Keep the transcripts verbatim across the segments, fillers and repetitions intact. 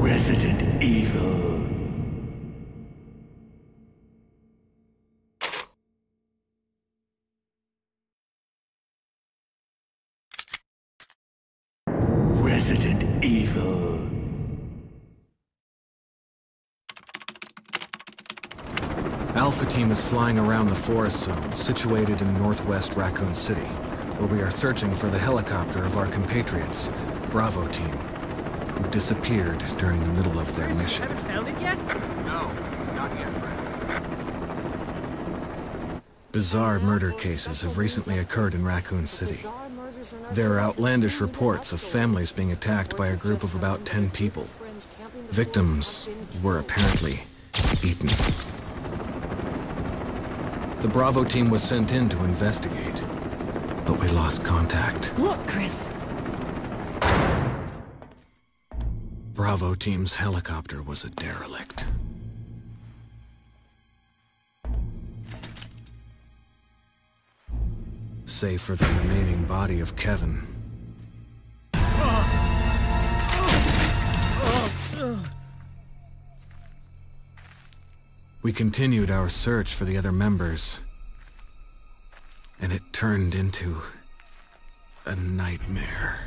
Resident Evil. Resident Evil. Alpha Team is flying around the forest zone, situated in northwest Raccoon City, where we are searching for the helicopter of our compatriots, Bravo Team, who disappeared during the middle of their mission. Haven't found it yet? No, not yet, Brad. Bizarre murder cases have recently occurred in Raccoon City. There are outlandish reports of families being attacked by a group of about ten people. Victims were apparently eaten. The Bravo Team was sent in to investigate, but we lost contact. Look, Chris! Bravo Team's helicopter was a derelict. Save for the remaining body of Kevin. We continued our search for the other members, and it turned into a nightmare.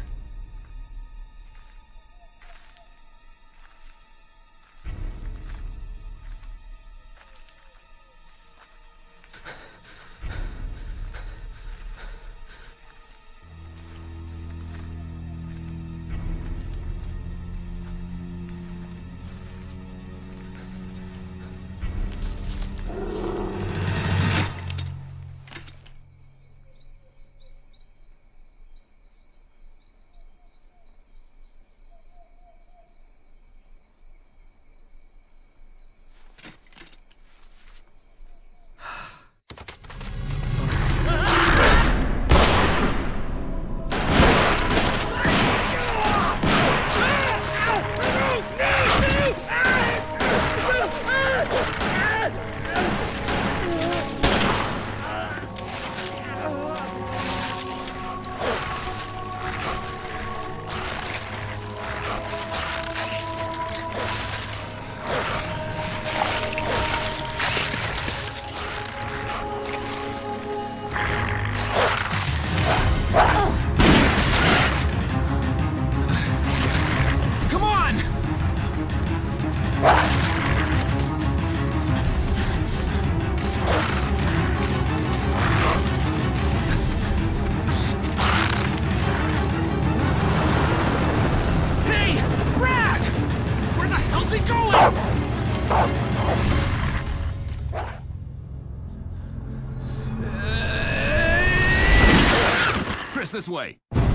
This way.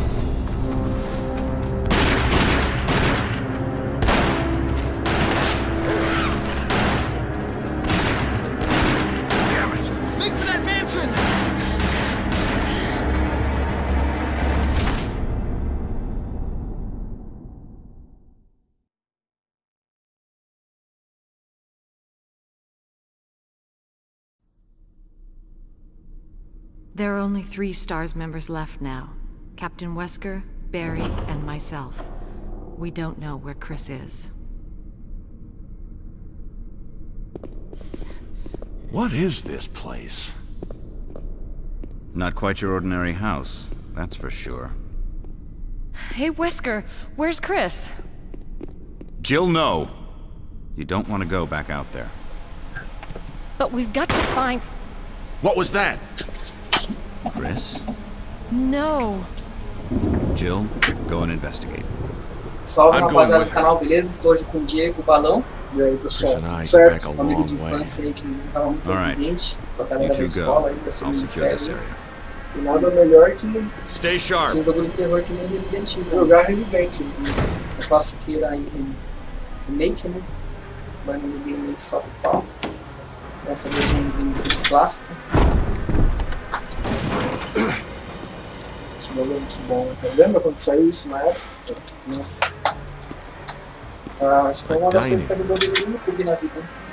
Damn it! Make for that mansion! There are only three STARS members left now. Captain Wesker, Barry, and myself. We don't know where Chris is. What is this place? Not quite your ordinary house, that's for sure. Hey, Wesker, where's Chris? Jill, no! You don't want to go back out there. But we've got to find... What was that? Chris? No. Jill, go and investigate. Salve, I'm rapaziada going do canal, beleza? Estou hoje com o Diego Balão. E aí, pessoal? Chris and I Certo? back a Um amigo long de way. infância aí que jogava muito All right. Resident, com a You galera da two escola go. aí, da I'll segunda secure this série. area. E nada melhor que Stay sharp. Tinha um jogo de terror que nem Resident Evil. jogar Resident. A classiqueira aí, remake, né? Vai no game aí só pro pau. Essa versão de clássica. Esse jogo é muito bom. Lembra quando saiu isso na época? Nossa. Ah, acho que é uma das coisas que ajudou ele no clube na vida.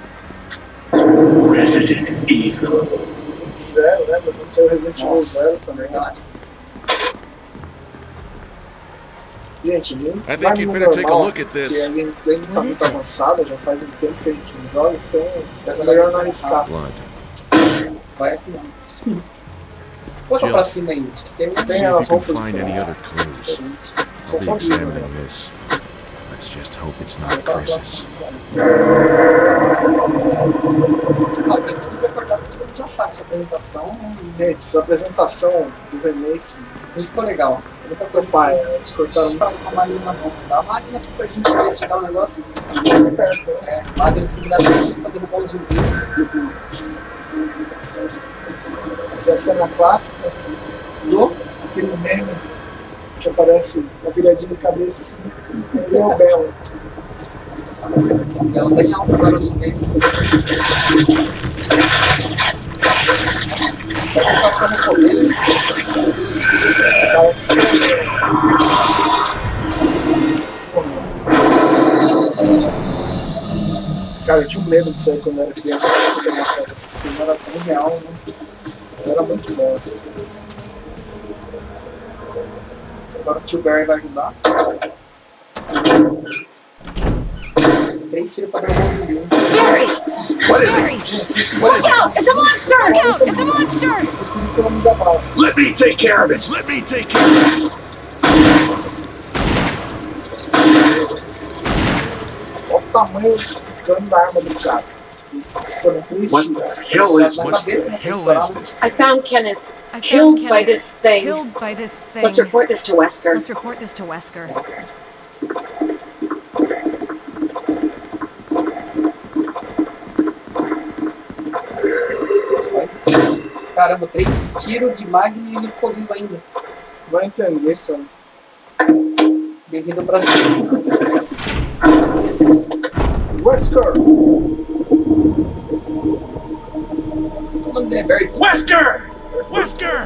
Resident Evil. Resident Zero, lembra quando saiu Resident Evil Zero também? Verdade. Gente, nem I vai think you'd no better take a normal, look at porque this. a gameplay não tá What muito is it? avançada, já faz um tempo que a gente não joga, então é melhor não arriscar. Blood. Vai assim não. Bota pra cima aí, acho que tem um Tem See if as you can roupas find any diferentes. other clues. São I'll só be duas, né? examining this. Let's just hope it's Vai not pra Chris's. Ah, preciso recordar que todo mundo já sabe essa apresentação, né? Gente, essa apresentação do remake Não ficou legal. A única do coisa pai, que eles cortaram tá com a máquina na mão. Dá a máquina aqui pra gente investigar o negócio. muito perto, né? É, máquina que se dá três pra derrubar o zumbi. Que é a cena clássica do aquele meme que aparece na viradinha de cabeça assim, ele é o Belo. Ela tá em alta agora nos memes. Parece que tá passando correndo. Parece Cara, eu tinha um medo disso aí quando eu era criança. Assim, não era tão real, né? Era muito bom. Agora o tio Barry vai ajudar. Três tiros pra derrubar o zumbi. Barry! What is Barry! it? Look out! It's a monster! Look out! It's a monster! Eu fui economizar bala. Let me take care of it! Let me take care of it! Olha o tamanho do cano da arma do cara. Foram três What tiros. the hell is Na What cabeça, the não hell esperava. is this? I found Kenneth I found killed by Kenneth this thing. Killed by this thing. Let's report this to Wesker. Let's report this to Wesker. Caramba, três tiros de Magni e ele ficou vivo ainda. Vai entender, cara. Bem-vindo ao Brasil. Wesker! O nome dele é Barry. Wesker! Wesker!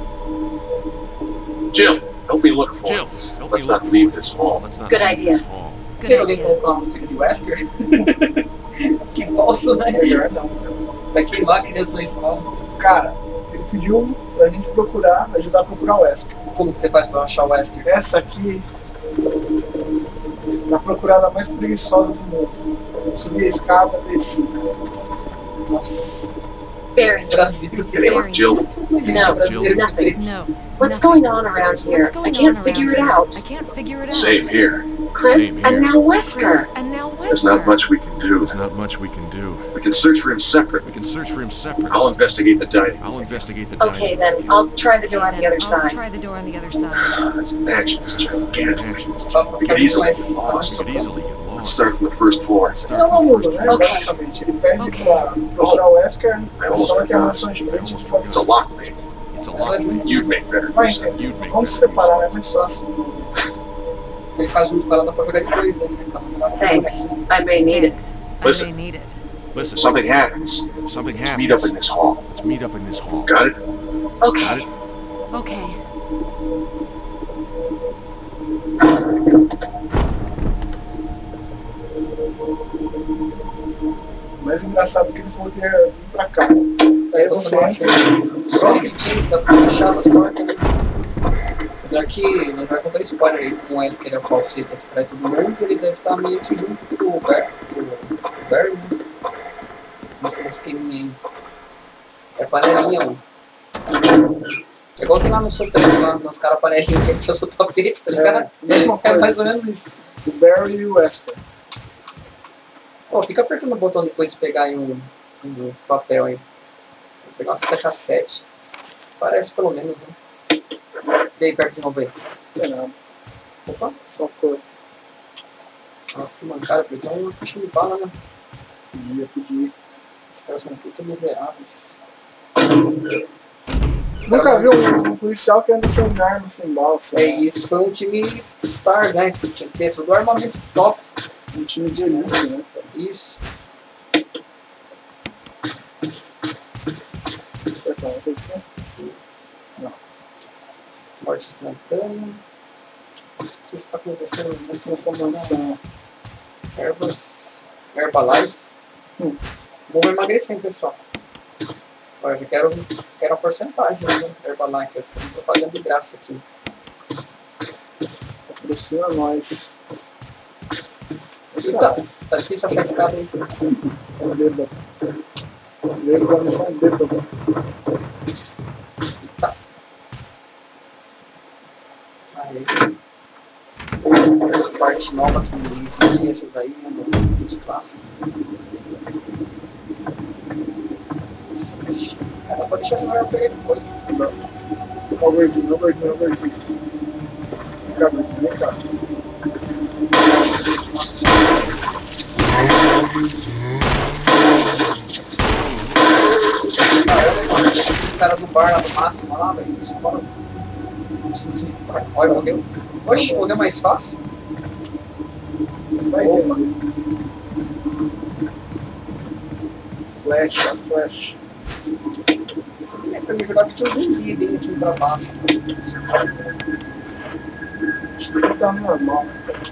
Jill, help me look for Jill, him. help Let's me not look leave for this hall. Let's not Good leave idea. this hall. Good Tem alguém idea. colocar o filho de Wesker? Que falso, né? Melhor não, cara. Vai queimar a criança na escola. Cara, ele pediu pra gente procurar, ajudar a procurar o Wesker. Como que você faz pra achar o Wesker? Essa aqui é a procurada mais preguiçosa do mundo. Subi a escada, desci. Nossa. Barry, Brasil. With Jill. no, Brasileiro de nothing. três. No. What's nothing. going on around here? What's going I can't on figure it around here? out. I can't figure it out. Same here. Chris, Same and here. now Wesker. And now There's Wesker. not much we can do. There's not much we can do. We can search for him separate. We can search for him separately. I'll investigate the dining. I'll investigate the Okay, dining then I'll try the door on the other I'll side. try the door on the other side. This mansion is gigantic. Mansion is Pra We ficar could easily mais get lost. We could easily get Let's lost. start from the first floor. Let's É start um from the aluno, first né? floor. Ok. Basicamente. Ele pede Ok. pra procurar o Wesker, I mas almost fala que é uma forgot. mansão gigante. Você pode It's a lockpick. It's a lockpick. You'd make better Vai use of it. entender. You'd make Vamos se better use separar, é mais fácil. Se ele ficar junto com ela, dá pra jogar de dois daí, né? Mas ela- Thanks. I may need it. I Listen. may need it. Listen, Something happens. something Let's happens. meet up in this hall. Let's meet up in this hall. Got it? Okay. Okay. O mais engraçado é que ele falou que ia vir pra cá. Aí você não entra. acha. Só que tinha que dar pra fechar as portas, né? Apesar que nós vamos contar spoiler aí, como é que ele é o falseta que trai todo mundo, ele deve estar meio que junto com o Barry, com o Barry, né? Nesses esqueminha aí. É panelinha, ó. É igual tem lá no solteiro, lá, tem uns caras panelinha que puxa seu tapete, tá ligado? É, mesma É coisa. mais ou menos isso. O Barry e o Wesker. Ó, fica apertando o botão depois de pegar aí um, um papel aí. Vou pegar uma fita cassete. Parece pelo menos, né? Vem perto de novo aí. Não tem nada. Opa, Só cor. nossa, que mancada, porque tem uma caixa de bala, né? Podia, podia. Os caras são puta miseráveis. Nunca vi um, um policial que anda sem arma, sem bala. Sem É, isso foi um time Stars, né? Que tinha que ter todo o armamento top. um time de elite, né, cara? Isso. Será que é uma coisa aqui? Morte instantânea. O que está acontecendo nessa Nessa mansão. Ervas. Herbalife. Hum. Vou emagrecer, hein, pessoal. Olha, eu já quero, quero a porcentagem, né? Herbalife. Eu tô propagando de graça aqui. patrocina nós. Eita, tá difícil achar escada aí. É um bêbado. Veio com a missão bêbado. Tá. Aí. Parte nova que não existia essa daí, né? No seguinte classe. Cara, pode deixar essa arma pegar depois. Ó o gordinho, ó o gordinho, ó o gordinho. Vem cá, gordinho, vem cá. Nossa. Caramba, mano, esse cara do bar lá do máximo lá, velho, da escola. Olha, morreu. Oxe, morreu mais fácil. Vai entender. Flecha, flecha. Esse aqui é pra mim jogar que tinha um zumbi bem aqui pra baixo. Acho que não tá normal, né, cara?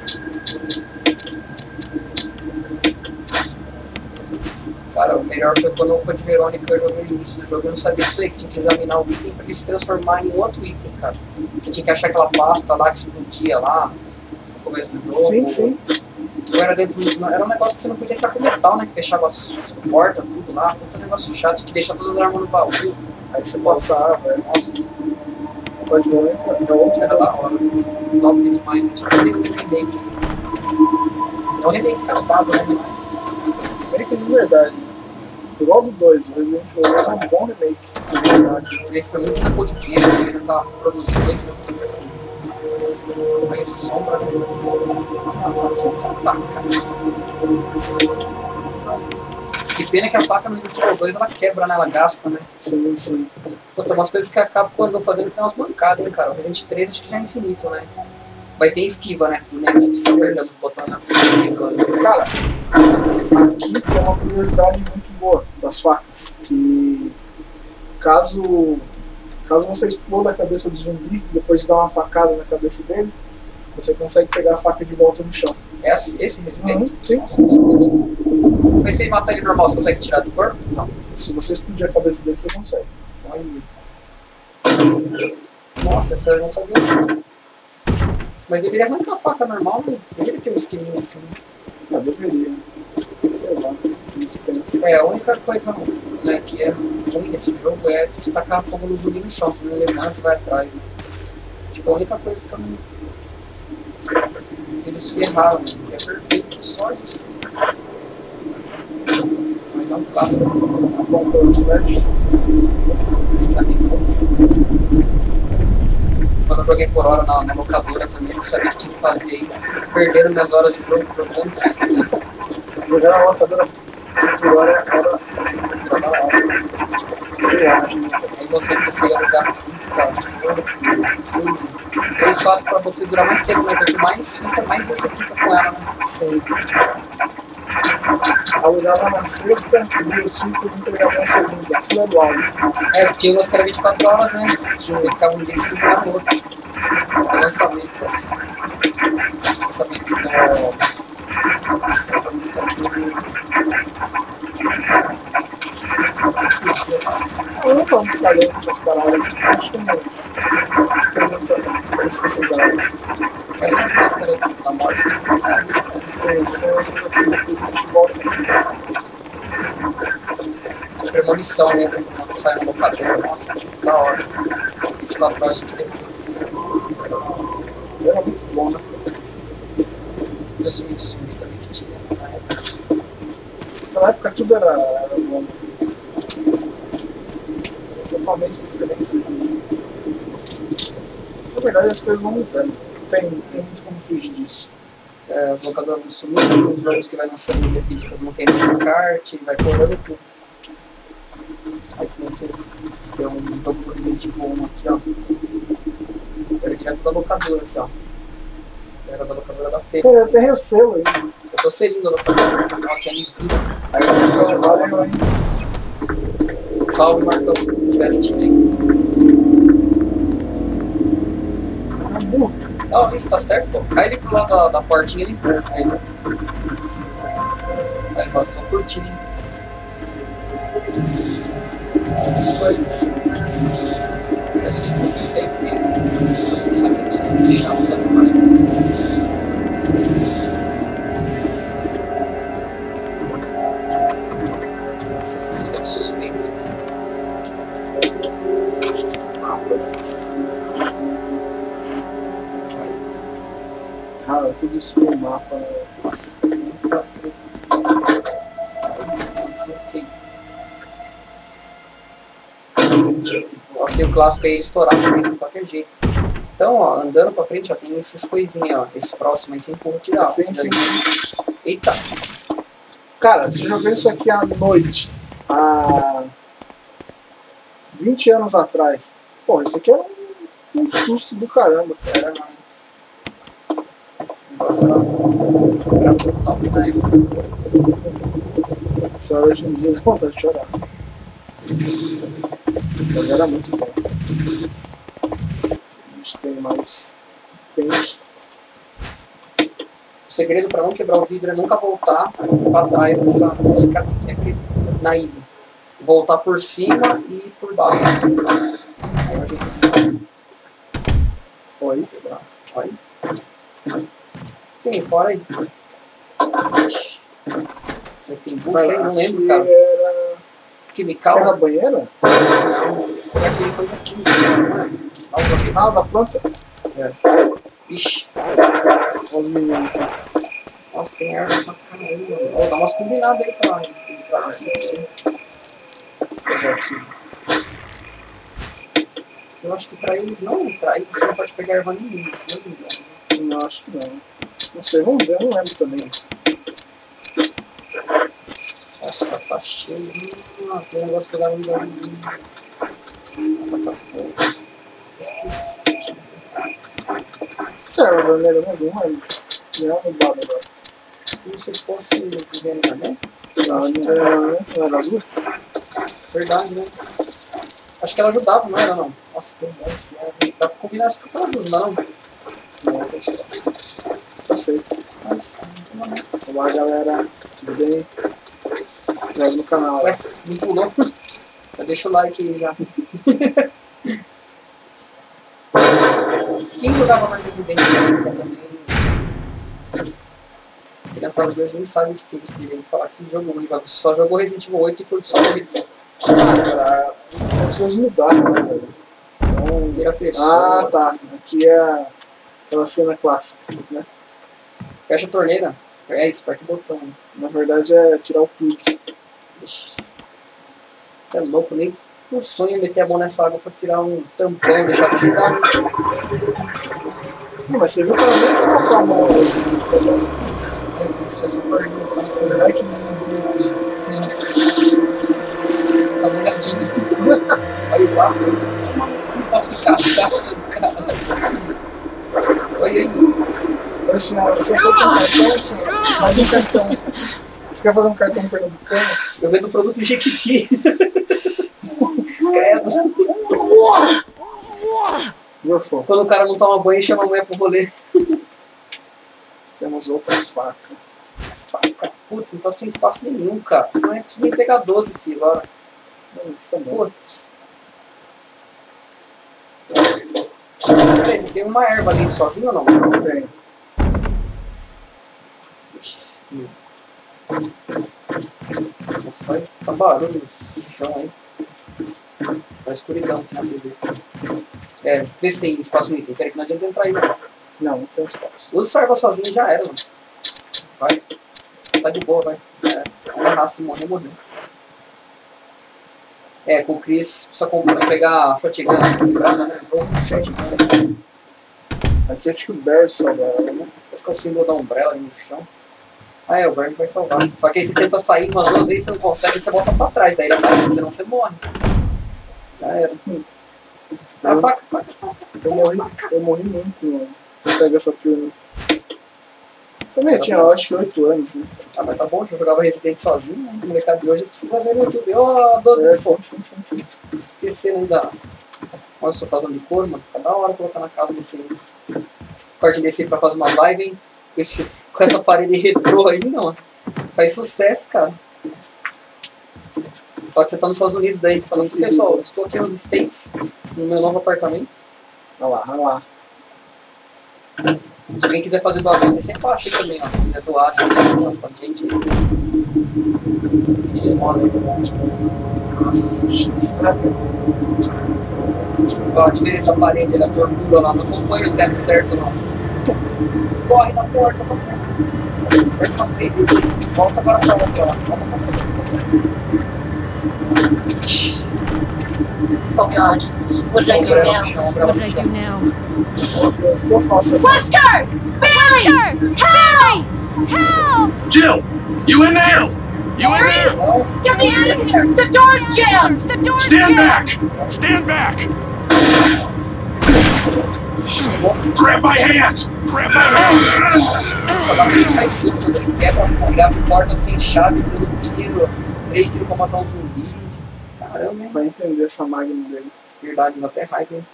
Cara, o melhor foi quando o Code Verônica eu joguei no início do jogo, eu não sabia disso aí, que você tinha que examinar o item pra ele se transformar em outro item, cara. Você tinha que achar aquela pasta lá que explodia lá no começo do jogo. Sim, sim. Ou era, dentro, era um negócio que você não podia entrar com metal, né? Que fechava as, as portas, tudo lá. Puta negócio chato, que deixa todas as armas no baú. Aí você passava, velho. Nossa, Pode ver, é outro era da hora. Top demais, né? Tinha que ter um remake aí. Não remake capado, né? Mas... remake de verdade, né? Igual do dois, o Resident Evil dois é um bom remake. de verdade. O três foi muito na corriqueira, ele não tava produzindo muito. Aí sombra, né? Ah, faca. Faca. Que pena que a faca no Resident Evil dois ela quebra, né? Ela gasta, né? Sim, sim. Pô, tem umas coisas que acabam quando eu fazendo que tem umas bancadas, hein, cara. O Resident três acho que já é infinito, né? Mas tem esquiva, né? Do Nemesis, você apertando os botões na frente. Cara, aqui tem uma curiosidade muito boa das facas. Que caso, caso você exploda a cabeça do zumbi, depois de dar uma facada na cabeça dele, você consegue pegar a faca de volta no chão. É esse Resident? Uhum, sim. Nossa, não sabia disso. Mas se ele matar ele normal, você consegue tirar do corpo? Não. Se você explodir a cabeça dele, você consegue. Olha. Nossa, essa eu não sabia. Mas deveria arrancar a faca normal, né? Deveria ter um esqueminha assim. Ah, deveria. Sei lá. Isso pensa. É, a única coisa, né, que é ruim nesse jogo é de tacar fogo no zumbi no chão, senão ele levanta e vai atrás. Né? Tipo, a única coisa que eu não... eles se erraram, né? É perfeito, só isso. Mas é um clássico. Apontou o slash. Quando eu joguei por hora na, na locadora também, não sabia o que tinha que fazer aí. Perderam minhas horas de jogo jogando. Jogar na locadora por hora era hora. Eu acho. Aí você consegue alugar fita, jogo, filme. três, quatro pra você durar mais tempo, né? Quanto mais fita, mais você fica com ela, né? Sim. Alugava na sexta, duas fitas e entregava na segunda. Aquilo é do áudio. É, tinha umas que era vinte e quatro horas, né? Tinha que ficar um dia de jogar no outro. O lançamento das... lançamento da... Eu não vamos ficar lendo essas paradas. Acho que não tem muita necessidade. Essas máscaras da morte, né? Sim, são essas aqui, depois a gente volta. Premonição, né? Quando sai no locador, nossa, muito da hora. vinte e quatro horas que depois. Era muito bom, né? Esse vídeo de zumbi também que tinha na época. Naquela época tudo era, era bom. Totalmente diferente. Na verdade as coisas vão mudando. Tem, tem muito como fugir disso. É, os locadores vão sumindo, os jogos que vai lançando mídia físicas não tem mais kart, vai colando tudo. Aqui você tem um jogo do Resident Evil um aqui, ó. Era direto da locadora aqui, ó. Era da locadora da P. Pô, tem o selo aí. Eu tô serindo a locadora, ela tinha nível. Aí eu tô... Valeu aí. Salve, Marcão, se tiver assistindo aí. Ah, burro. Não, isso tá certo, pô. Cai ele pro lado da, da portinha ali. Aí, aí passou curtindo, hein. Ele nem sempre, não sabe que ele foi chato, tá parecendo. música de suspense. Cara, tudo isso no mapa. Né? Nossa, muita treta. Isso, ok. Nossa, e o clássico aí ele estourava de qualquer jeito. Então, ó, andando pra frente, ó, tem esses coisinhas, ó. Esse próximo aí, você empurra que dá. Sim, sim, sim. Eita! Cara, você jogou isso aqui à noite, há vinte anos atrás. Pô, isso aqui era um, um susto do caramba, cara. Era, mano. Nossa, era, era top na época. Só hoje em dia dá vontade de chorar. Mas era muito bom. A gente tem mais pente. O segredo para não quebrar o vidro é nunca voltar para trás nessa, nesse caminho, sempre na ida. Voltar por cima e por baixo. Aí a gente Oi. quebrar. Olha aí. Tem, fora aí. Você tem bucha aí? Não lembro, cara. Era... Quimical? Era banheira? Não, era aquele coisa química, não é? Ah, da planta? É. Ixi. Os meninos. Nossa, tem erva pra caramba. Ó, dá umas combinadas aí pra entrar aqui. Eu acho que pra eles não entrar, você não pode pegar erva nenhuma. Não, não, acho que não. Não sei, vamos ver, eu não lembro também. Nossa, tá cheio. Ah, tem um negócio que eu dava no galinho. Ataca fogo. Esqueci. Isso era vermelho mesmo, não lembro. Não, no bar agora. Como se fosse o Guilherme Garnet? Não, não era, não era azul? Verdade, né? Acho que ela ajudava, não era não? Nossa, tem um monte de erva. Dá pra combinar isso com aquela ajuda, não? Não, tem espaço. Eu sei. Mas, não tem nada. Olá, galera. Tudo bem? Se inscreve no canal. Ué, não pulou? Já deixa o like aí já. Quem jogava mais Resident Evil também? Criançada de hoje nem sabe o que é isso direito. Falar que jogou ruim, só jogou Resident Evil oito e curtiu só o oito. Ah, cara, as coisas mudaram, né, velho? Então... Primeira pessoa. Ah, tá. Aqui é aquela cena clássica, né? Fecha a torneira. É isso, aperta o botão. Na verdade é tirar o plug. Ixi. Você é louco, nem por sonho meter a mão nessa água pra tirar um tampão, deixar cheio d'água. Não, mas você viu que ela nem colocou a mão aí. Isso é super lindo. Ai, que lindo. Nossa. Tá molhadinho. Olha o bafo aí. Um bafo de cachaça do caralho. Olha aí. Oi, senhora, você aceita um cartão, senhora? Faz um cartão. Você quer fazer um cartão pernambucano? Eu vendo produto Jequiti. Credo. Urfou. Quando o cara não toma banho, chama a mulher pro rolê. Temos outra faca. Faca. Putz, não tá sem espaço nenhum, cara. Você não ia conseguir pegar doze, filho, agora. Isso também. Putz. Beleza, tem uma erva ali sozinho ou não? Tem. Nossa, olha, tá barulho no chão aí. Tá escuridão aqui na T V. É, vê se tem espaço no item. Pera que não adianta entrar aí, não. Não, não tem espaço. Usa essa erva sozinho já era, mano. Vai. Tá de boa, vai. É, uma raça, morrer, morreu. É, com o Chris, precisa pegar shotgun. Né? Sim, sim. Aqui acho que o Barry salva ela, né? Parece que é o símbolo da Umbrella ali no chão. Ah, é, o Barry vai salvar. Só que aí você tenta sair umas duas vezes, você não consegue, e você volta pra trás. Daí ele aparece, senão você morre. Já era. Hum. Ah, eu, faca, faca, faca. Eu morri, eu morri muito, mano. Consegue essa turma. Também eu tinha, eu acho que oito anos, né? Ah, mas tá bom, eu jogava Resident sozinho, né? O molecado de hoje precisa ver no YouTube. Ó, oh, doze é, anos. sim, sim, sim, sim. Esquecendo ainda. Olha só, fazendo de cor, mano. Fica da hora colocar na casa desse aí. Corte desse aí pra fazer uma live, hein? Com, esse, com essa parede retrô aí, não. Faz sucesso, cara. Fala que você tá nos Estados Unidos daí. Você fala assim, pessoal, eu estou aqui nos States, no meu novo apartamento. Olha lá, olha lá. Se alguém quiser fazer doação, deixa aí embaixo aí também, ó. Se quiser doar, pra gente aí. Que esmola, hein? Nossa, Sabe? ó, a diferença da parede, da tortura lá, não acompanha o tempo certo não. Corre na porta, vai, vai. Aperta umas três vezes. Volta agora pra outra lá. Volta pra trás, volta pra trás. Oh God, what did I do Ombra no now? chão, ombra What no did I chão. do now? Meu Deus, o que eu faço aqui? Wesker! Barry! Help! Help! Jill! You in there? You in there? Não, Get me out of here! The door's jammed! The door's Stand jammed! back! Stand back! Grab my hand! Grab my hand! só dá pra ficar escuro quando ele quebra, ele abre porta sem chave, dando um tiro, três tiros pra matar um zumbi. Caramba, hein? Vai entender essa Magnum dele. Verdade, dá até raiva, hein?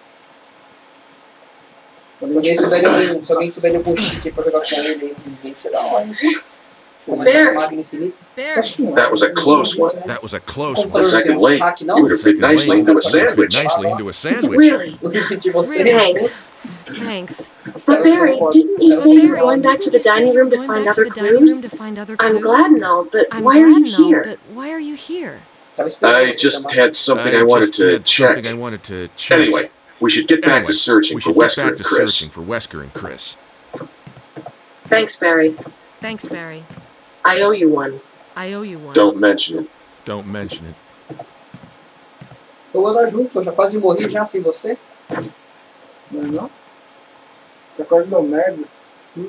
Quando Se a gente alguém souber de precisa- algum, se alguém souber de algum cheat aí pra jogar com ele aí, Resident, você dá hora. Como Barry. essa máquina infinita. Barry! Acho que não. That was a close one. That was a close O one. A second late, you would have fit nicely into a sandwich. Nicely into a sandwich. Really? O Resident Evil Really? três. Thanks. But Barry, didn't you say you were going back to the dining room to Going find back other to the dining room clues? to find other I'm clues? glad and all, but I'm why are glad you and all, here? But why are you here? Tava esperando I você just chamar. had something I I wanted just to had check. something I wanted to check. Anyway, we should get back Anyway, to searching we for should get Wesker back and to Chris. searching for Wesker and Chris. Thanks, Barry. Thanks, Barry. I owe you one. I owe you one. Don't mention it. Don't mention it. Eu vou andar junto, eu já quase morri já sem você. Não é não? Já quase deu merda. Hum.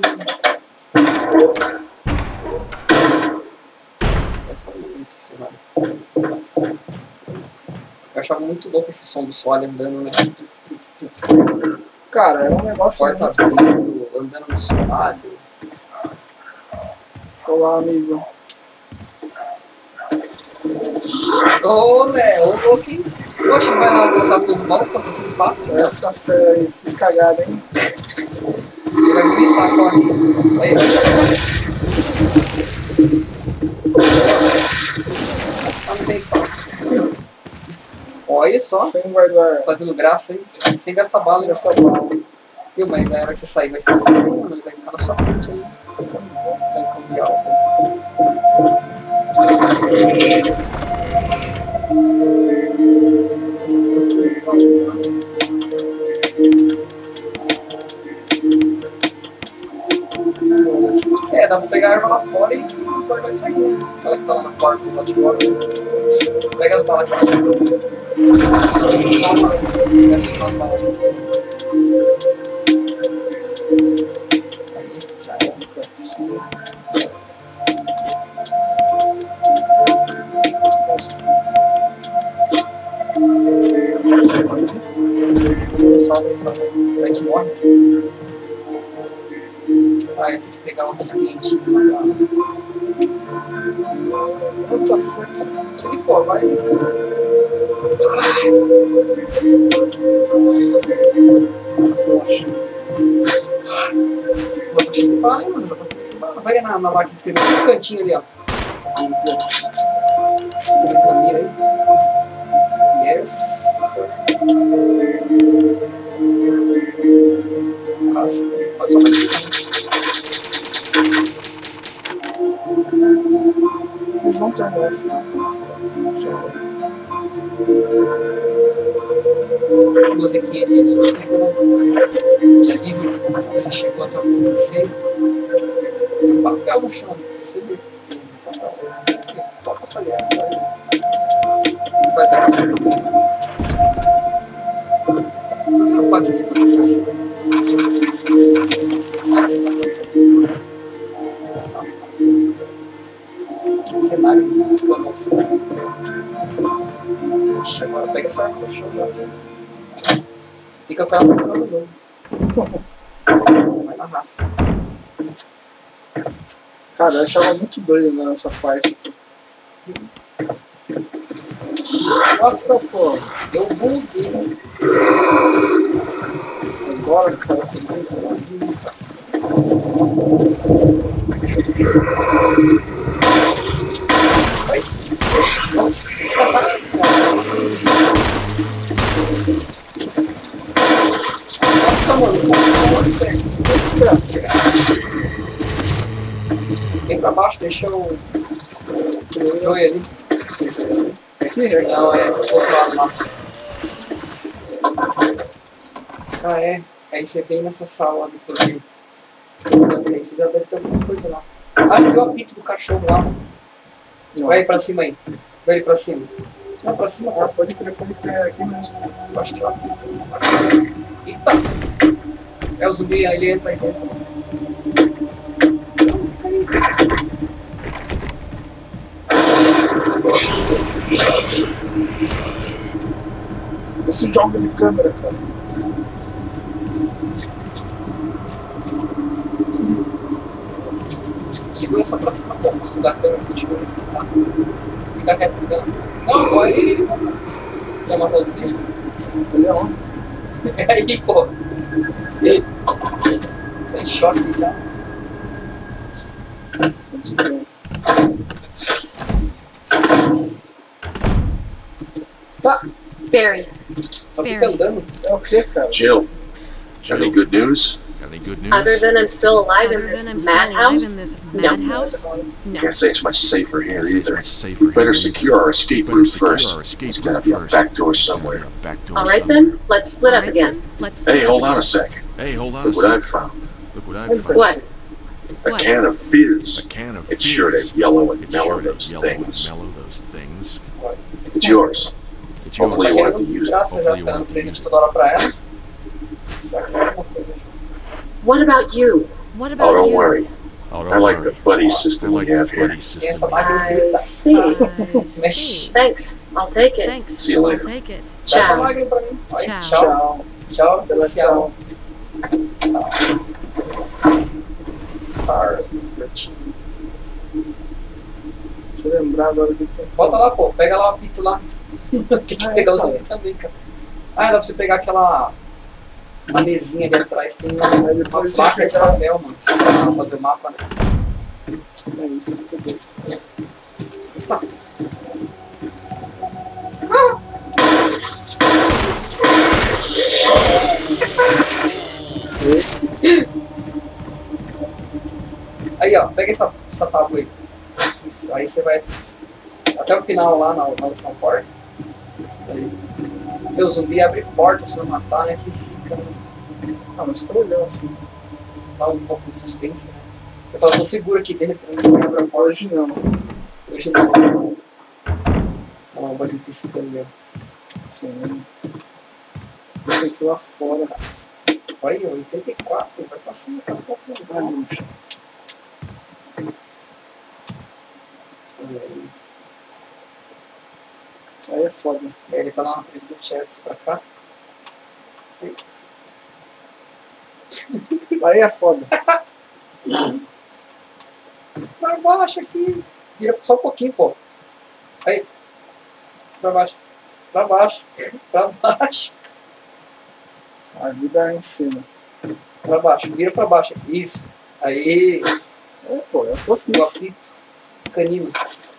Essa é muito, sei lá. Eu achava muito louco esse som do Sol andando, né? Cara, era um negócio Porta muito... abrindo, andando no soalho. Olá, amigo. Ô, Léo, ô, louco, hein? Oxe, vai lá colocar as coisas no balcão, passar sem espaço, hein? Essa fera aí, fiz cagada, hein? Ele vai gritar, corre. Aí, ah, não tem espaço. Olha só, Sem guardar. fazendo graça, hein? Sem gastar bala, hein? Essa bala. Viu, mas a hora que você sair vai ser problema, mano. Ele vai ficar na sua frente aí. Tancão de álcool aí. É, dá pra pegar a arma lá fora e guardar isso aí, né? Aquela que tá lá na porta, do lado de fora. Pega as balas aqui. Pega as balas junto. Aí, já é. Salve, salve. Vai que morre. Ah, eu tenho que pegar um recipiente. What the fuck? Ele, pô, vai. Relaxa. Eu tô cheio de bala, hein, mano. Já tô com muita bala. Vai na, na máquina de escrever no cantinho ali, ó. Tá vendo na mira aí? Yes. Nossa, pode só mais. Eles vão tornar essa. Musiquinha de sossego, né? De alívio. Você chegou até o ponto de ser. Tem um papel no chão ali, você vê. Pode passar ali, vai dar um problema. Não tem uma faca assim, não. Cenário de cama, cenário. Poxa, agora pega essa arma no chão já. Fica com ela pra final do jogo. Vai na raça. Cara, eu achava muito doido né, nessa parte. Nossa, pô. Eu buguei. Agora, cara. Vai. Nossa. Nossa, mano. Desgraça. Vem pra baixo, deixa eu... Joey ali. Esse aqui. Aqui, aqui. Não, é do outro lado lá. Ah, é. Aí você vem nessa sala ali por dentro. Aí você já deve ter alguma coisa lá. Ah, já tem o apito do cachorro lá, mano. Não. Vai pra cima aí. Vai ali pra cima. Não, pra cima. Ah, pode crer, pode crer. Aqui mesmo. Eu acho que é o apito. Eita! É o zumbi, ele entra aí dentro. Não, fica aí. Esse jogo de câmera, cara. Segura essa pra cima, pô. Vou mudar a câmera pra gente ver onde que tá. Fica reto, ligado? Não, pô, aí. Você vai matar o zumbi? Ele é onde? É aí, pô. Sem choque já. Tá. Barry, Só fica andando. É o que, cara? Jill, any good news? Got any good news? other than I'm still alive in Other this than I'm still alive madhouse? in this No. madhouse? No. Can't say it's much safer here It's either. much safer Better here secure our escape Better route secure first. our escape There's gotta route be a first. back door Gotta somewhere. be a back door All right somewhere. then, let's split up Alright again. then, let's Hey, split hold up on a again. sec. Hey, hold on Look a what sec. I've found. Look what I've What? found. What? A What? can of fizz. A can of It's sure to fizz. yellow and It's mellow sure to those yellow and things. mellow those things. It's yours. It's Hopefully yours. you won't have to use it. Graça, já Hopefully you tá dando won't presente use it. toda hora pra ela. Tá aqui alguma coisa, Ju. What about you? What Oh, about don't you? worry. Oh, I don't like worry. the buddy I system like we the have here. buddy Tem essa system we have. máquina I de see. I see. Thanks, I'll take it. Thanks. See you I'll later. take it. Dá essa Tchau. máquina pra mim. Aí, Tchau. tchau. Tchau. Tchau, oficial. Tchau. Tchau. Stars, Liberty. Deixa eu lembrar agora o que, que tem que Volta fazer. lá, pô. Pega lá o apito lá. Tem que Ah, é, pegar o cara. zumbi também, cara. Ah, dá pra você pegar aquela... Uma mesinha ali atrás. Tem uma, Aí uma depois placa tem de que pegar- papel, mano. Pra fazer mapa, né? É isso, tudo. Tá. Sei. Aí, ó, pega essa, essa tábua aí. Isso, aí você vai até o final lá, na, na última porta. Aí. Meu, zumbi abre porta se não matar, né? Que zica, né? Ah, mas ficou legal assim. Dá um pouco de suspense, né? Você fala, tô seguro aqui dentro, né? Não abre a porta. Hoje não. Hoje não. Olha lá, um bagulho piscando ali, ó. Sim. Isso aqui lá fora. Olha aí, oitenta e quatro, vai passando daqui a pouco. Né? Ah, no chão. Olha aí. Aí é foda. É, ele tá lá na frente do chest pra cá. Aí é foda. Pra baixo aqui. Vira só um pouquinho, pô. Aí. Pra baixo. Pra baixo. Pra baixo. A vida é em cima. Pra baixo. Vira pra baixo. Isso. Aí. É, pô, é o que eu O fiz. apito. Canino.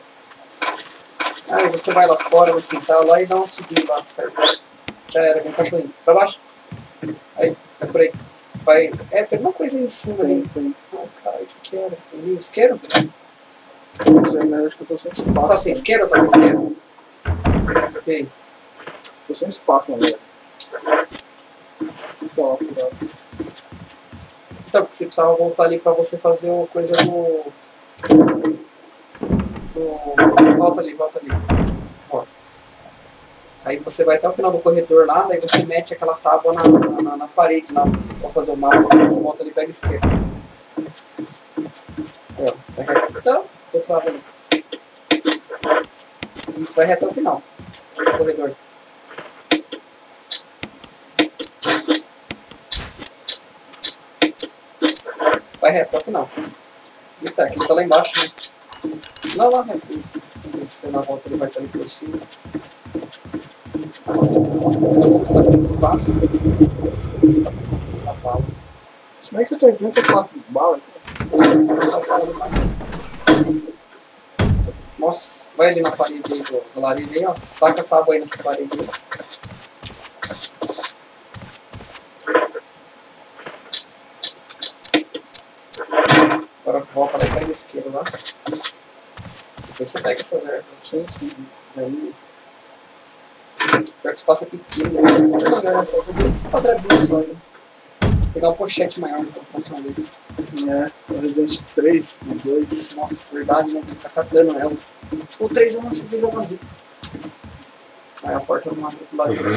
Aí você vai lá fora no quintal lá e dá uma subida lá. Já era, vem um cachorrinho. Pra baixo. Aí. Vai por aí. Vai. É, tem uma coisa aí em cima Tem, ali. tem. Ah, cara, o que que era? Tem livro? Isqueiro? Não sei, mas acho que eu tô sem espaço. Tá sem isqueiro ou tá com isqueiro? E aí? Tô sem espaço, na verdade. Fica lá, por lá. Então, porque você precisava voltar ali pra você fazer a coisa do... do... Volta ali, volta ali. Ó. Aí você vai até o final do corredor lá, daí você mete aquela tábua na, na, na, na parede lá, pra fazer o mapa, você volta ali e pega a esquerda. Aí, ó, vai reto. Então, do outro lado ali. Isso, vai reto até o final do corredor. Vai reto até o final. Eita, aquele tá lá embaixo, né? Não, lá reto. Você na volta ele vai estar ali por cima. Então, como está sem espaço, como está com essa bala. Se bem que eu tenho oitenta e quatro balas aqui. Nossa, vai ali na parede aí do, do lareiro aí, ó. Taca a tábua aí nessa parede aí. Agora volta lá e pega a esquerda lá. Depois você pega essas ervas. Sim, sim. Daí. Pior que o espaço é pequeno, né? Só vou ver esse quadradinho só. Né? Pegar um pochete maior pra próxima vez. É, o Resident três, o dois. Nossa, verdade, né? Tem que ficar catando ela. O três eu não cheguei jogando. Aí a porta não abre pro lado do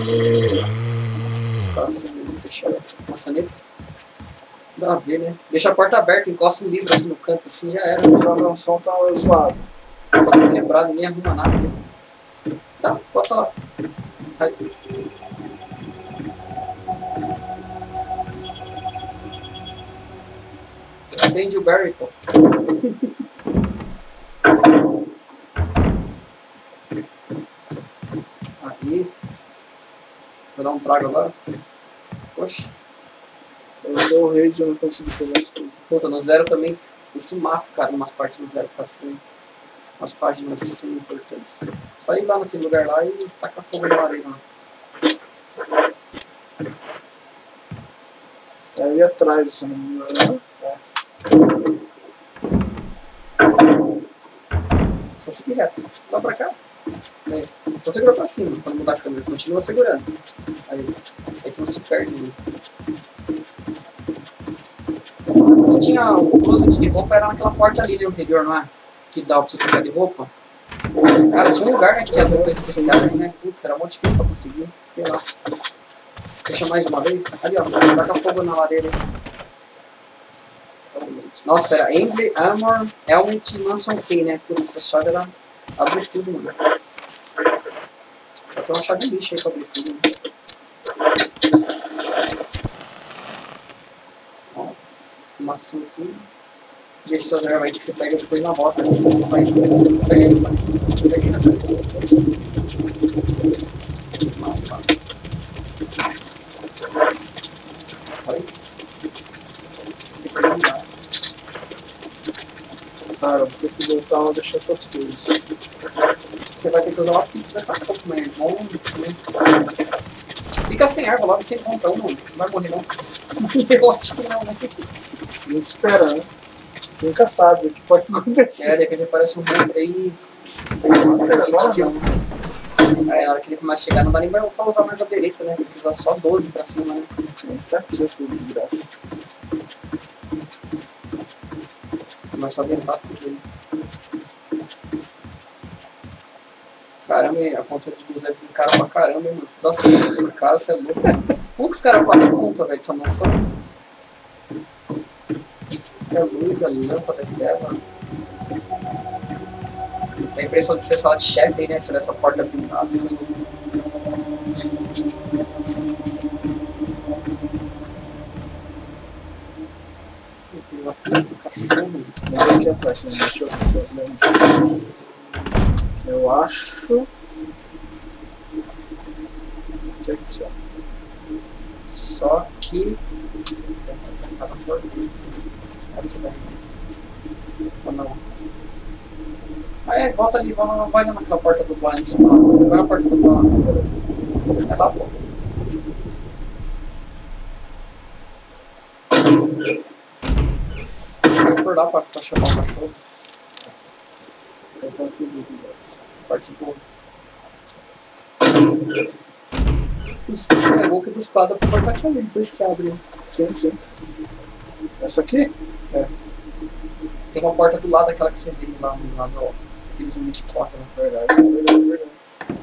está assim, deixa a maçaneta. Dá pra ver, né? Deixa a porta aberta, encosta um livro assim no canto, assim já era. Essa mansão tá zoada. Tá tudo quebrado, ninguém arruma nada, né? Dá, bota lá. Aí. Atende o Barry, pô. Aí. Vou dar um trago agora. Poxa. Eu dou o raid e eu não consegui pegar as coisas. Puta, no zero também. Esse mato, cara, umas partes do zero cacete. Umas páginas assim importantes. Só ir lá naquele lugar lá e tacar fogo na areia lá. É ali atrás, se não me engano. É. Só seguir reto. Lá pra cá. É. Só segura pra cima pra mudar a câmera. Continua segurando. Aí, aí você não se perde. Né? Que tinha o closet de roupa, era naquela porta ali no anterior, não é? Que dá pra você trocar de roupa. Cara, tinha um lugar, né, que tinha as roupas especiais, né? Putz, era muito difícil pra conseguir. Sei lá. Deixa mais uma vez. Ali, ó. Taca fogo na lareira aí. Nossa, era Emblem, Armor, Helmet e Mansion Key, né? Putz, essa chave era... abre tudo, mano. Já tem uma chave lixa aí pra abrir tudo, né? Ó, fumação aqui. Deixa suas ervas aí que você pega depois na volta. Vai, pega aí, vai. Pega aqui na frente. Vai. Fica aí, vai. Cara, vou ter que voltar lá e deixar essas coisas. Você vai ter que usar uma pizza, vai ficar um pouco mais bom, né? Fica sem erva logo, você encontra uma, não vai morrer não. Eu acho que não, né? A gente espera, né? Nunca sabe o que pode acontecer. É, de repente aparece um monstro aí. Aí na hora que ele começa a chegar não dá nem pra usar mais a bereta, né? Tem que usar só doze pra cima, né? Esse tá aqui, foi desgraça. Começa a aventar tudo aí. Caramba, a conta de luz é cara pra caramba, hein, mano? Nossa, esse cara, você é louco, mano. Como que os caras pagam conta, velho, dessa mansão? É luz, a lâmpada, tela. Dá a impressão de ser sala de chefe aí, né? Se essa porta blindada, você é louco. Uma pinta do cachorro. Vamos ver aqui atrás, deixa eu ver se eu lembro. Eu acho que aqui, ó. Só que cada porta. Essa daí. Ou não? Ah, é, volta ali, vai, vai lá naquela porta do blind. Vai na porta do blind. É lá, pô. Vai acordar pra, pra chamar o cachorro. Então, confundido, mas. Participou. É boca de espada pra cortar aqui ali, depois que abre. Sim, sim. Essa aqui? É. Tem uma porta do lado daquela que você viu lá no lado, aqueles limites de porta, né? Verdade, verdade, verdade.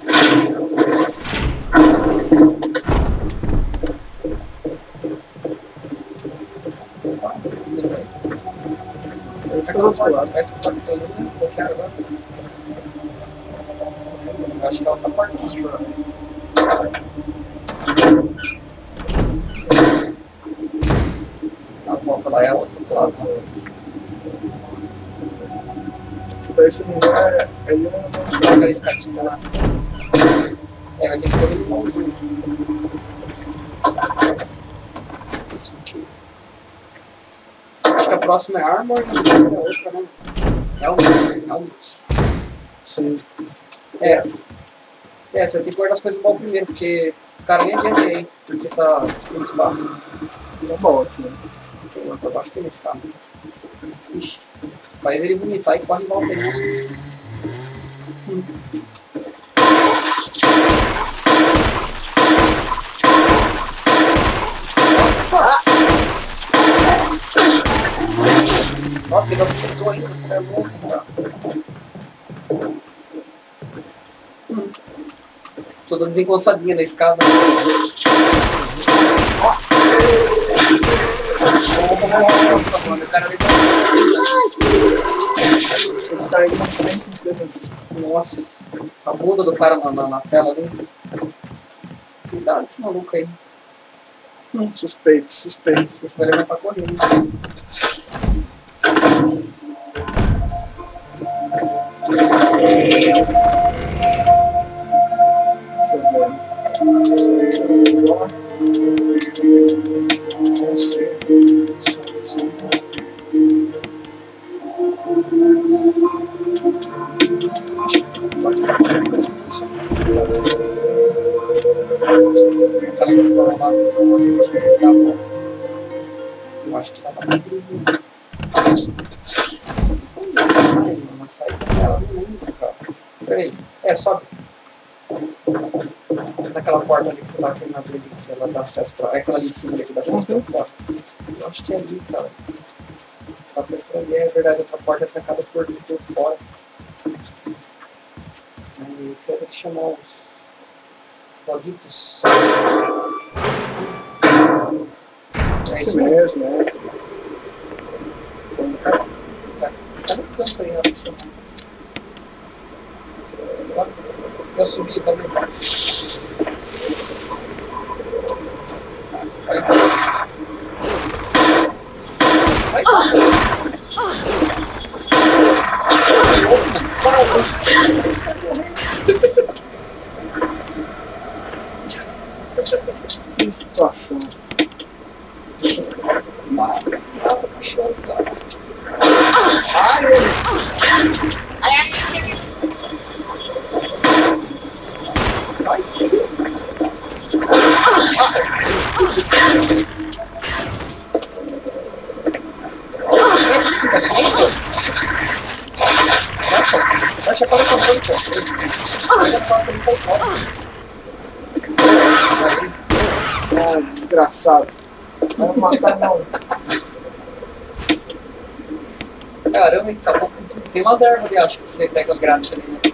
Esse é o outro lado. Essa porta que eu não lembro qual que era agora. Eu acho que é outra porta. A volta lá é a outra do lado. Daí se não é. É ali uma. Tem aquela escadinha lá. É, vai ter que correr no mãozinho. Isso aqui. Acho que a próxima é Armor e depois é outra, né? Helmet. Helmet. Sim. É. É, você vai ter que guardar as coisas no baú primeiro, porque o cara nem adianta aí, porque tá tem espaço. Tá bom aqui, né? Tem lá pra baixo, tem esse carro. Ixi. Faz ele vomitar e corre em volta aí. Nossa, ele não tentou ainda, você é louco, cara. Hum. Toda desengonçadinha na escada. Nossa, mano, o cara me dá. Esse cara aí não tem que ter isso. Nossa, a bunda do cara na, na, na tela ali. Cuidado com esse maluco aí. Hum, suspeito, suspeito. Isso vai levar pra correr. Né? Deixa eu ver. Não sei. O cara que for lá, eu acho que dá pra abrir. Uma saída dela não lembro, cara. Peraí, é, sobe. Naquela porta ali que você tá querendo abrir ali, que ela dá acesso pra. É aquela ali em cima ali que dá acesso pra fora. Eu acho que é ali, cara. Dá pra ir por ali, é verdade, outra porta é trancada por, por fora. Aí você vai ter que chamar os logitos. É isso mesmo, é. Então, cara, vai ficar no canto aí, rapidinho. Eu subi, cadê? Vai. Vai. Que situação. Mata, mata o cachorro, cara. Ai, ele. Vai. Deixa para o controle, pô. Olha, passa ali, sai fora. Ai, desgraçado. Não vai matar, não. Caramba, acabou com tudo. Tem umas ervas ali, acho que você pega grátis ali, né?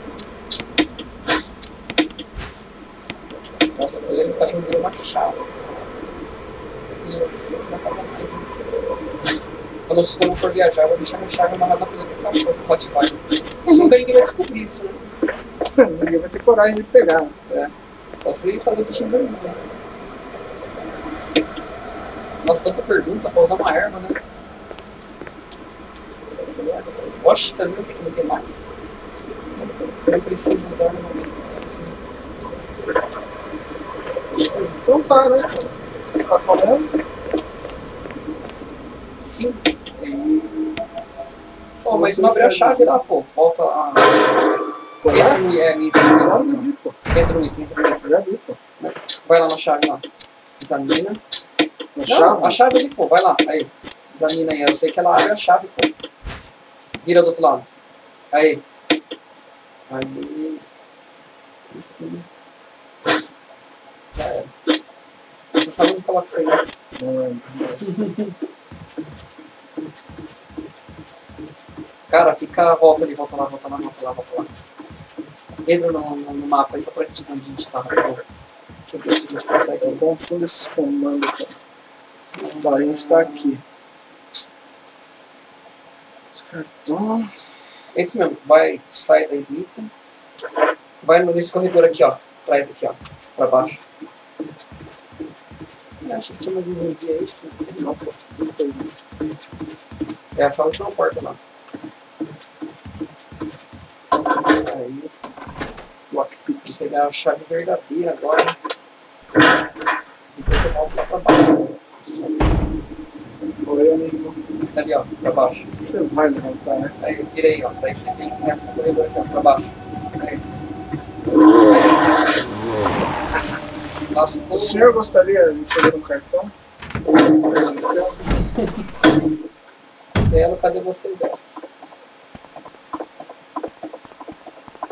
Nossa, depois ele tá jogando uma chave. Quando eu for viajar, eu vou deixar minha chave amarrada pelo cachorro do Rottweiler. Nunca ninguém vai descobrir isso, né? Ninguém vai ter coragem de pegar. É. Só se fazer o bichinho dormir, né? Nossa, tanta pergunta pra usar uma erva, né? Oxe, tá dizendo o que que não tem mais? Você não precisa usar uma assim. Então tá, né? Você tá falando? Sim. Pô, mas não abriu a chave lá, pô. Falta a... Entra no é, item. Entra no item, entra no item. Vai lá na chave lá. Examina. Na Não, chave? a chave ali, pô. Vai lá. Aí. Examina aí. Eu sei que ela abre a chave, pô. Vira do outro lado. Aí. Aí. E sim. Já era. Você sabe onde coloca isso aí, né? Não lembro. Cara, fica, volta ali, volta lá, volta lá, volta lá, volta lá. Entra no, no, no mapa aí só pra gente onde a gente tá. Deixa eu ver se a gente consegue. Eu confundo esses comandos aqui. Tá, a gente tá aqui. Esse cartão. Esse mesmo, vai, sai daí do item. Vai nesse corredor aqui, ó. Traz aqui, ó. Pra baixo. Eu acho que tinha mais um dia aí, acho que não tem não, pô. É essa última porta lá. Aí, lockpick. Pegar a chave verdadeira agora. E depois você volta lá pra baixo. Oi, amigo. Tá ali, ó, pra baixo. Você vai levantar, né? Aí, virei, ó. Daí você vem reto no corredor aqui, ó, pra baixo. Aí. Lascou. O senhor gostaria de fazer um cartão? Belo, cadê você, Belo?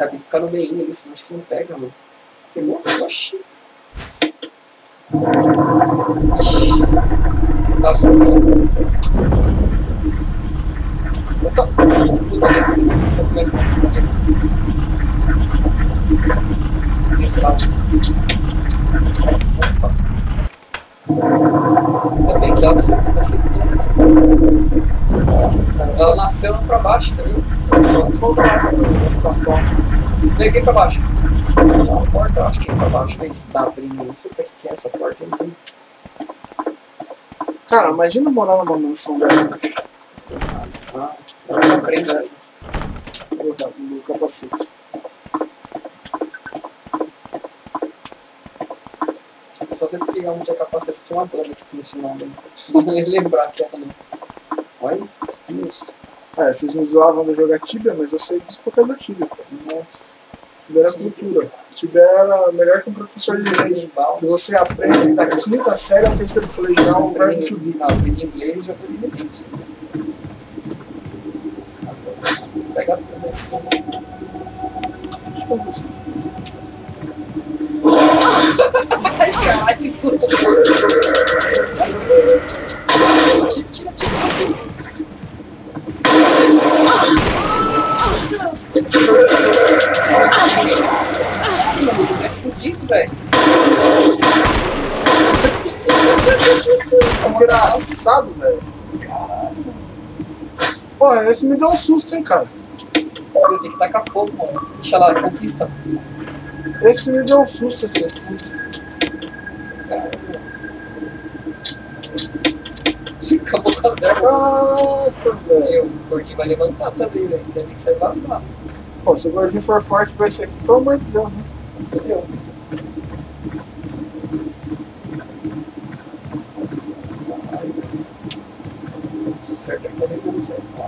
Cara, tem que ficar no meio ali, senão acho que não pega, mano. Pegou? Oxi. Ixi. Nossa, puta. Puta, esse um pouco mais pra cima dele. Esse lá. Ufa. Ainda bem que ela acertou, né? Ela nasceu pra baixo, você viu? Só que faltava essa porta. Peguei pra baixo. A porta, eu acho que é pra baixo, vê se tá abrindo. Não sei pra que é essa porta. Não tem. Cara, imagina morar numa mansão dessa. Ah, eu não aprendo, né? No capacete. Só sempre que realmente é capacete, tem uma banda que tem esse nome aí. Não ia lembrar que era, né? Olha, espinhos. É, vocês me zoavam de jogar Tibia, mas eu sei disso por causa da Tibia. Nossa. Tibia era cultura. Tibia era melhor que um professor de inglês. Que você aprende da quinta série ao terceiro colegial o verbo to be. Não, aprendi inglês e já aprendi inglês. Pega tudo. Deixa eu ver vocês. Ai, caralho, que susto! Tira, tira, tira. É fudido, velho. Desgraçado, velho. Caralho. Pô, esse me deu um susto, hein, cara. Eu tenho que tacar fogo, mano. Deixa lá, conquista. Esse me deu um susto, esse susto. Caralho. Acabou com a zero. Caraca, velho. O gordinho vai levantar também, velho. Você vai ter que sair vazado. Pô, se o gordinho for forte pra esse aqui, pelo amor de Deus, né? Entendeu? Certo é que eu nem vou sair fora.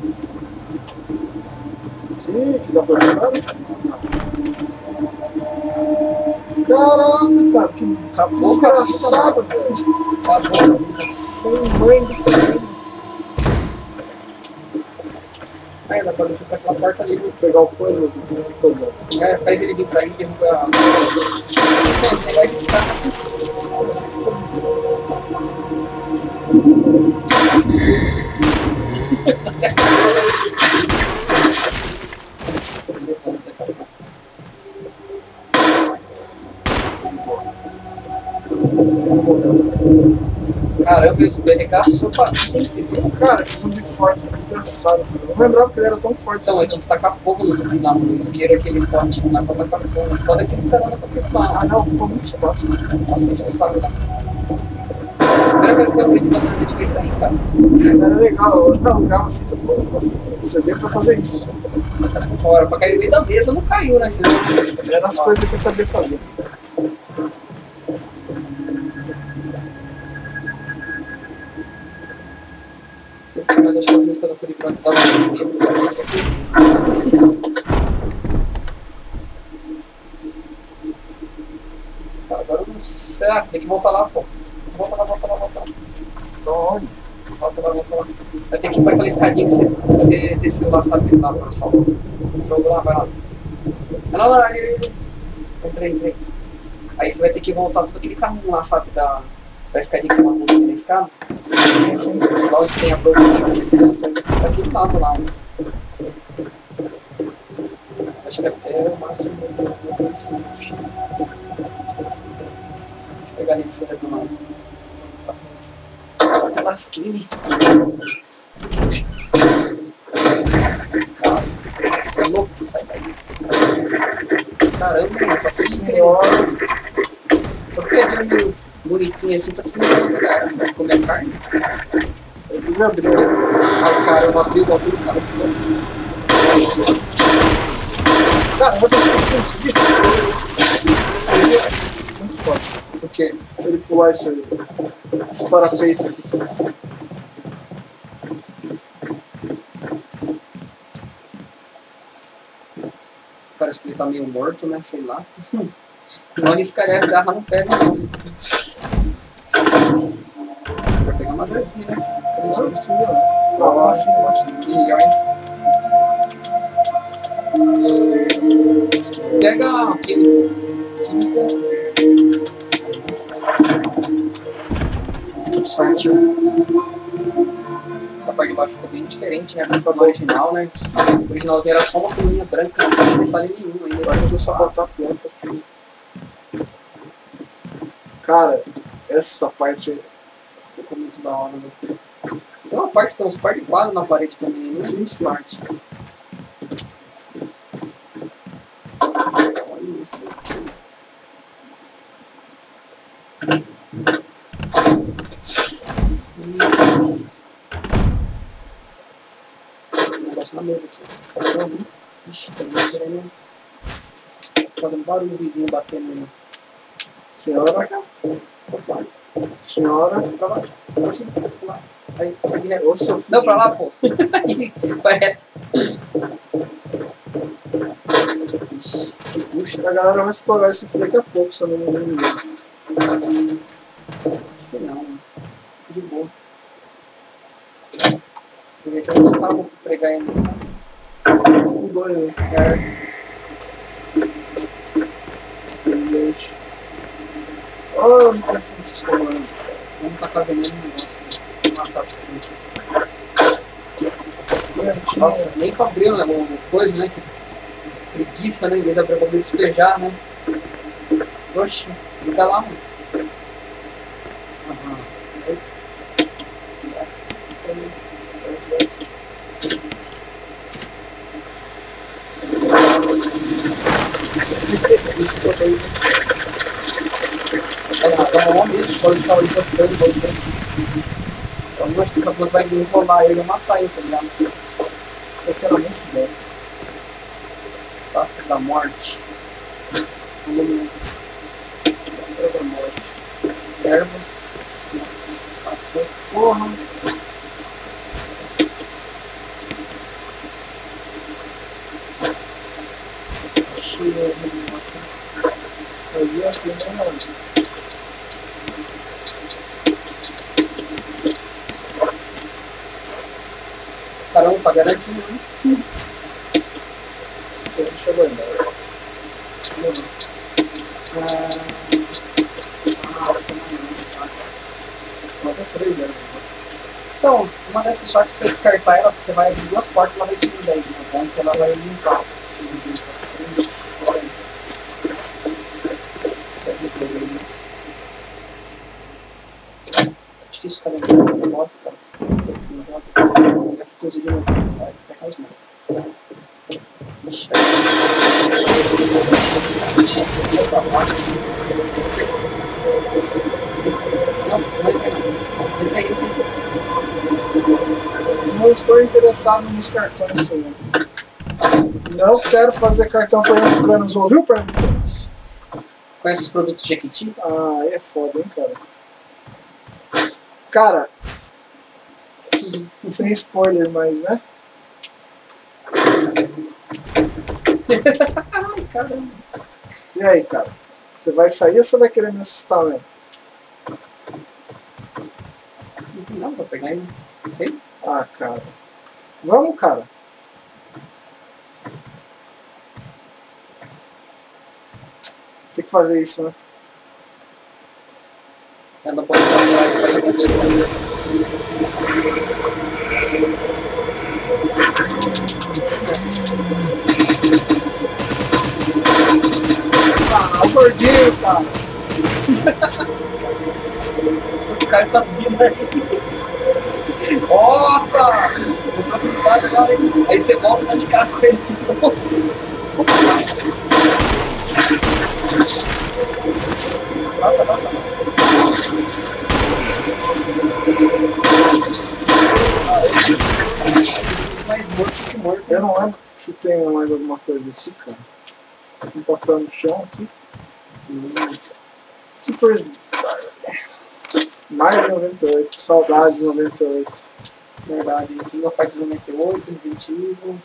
Que, que dá pra jogar, né? Caraca, cara, que Acabou, desgraçado, velho. Acabou. Sem mãe do caralho. Aí dá pra descer pra aquela porta ali. Vou pegar o puzzle, o puzzle. É, faz ele vir pra aí e derruba a... É, melhor que está. Esse aqui tá muito Caramba, esse B R K só pra esse mesmo. Cara, que zumbi forte, desgraçado. Eu não lembrava que ele era tão forte Então, assim. eu tinha que tacar fogo no zumbi lá, no isqueiro, aquele pote lá pra tacar fogo. Foda que ele caramba pra aquele lá. Ah, não, ficou muito espaço. Nossa, enche o saco lá. Primeira vez que eu aprendi a fazer tipo isso aí, cara. Era legal, eu alugava fita por C D pra fazer isso. Bora, pra cair no meio da mesa não caiu, né? Senão... Eram as coisas que eu sabia fazer. Mas acho que as músicas da Poligrama estavam mais tempo. Agora eu não sei. Ah, você tem que voltar lá, pô. Volta lá, volta lá, volta lá. Então, onde? Volta lá, volta lá. Vai ter que ir pra aquela escadinha que você, que você desceu lá, sabe? Lá pra salvar. O jogo lá, vai lá. Vai lá, lá, ali, ali, ali. Entrei, entrei. Aí você vai ter que voltar todo aquele caminho lá, sabe? Da, da escadinha que você matou na escada. Sim, sim. Lá onde tem a prova de chão de criança, vai ter que ir pra aquele lado lá. Né? Acho que até o máximo do assim, deixa eu pegar a revista detonada. Tá lasquinho. Cara, você é louco? Sai daí. Caramba, mano, tá tudo incrível. Tô pegando bonitinho assim, tá tudo incrível, cara. Vai comer carne? Ele já abriu. Ai, cara, eu abri o abriu, cara. Cara, eu vou ter que subir. Isso aí é muito forte. Por quê? Ele pular isso aí. Esse parapeito aqui. Parece que ele tá meio morto, né? Sei lá. Não arriscaria agarrar no pé, não. Vou pegar umas ervilhas, né? Não precisa não. Ah, assim, assim. Melhor, hein? Pega químico. Químico. Sorte. Essa parte de baixo ficou bem diferente, né? Do do original, né? O originalzinho era só uma coluninha branca, não tem detalhe nenhum ainda. Agora eu vou só botar a planta aqui. Cara, essa parte Ficou muito da hora, né? Tem uma parte, tem uns par de quadros na parede também, né? sim, sim. Parte. Olha isso. Tem um negócio na mesa aqui. Ixi, tá querendo. Fazendo barulho, o vizinho batendo aí. Senhora, senhora, Pra baixo. Assim, pra lá. Aí, segue reto. ô seu filho. Não, pra lá, pô. Vai reto. Ixi, que puxa. A galera vai estourar isso aqui daqui a pouco, se eu não me engano. Acho que não, mano. De boa. Aproveitar o Gustavo pra pregar ele. Um, dois, né? É. Gente. Olha o microfone se escolando. Vamos tacar veneno no negócio. Vamos matar as coisas. Nossa, nem pra abrir né, o coisa, né? Que preguiça, né? Em vez de abrir pra poder despejar, né? Oxi, liga lá, mano. Aham. Aí. Nossa, essa planta é uma medo, pode estar encostando em você. Eu acho que essa planta vai enrolar ele e matar ele, tá ligado? Isso aqui era muito bom. Taças da morte. Espera da morte. Ervas. Nossa, pastor. Porra. Cheio de nossa. Aí aqui não. Caramba, pra garantir, né? Deixa eu ver. Ah, Só tem três anos. então, uma dessas sortes você vai descartar ela, você vai abrir duas portas e ela vai subir daí, né? Bom que ela vai limpar. É difícil cada vez esse negócio, cara. Você tem que essa coisa de novo. Vai pegar as mãos. Ixi, não, não entra não. Entra aí, entra aí. Não estou interessado nos cartões, senhor. Não quero fazer cartão pernambucanos, ouviu, pernambucanos? Conhece os produtos Jequiti? Ah, aí é foda, hein, cara. Cara, sem spoiler, mas, né? Ai, caramba. E aí, cara? Você vai sair ou você vai querer me assustar mesmo? Não tem nada pra pegar ainda. Não tem? Ah, cara. Vamos, cara. Tem que fazer isso, né? Ela pode procurar isso aí. Ah, o gordinho, cara. O cara tá vindo aí. Nossa! Eu sou preocupado agora, hein? Aí você volta na de cara com ele de novo. Passa, passa, passa. Mais morto que morto. Eu não lembro se tem mais alguma coisa aqui, cara. Um papel no chão aqui. Que coisa. Mais de noventa e oito. Saudades de noventa e oito. Verdade, aqui na parte de noventa e oito, Resident Evil,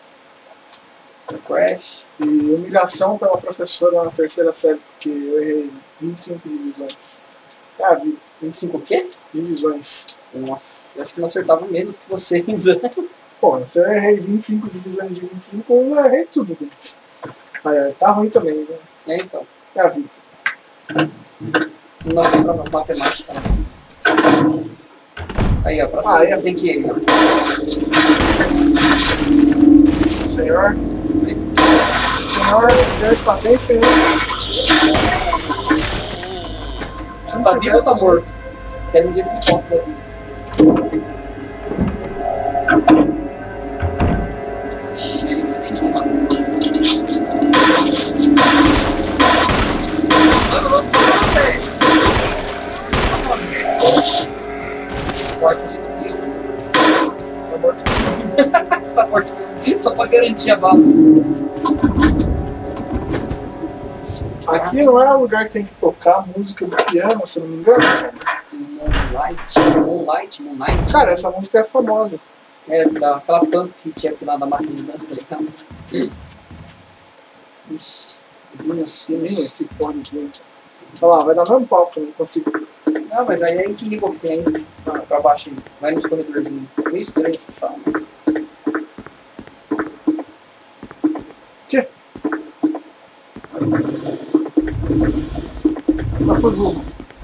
Crash. E humilhação pela professora na terceira série, porque eu errei vinte e cinco divisões. É a vida. vinte e cinco o quê? Divisões. Nossa, eu acho que não acertava menos que você ainda. Porra, se eu errei vinte e cinco divisões de vinte e cinco, eu errei tudo deles. Aí, ó, tá ruim também, né? É, então. É a vida. Nossa, prova de matemática. Né? Aí, ó, pra cima Ah, é. você tem que ir. Ó. Senhor. Senhor, o senhor está bem, senhor? Você tá vivo ou tá morto? Quero um dia de conta da vida. Ele que você tem que ir, mano. Mano, não tô velho. Morto ali no bicho. Tá morto. Tá morto. Só pra garantir a bala. Aqui não é o lugar que tem que tocar música do piano, se eu não me engano. Moonlight, Moonlight, Moonlight. Cara, essa música é famosa. É, daquela pump hit up lá da máquina de dança, tá ligado? Ixi, minhas Menino, filhas. esse porra de jeito. Olha lá, vai dar mesmo pau que eu não consigo. Não, mas aí é equilíbrio que tem aí. Ah, pra baixo aí. Vai nos corredorzinhos. Meio estranho essa sala. Que? Pra fazer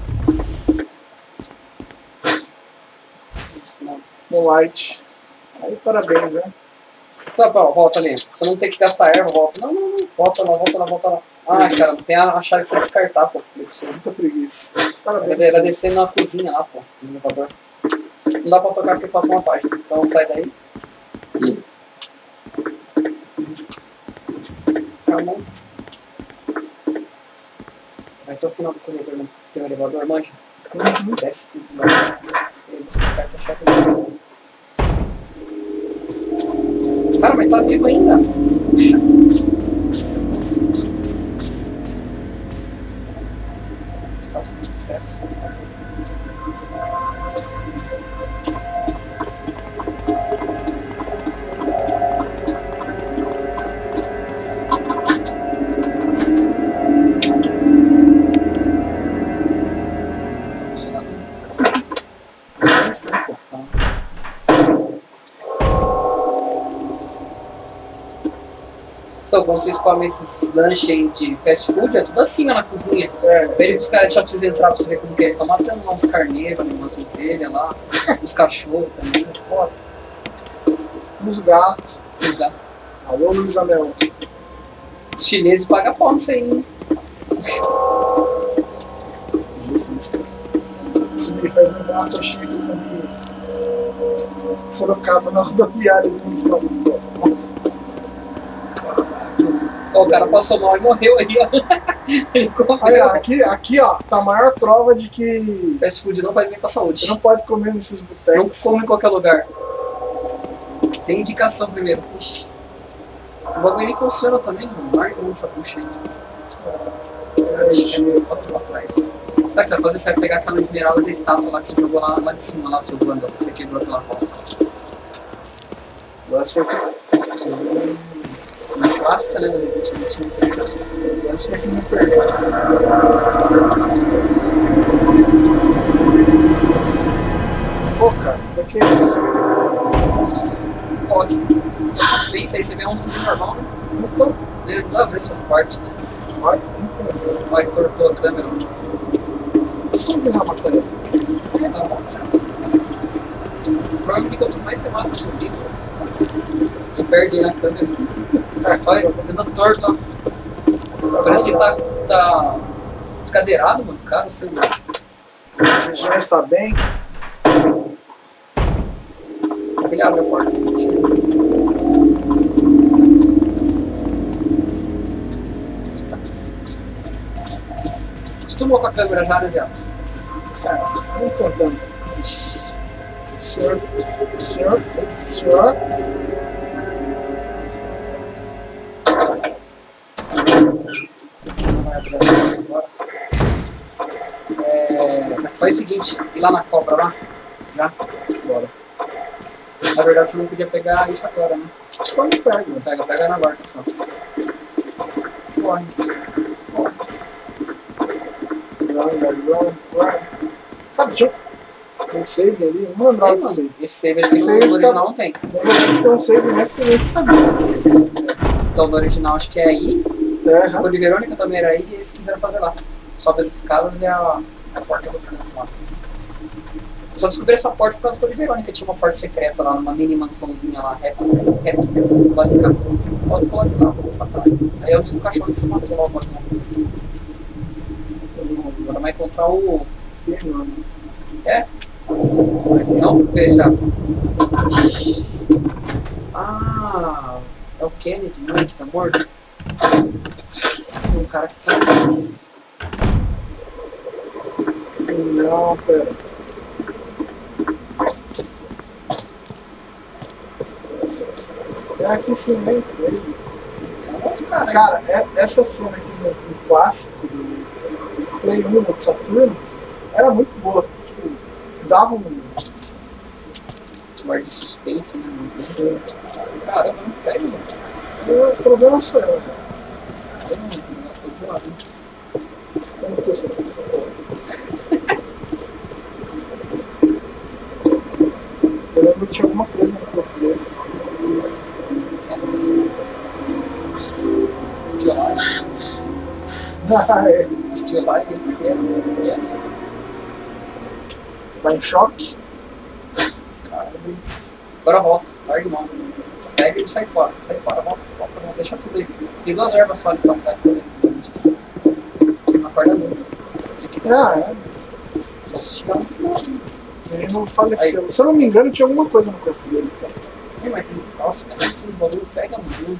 Isso não. Moonlight. Aí parabéns, né? Tá bom, volta ali. Você não tem que gastar erva, volta. Não, não, não. Volta lá, volta lá, volta lá. Ah, cara, tem a, a chave que você descartar, pô. Muita preguiça. Ela, Parabéns. ela descendo na cozinha lá, pô, no elevador. Não dá pra tocar porque falta uma página. Então sai daí. Tá bom. Vai até o final do corredor, não tem um elevador, manja? Uhum. Desce tudo lá. E aí você descarta a chave. Cara, mas tá vivo ainda. Puxa. Está sem sucesso. Então, quando vocês comem esses lanches aí de fast food, é tudo assim ó, na cozinha. É. Pede pros caras deixar pra vocês entrar pra você ver como que é. Eles estão matando lá uns carneiros, umas ovelhas lá, uns cachorros também. Foda. Uns gatos. Os gatos. Alô, Luiz Amel. Os chineses pagam pau nisso aí, hein? Jesus, cara. Isso me faz lembrar uma toxinha que eu comi em Sorocaba na rodoviária de Lisboa. Ó, o cara passou mal e morreu aí, ó. Ele comeu. Olha, aqui, aqui, ó, tá a maior prova de que Fast food não faz bem pra saúde. você não pode comer nesses Não botecos. come em qualquer lugar. Tem indicação primeiro. Ixi. O bagulho nem funciona também, mano. Marca muito essa bucha aí. Energia. Bota pra trás. Sabe o que você vai fazer? Você vai pegar aquela esmeralda da estátua lá que você jogou lá, lá de cima, lá, seu Wanda, você quebrou aquela roda. Agora você vai Uma clássica, né, Resident Evil não tem. Agora você vai que me perder. Pô, cara, pra que isso? Corre. Suspense, aí você vê um zumbi normal, né? Então, Ele lá vê essas partes, né? vai, então. Vai, cortou a câmera. Deixa eu tentar matar ele. É, dá uma volta já. Provavelmente quanto mais você mata o zumbi, você perde aí na câmera. Olha, dando torto, ó. Parece que tá, tá descadeirado, mano, cara, sei lá. O senhor está bem? Ele abre a porta. Acostumou com a câmera já, né, viado? É, vamos tentando. Senhor, senhor, senhor. É, faz o seguinte, ir lá na cobra lá, já, bora. Na verdade você não podia pegar isso agora, né? Só me pega. Não pega, pega na barca só. Corre. Corre. Run, run, run. Sabe, tinha um save ali, não lembrava Tem, de mano. save. Esse save assim Esse no save original não tem. Eu vou ter que ter um save nesse, nesse sabia. Então no original acho que é aí, É, O Code Verônica também era aí e eles quiseram fazer lá. Sobe as escadas e a, a porta do canto lá. Só descobri essa porta por causa do Code Verônica. Tinha uma porta secreta lá numa mini mansãozinha lá, réplica, réplica, do lado de cá. Pode pular de lá, vou pra trás. Aí eu disse o cachorro que se matou lá, o pode Agora vai encontrar o. É? Não? Veja. Ah, é o Kennedy, não é? Que tá morto? Tem um cara que tá. Não, pera. É aqui sim, né? Cara, cara, é- essa cena aqui no, no clássico do Play um do Saturno era muito boa. Tipo, dava um. Guarda de suspense, né? Assim, Caramba, não pega, mano. o problema sou eu, né? Eu não gosto de zoar, né? Eu não tô sendo. Eu lembro que tinha alguma coisa no corpo dele. Still Alive. Ah, é. Still Alive, é. Yes. Tá em choque? Caramba. Agora volta, larga mão. Pega e sai fora, sai fora, volta, volta, volta, deixa tudo aí. Tem duas ervas só ali pra trás também. Não acorda nunca. Se quiser. Ah, é. Só se chegar no final. Ele não faleceu. Se eu não me engano, tinha alguma coisa no corpo dele. Tá? Ei, mas tem. Nossa, tem aquele bagulho pega muito.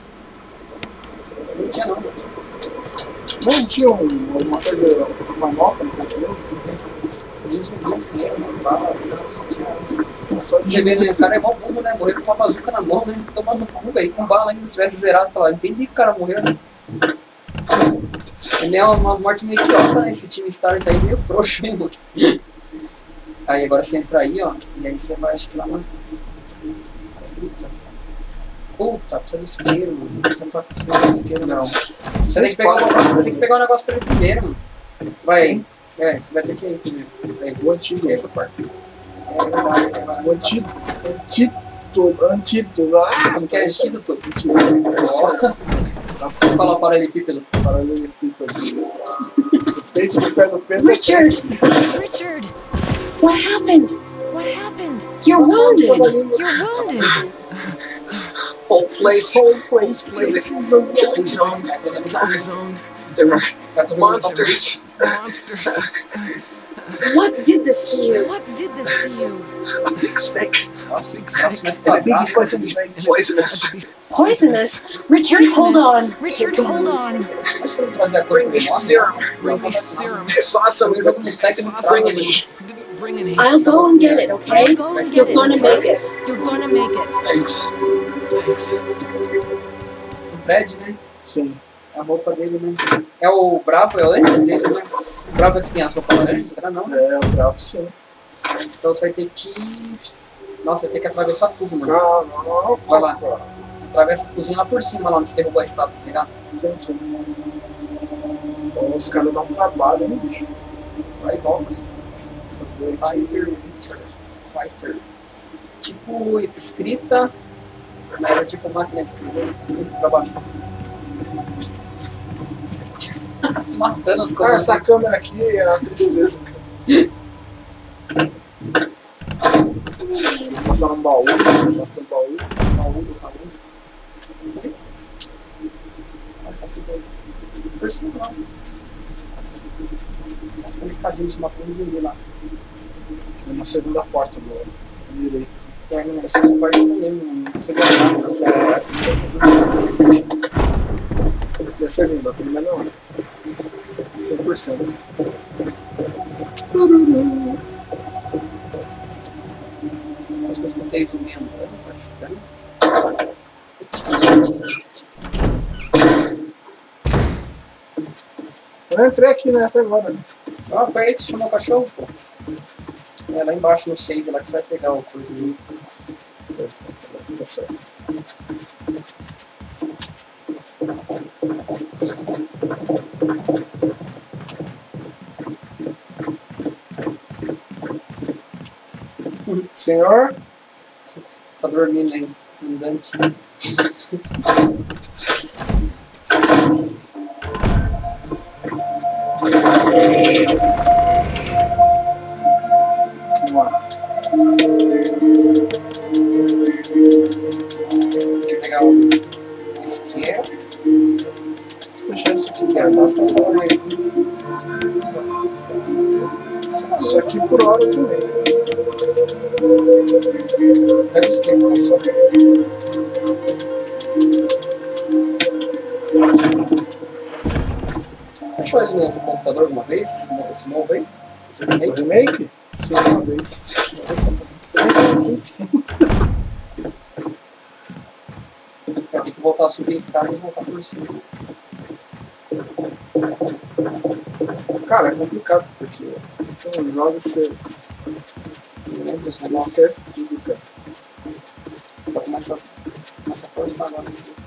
Não tinha não. Não tinha um, alguma coisa, uma nota no corpo dele? Nem dinheiro, dinheiro, não bala, não tinha. Só Você vê, né, o cara é mó burro, né? Morreu com uma bazuca na mão, né? Tomando no cu, velho, com bala ainda. Se tivesse zerado, falar, entendi que o cara morreu, né? É umas mortes meio idiota, né? Esse time Stars aí meio frouxo, hein, mano? Aí agora você entra aí, ó, e aí você vai, acho que lá na. Puta. Puta, precisa do isqueiro, mano. Você não tá precisando do isqueiro, não. Você tem que pegar, você tem que pegar o negócio pra ele primeiro, mano. Vai aí. É, você vai ter que ir primeiro. Aí, o antigo, essa parte. É verdade, você vai. O antídoto. Antídoto. Antídoto. Ah, Como que é antídoto? antídoto. Vou falar o paralelepípedo. Paralelepípedo. O peito do pé do Pedro. Richard, Richard, what happened? what happened? You're wounded. You're wounded. Whole place, whole place, music. There were monsters. Monsters. What did this to you? What did this to you? A big snake. Nossa, nossa, mas And a big quadrado. fucking snake. Poisonous. Poisonous? Richard, hold on. Richard, hold on. Por que você não trazer a cor Bring me serum. Bring me serum. I saw some. Eu jogo no site não Bring traga it me. Bring it I'll go and get it, okay? I'll go and You're get it. gonna make it. You're gonna make it. Thanks. o Brad, né? Sim. A roupa dele, né? É o Bravo, é o antes dele, né? O Bravo é que tem as roupas laranjas, será não? É, o bravo sim. Então você vai ter que. Nossa, vai ter que atravessar tudo, mano. Calma, Vai lá. Atravessa a cozinha lá por cima, lá onde você derrubou a estátua, tá ligado? Sim, sim. Então, os caras dão um trabalho, hein, bicho? Vai e volta. Assim. Deixa eu ver aqui. Tiger Fighter. Fighter. Tipo escrita. Mas é tipo máquina de escrever. Pra baixo. Se matando os Ah, comandos. essa câmera aqui é uma tristeza, cara. Vou passar num baú, botar no baú. Baú do Raul. Olha, tá tudo aí. Por cima lá. Essa escadinha de cima pra zumbi lá. É na segunda porta do do direito aqui. É, não, essa parte eu não lembro, mano. Você guardava pra você agora. E a segunda, a primeira não. cem por cento. Acho que eu escutei zumbi andando, tá estranho. Eu não entrei aqui, né, até agora. Né? Ah, foi aí que você chamou o cachorro, pô. É lá embaixo no save lá que você vai pegar o coisa ali. Tá certo. Senhor? Tá dormindo aí, andante. Vamos lá. Tem que pegar o esquerdo. Deixa isso aqui. Que é bastante hora aí. Isso aqui por hora também. Pega o esquerdo, então, só. Achou ele no computador alguma vez? Esse, no- esse novo aí? Esse O remake? remake? Sim, uma vez. Nossa, você nem tem muito tempo. Vai ter que voltar a subir a escada e voltar por cima. Cara, é complicado, porque se não joga, você, Não lembro esse você negócio. esquece tudo, cara. Então começa, começa a forçar agora.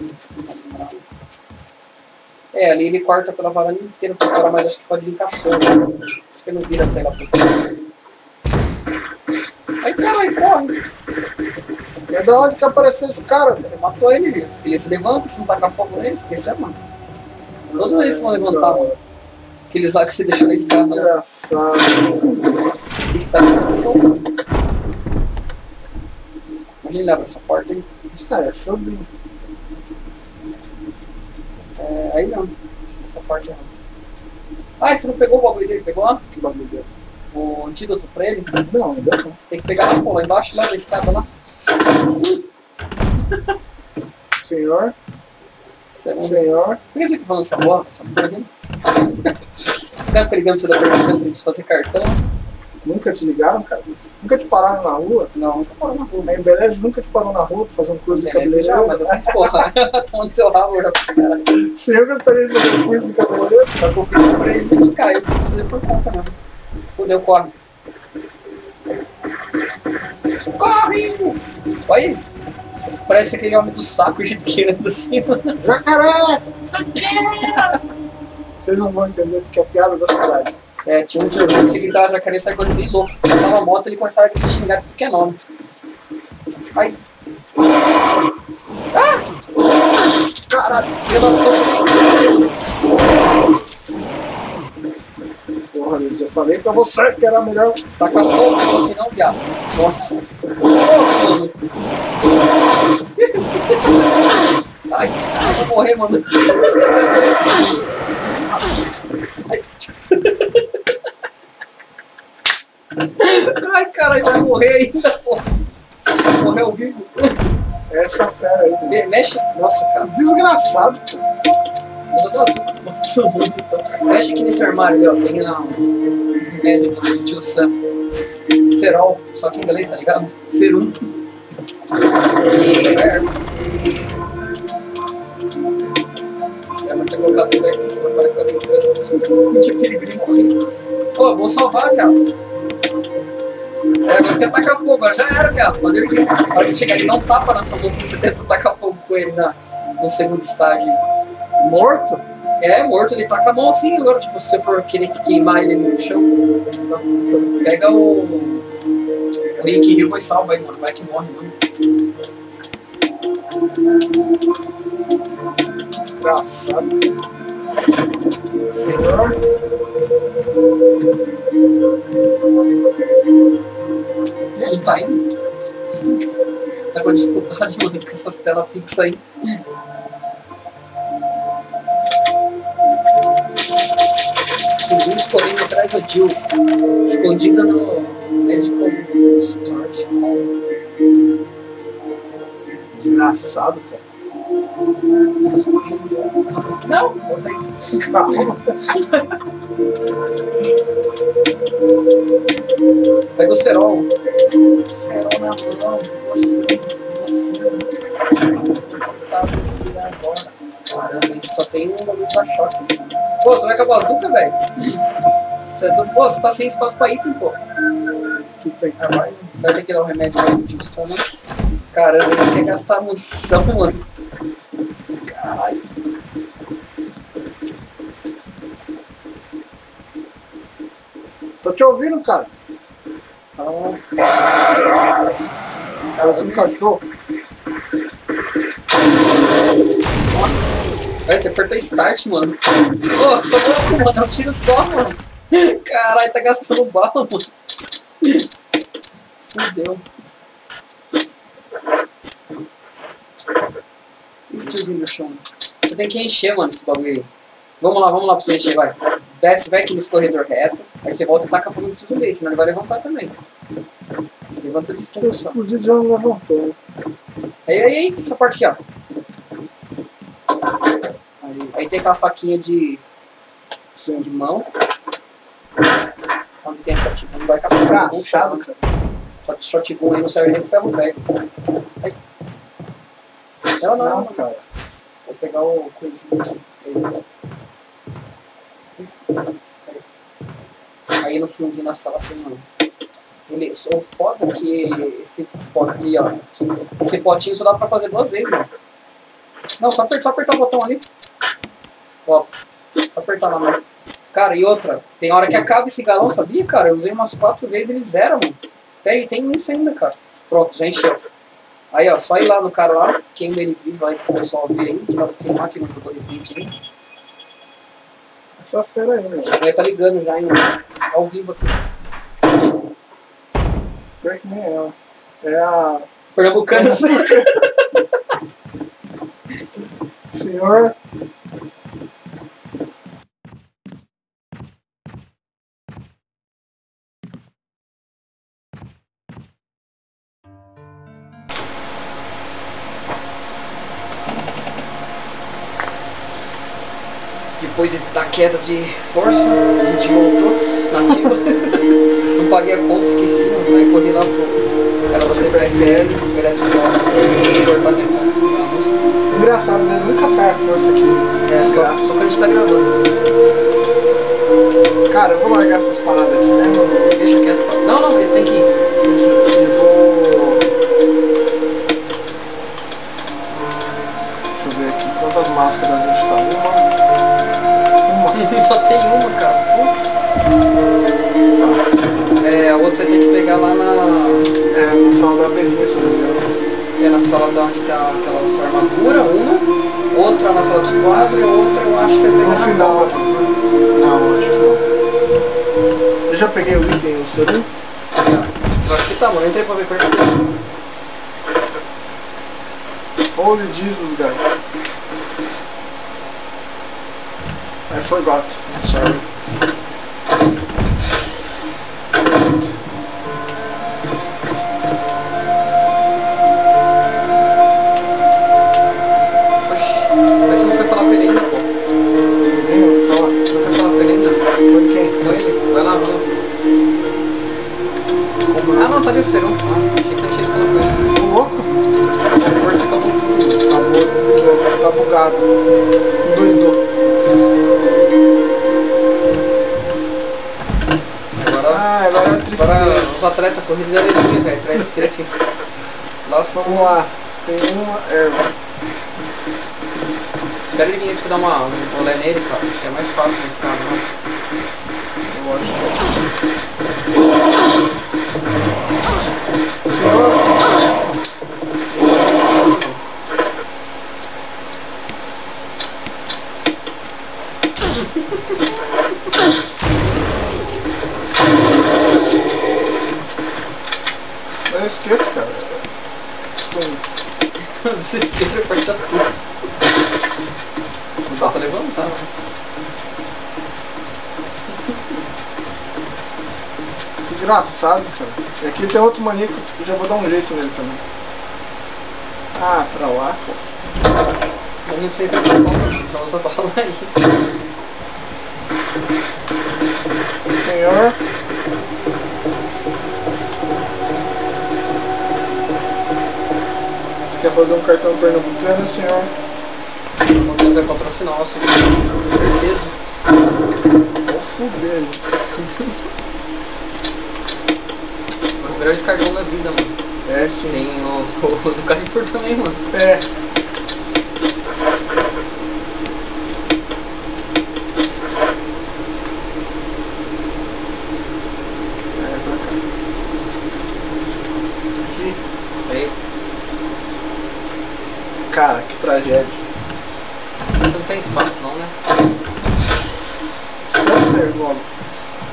É, ali ele corta pela varanda inteira pra fora, mas acho que pode vir cachorro. Acho que ele não vira sair lá por fora. Ai, caralho, corre! É da onde que apareceu esse cara, velho? Você matou ele, ele se levanta, se não tacar fogo nele, esqueceu, mano. Todos eles vão levantar, mano. Aqueles lá que você deixou na escada, né? Desgraçado. Tem que estar no fogo. Imagina ele abre essa porta aí. Ah, é sobre. É, aí não. Essa parte é. Ah, você não pegou o bagulho dele? Pegou lá? Que bagulho dele. O antídoto pra ele? Não, ainda não. Tem que pegar lá, pô, lá embaixo, lá da escada lá. Senhor, Você não... senhor. Por que você tá falando essa bola? Essa porra aqui? Esse cara fica ligando pra você da pergunta pra você fazer cartão? Nunca te ligaram, cara? Nunca te pararam na rua? Não, nunca parou na rua. Aí, beleza, nunca te parou na rua pra fazer um curso de Beleza, já, cabeleireiro? mas eu fiz porra. Tomando seu rabo já pros caras. Se eu gostaria de fazer um curso de cabeleireiro, Só que eu fiz por eles me indicar, eu preciso fazer por conta mesmo. Fudeu, corre. Corre! Olha aí. Parece aquele homem do saco, o jeito que anda assim, mano. jacaré! Vocês não vão entender porque é a piada da cidade. É, tinha um tiozinho que gritava jacaré e saia quando ele louco. Tava a moto, ele começava a xingar tudo que é nome. Ai. Ah! Caralho, filha da sopa. Porra, Deus, eu falei pra você que era melhor. Taca fogo, só que não, viado. Nossa. Oh, ai, eu vou morrer, mano. Ai, caralho, vai morrer ainda, porra. Morreu vivo. Essa fera aí, Me- Mexe. Nossa, cara. desgraçado. Eu tô azul. Nossa, então. Mexe aqui nesse armário ali, ó. Tem ah, um remédio do tio Sam. Serol, só que em inglês, tá ligado? Serum. É, é muito colocado no back, senão vai ficar tentando. Não tinha perigo de morrer. Pô, vou salvar, viado. É, agora você quer tacar fogo, agora já era, viado. Pode ir. Na hora que você chegar ali, dá um tapa na sua mão quando você tenta tacar fogo com ele na, no segundo estágio. Morto? É, morto, ele taca a mão assim, agora, tipo, se você for querer queimar ele ali no chão, pega o. O Rick Hill e salva aí, mano. Vai que morre, mano. Desgraçado. Senhor. Ele tá indo. Tá com dificuldade, mano, com essas telas fixas aí. O Bruce correndo atrás da Jill, escondida no Medical Storage Hall. Desgraçado, cara. Não, volta aí. Calma. Pega o Serol. Serol na mão. Você, você. Vou botar você agora. Caramba, isso só tem um bagulho pra choque. Pô, você vai com a bazuca, velho? Você, pô, você tá sem espaço pra item, pô. Que tem? Ah, vai. Você vai ter que dar o remédio pra munição, né? Caramba, você quer gastar munição, mano. Caralho. Tô te ouvindo, cara. Ah, Parece um cachorro. vai ter que apertar start, mano. Pô, só louco, mano. É um tiro só, mano. Caralho, tá gastando bala, mano. Fudeu. Esse tiozinho no chão. Você tem que encher, mano, esse bagulho aí. Vamos lá, vamos lá pra você encher, vai. Desce, vai aqui nesse corredor reto. Aí você volta e taca fogo nesse zumbi, senão ele vai levantar também. Levanta de Se fundo, esse só. fudido já não levantou, né? Aí, aí, aí, essa parte aqui, ó. Aí, aí tem aquela faquinha de... de mão. Onde tem a shotgun, não vai caçar. Desgraçado, cara. Essa shotgun aí não serve nem pro ferro velho. Aí. Ela não, Não, não, cara. Vou pegar o coisinho aqui. Aí. Aí no fundinho na sala tem um. Ele, o foda é que esse potinho, ó. Que, esse potinho só dá pra fazer duas vezes, mano. Não, só apertar, só apertar o botão ali. Volta. Só apertar lá, mano. Cara, e outra, tem hora que acaba esse galão, sabia, cara? Eu usei umas quatro vezes e ele zera, mano. Tem, tem isso ainda, cara. Pronto, já encheu. Aí, ó, só ir lá no cara lá, queima ele vivo lá pro pessoal ver aí, que dá pra queimar, que não jogou Resident ainda. Essa fera aí, meu. Ele tá ligando já, hein, ao vivo aqui. Pior que nem ela. É a... Pernambucana, assim. Senhor... Depois de dar queda de força, a gente voltou nativa. Não paguei a conta, esqueci, mano. Aí corri lá pro cara da C P F L, direto pro cortar minha conta. Engraçado, né? Nunca cai a força aqui. É, só, só que a gente tá gravando. Cara, eu vou largar essas paradas aqui, né, mano? Deixa quieto. Pra... Não, não, esse tem que ir. Tem que ir. Eu vou... Deixa eu ver aqui quantas máscaras a gente tá. Uma... Só tem uma, cara. Putz. Tá. É, a outra você tem que pegar lá na... É, na sala da Belinha, se eu não me engano. É na sala da onde tá aquelas armaduras, uma. Outra na sala dos quadros e outra eu acho que é pegar No na final. cobra. Não, acho que não. Eu já peguei o item, o serum. Eu acho que tá, mano. Entrei pra ver perto. Holy Jesus, guy. I forgot. Sorry. Forgot. Oxi, mas você não foi falar com ele ainda, pô. Ninguém ouviu falar. Não foi falar com ele ainda? Com quem? Com ele? Vai lá, vai lá. Ah, não, tá ali o serum. Ah, achei que você tinha ido falar com ele. Tô louco? A força acabou tudo. Acabou, desligou. Tá bugado. Doidou. Agora, Ah, agora é agora tristeza. os atletas corrida da alegria, velho. Atrás de safe. Nossa, Vamos lá. Tem uma erva. espera ele vir aí pra você dar uma, um olé nele, cara. Acho que é mais fácil nesse caso, né? Eu acho que é. Senhor. Eu esqueço, cara. Costume. Desespero, aperta tudo. Falta levantar, né? Desgraçado, cara. E aqui tem outro maníaco, eu já vou dar um jeito nele também. Ah, pra lá, pô. Eu não sei se é pra bom, então usa bala aí. Senhor. Você quer fazer um cartão pernambucano, senhor? O Deus vai patrocinar o nosso vídeo, com certeza. Vou fuder, mano. Os melhores cartões da vida, mano. É, sim. Tem o, o do Carrefour também, mano. É. É, pra cá. Aqui. Aí, Cara, que tragédia. você não tem espaço não, né? Você deve ter, Gogo.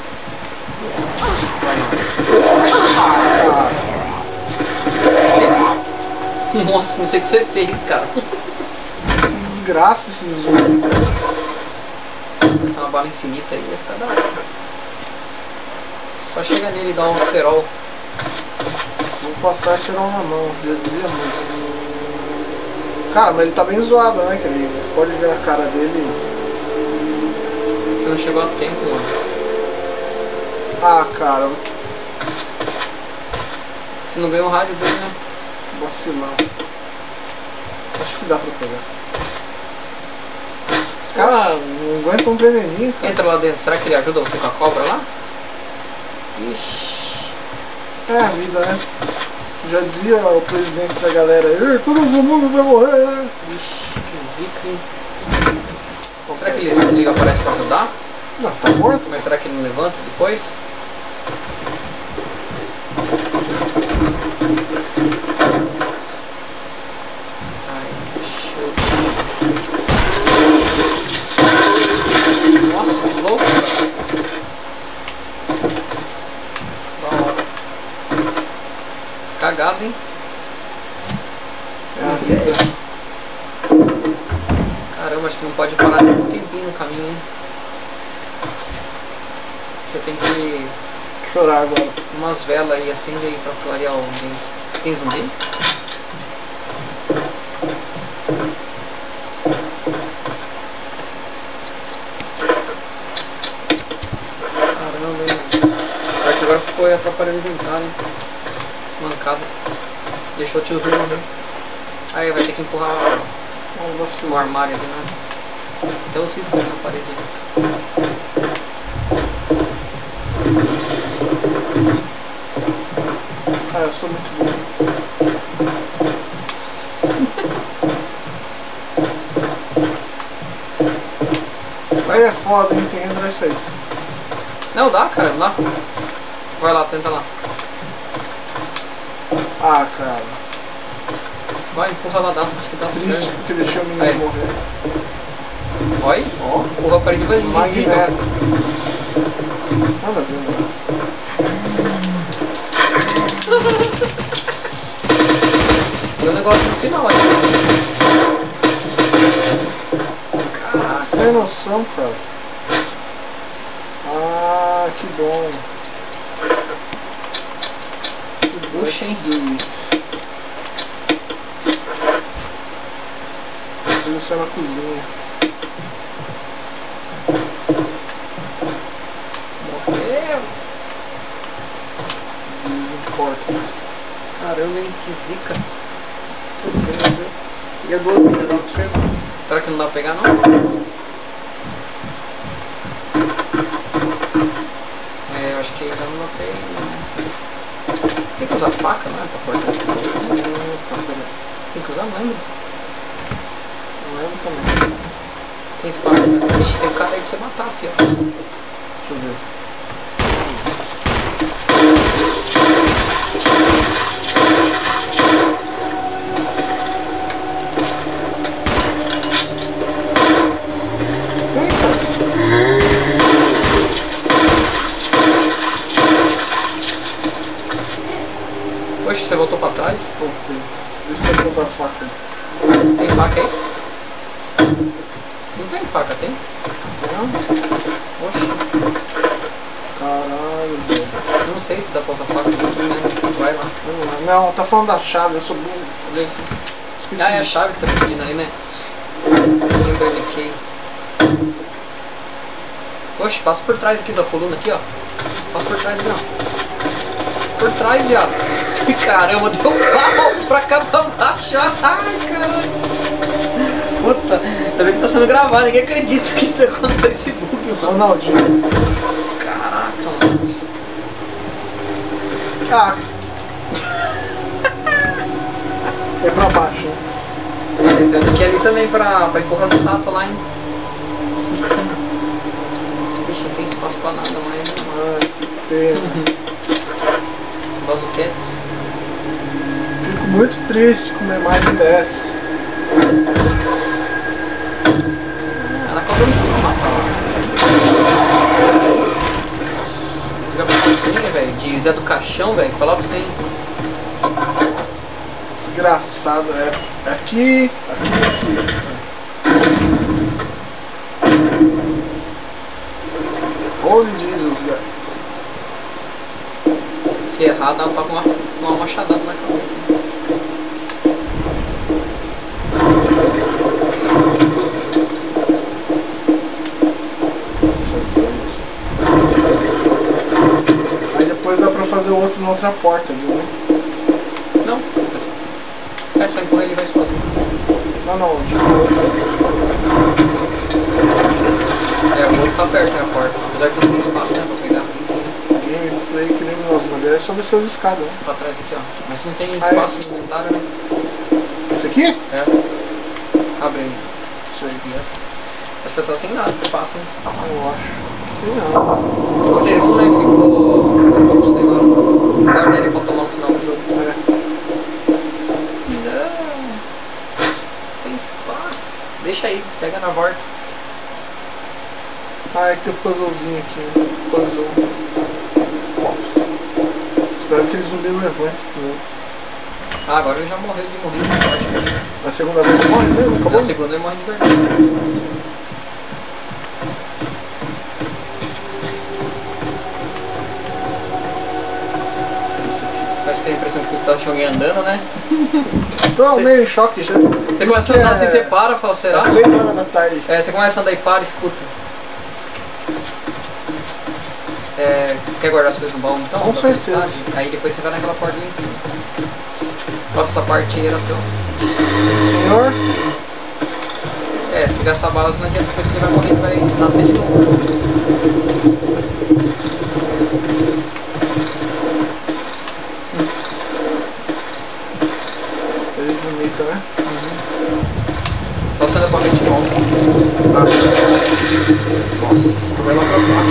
Nossa, não sei o que você fez, cara. Desgraça esses zumbis. Se fosse uma bala infinita aí, ia ficar da hora. Só chega nele e dá um cerol. Vou passar esse cerol na mão, já dizia a música. Cara, mas ele tá bem zoado, né? Que ele, você pode ver a cara dele. Você não chegou a tempo, mano. Ah, cara, Você não ganhou o rádio dele, né? vacilão. Acho que dá pra pegar. Os caras não aguentam um veneninho, cara. Entra lá dentro. Será que ele ajuda você com a cobra lá? Ixi. É a vida, né? Já dizia o presidente da galera, "Ei, todo mundo vai morrer, né?" Ixi, que zica, hein? Será que ele, ele aparece pra ajudar? Não, tá morto. Mas será que ele não levanta depois? Ai, show. Nossa, que louco, cara. Da hora. Cagado, hein? É a vida. Caramba, acho que não pode parar nem um tempinho no caminho, hein? Você tem que... Chorar agora. umas velas aí, acende aí pra clarear o ambiente. Tem zumbi? Caramba, hein? Pior que agora ficou atrapalhando o inventário, hein? Mancada. Deixou o tiozinho morrer. Aí vai ter que empurrar Vamos vacilar. o armário ali, né? Até os riscos ali na parede ali. Ah, eu sou muito bom. Aí é foda, hein? Tem que entrar isso aí. Não, dá, cara, não dá. Vai lá, tenta lá. Ah, cara. Vai, empurra lá, dá, acho que dá Triste certo. porque deixei o menino Aí. morrer. Olha, Ó, empurra a parede vai invisível. Magneto. Nada a ver, mano. Deu um negócio no final aí. Caraca. Sem noção, cara. Ah, que bom. Que bucha, hein? Let's do it. Isso é na cozinha. Morreu. This is important. Caramba, hein? Que zica. Putz, ele morreu. E a duas que ele dá pro cheiro? Será que não dá pra pegar, não? É, eu acho que ainda não dá pra ir, não. Tem que usar faca, não é? Pra cortar esse... Hum, tá, peraí. Tem que usar, não lembro. Não lembro também. Tem espada, né? Ixi, tem um cara aí pra você matar, fio. Deixa eu ver. Vem, cara. Oxe, você voltou pra trás? Voltei. Vê se dá pra usar a faca. Tem faca aí? Não tem faca, tem? Não? Oxe, Caralho, velho. eu não sei se dá pra usar faca, não tem, né? Vai lá. Não, não, tá falando da chave, eu sou burro. Eu esqueci Ah, é a disso. chave que tá pedindo aí, né? Emberniquei. Oxe, passa por trás aqui da coluna aqui, ó. Passa por trás aqui, ó. Por trás, viado. Caramba, deu um pau pra cá pra baixo. Ai, caralho. Puta, também que tá sendo gravado, ninguém acredita que isso aconteceu esse bug, mano. Ronaldinho. Caraca, mano. Ah. É pra baixo, hein? É, esse aqui é ali também pra, pra empurrar as estátuas lá, hein. Vixe, não tem espaço pra nada mais. Ai, que pena. Bazuquetes. Fico muito triste com uma imagem dessa. Ela cobra não precisa matar lá. Nossa, fica pra Zé do Caixão, velho. Falar pra você, hein? Desgraçado, é. Aqui, aqui, aqui. Holy Jesus, velho. Se errar, dá pra uma, uma machadada na cabeça. Hein? Aí depois dá pra fazer o outro na outra porta, viu? Né? Não. É só empurrar ele e vai sozinho. Não, não, de outro. É, o outro tá perto da porta. Apesar que não tem espaço, né, pra pegar. Gameplay criminoso, mas é só descer as escadas, né? Pra trás aqui, ó. Mas não tem espaço no inventário, né? Esse aqui? É. Abre aí. Isso aí. Yes. Você tá sem nada de espaço, hein? Eu acho que não. Você, você ficou... Ficou sei lá. Guarda ele pra tomar no final do jogo. É. Não. Tem espaço. Deixa aí, pega na volta. Ah, é que tem um puzzlezinho aqui, né? Puzzle. Nossa. Espero que ele zumbi não levante de novo. Ah, agora ele já morreu de morrer de morte. Né? Na segunda vez ele morre mesmo? Acabou? Na segunda ele morre de verdade. Esse aqui. Parece que tem a impressão que você tinha alguém andando, né? Tô Você- meio em choque já. Você começa a andar assim, você para, fala, será? É três horas da tarde. É, você começa a andar e para, escuta. É, quer guardar as coisas no baú então? Com Da certeza. felicidade? Aí depois você vai naquela porta ali em cima. Nossa, essa parte aí era teu. Senhor? É, se gastar balas não adianta, depois que ele vai morrer, ele vai nascer de novo. Ele vomita, né? Só você anda pra frente e volta. Ah. Nossa, tu vai lá pra baixo.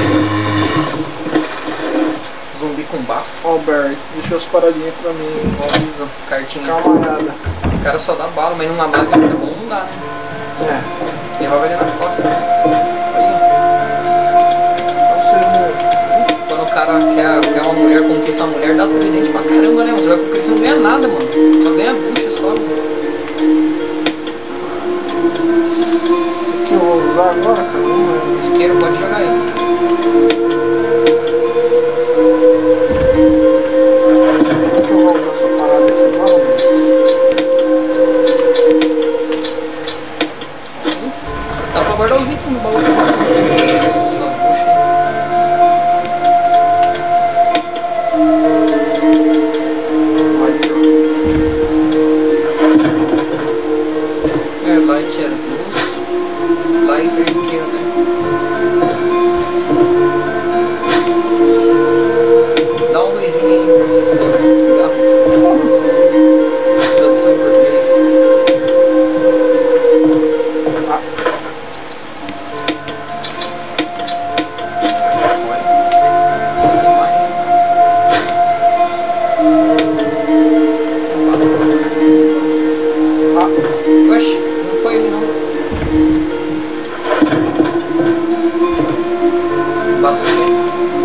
Zumbi com bafo. Ó, o Barry, deixa as paradinhas pra mim. Ó, isso, cartinha. Camarada. O cara só dá bala, mas numa máquina que é bom não dá, né? É. Levava ele na costa. Aí, Só você, quando o cara quer, quer uma mulher, conquista a mulher, dá presente pra caramba, né? Você vai conquistar, você não ganha nada, mano. Só ganha bucha só, mano. o que eu vou usar agora, cara? Não lembro. Isqueiro, pode jogar aí. Como que eu vou usar essa parada aqui? Não, mas... Dá pra guardar os itens no baú pra você, você vê essas buchas aí. É, light é luz. Light é isqueiro, né? Dá uma luzinha aí pra mim, esse cigarro. Tradução em português. Ah. Olha. Mas tem mais, né? Tem bala pra caramba. Ah. Oxe, não foi ele não. Bazuquetes.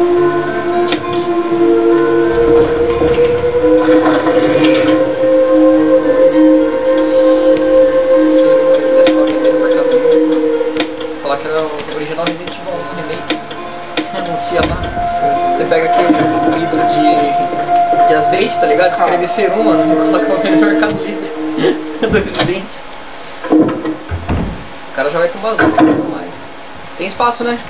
Falar que era o original Resident Evil um remake. Anuncia lá. Você pega aqueles litros de, de azeite, tá ligado? Escreve serum, mano, e coloca o no Mercado Livre do Resident. O cara já vai com bazuca, não mais. Tem espaço, né?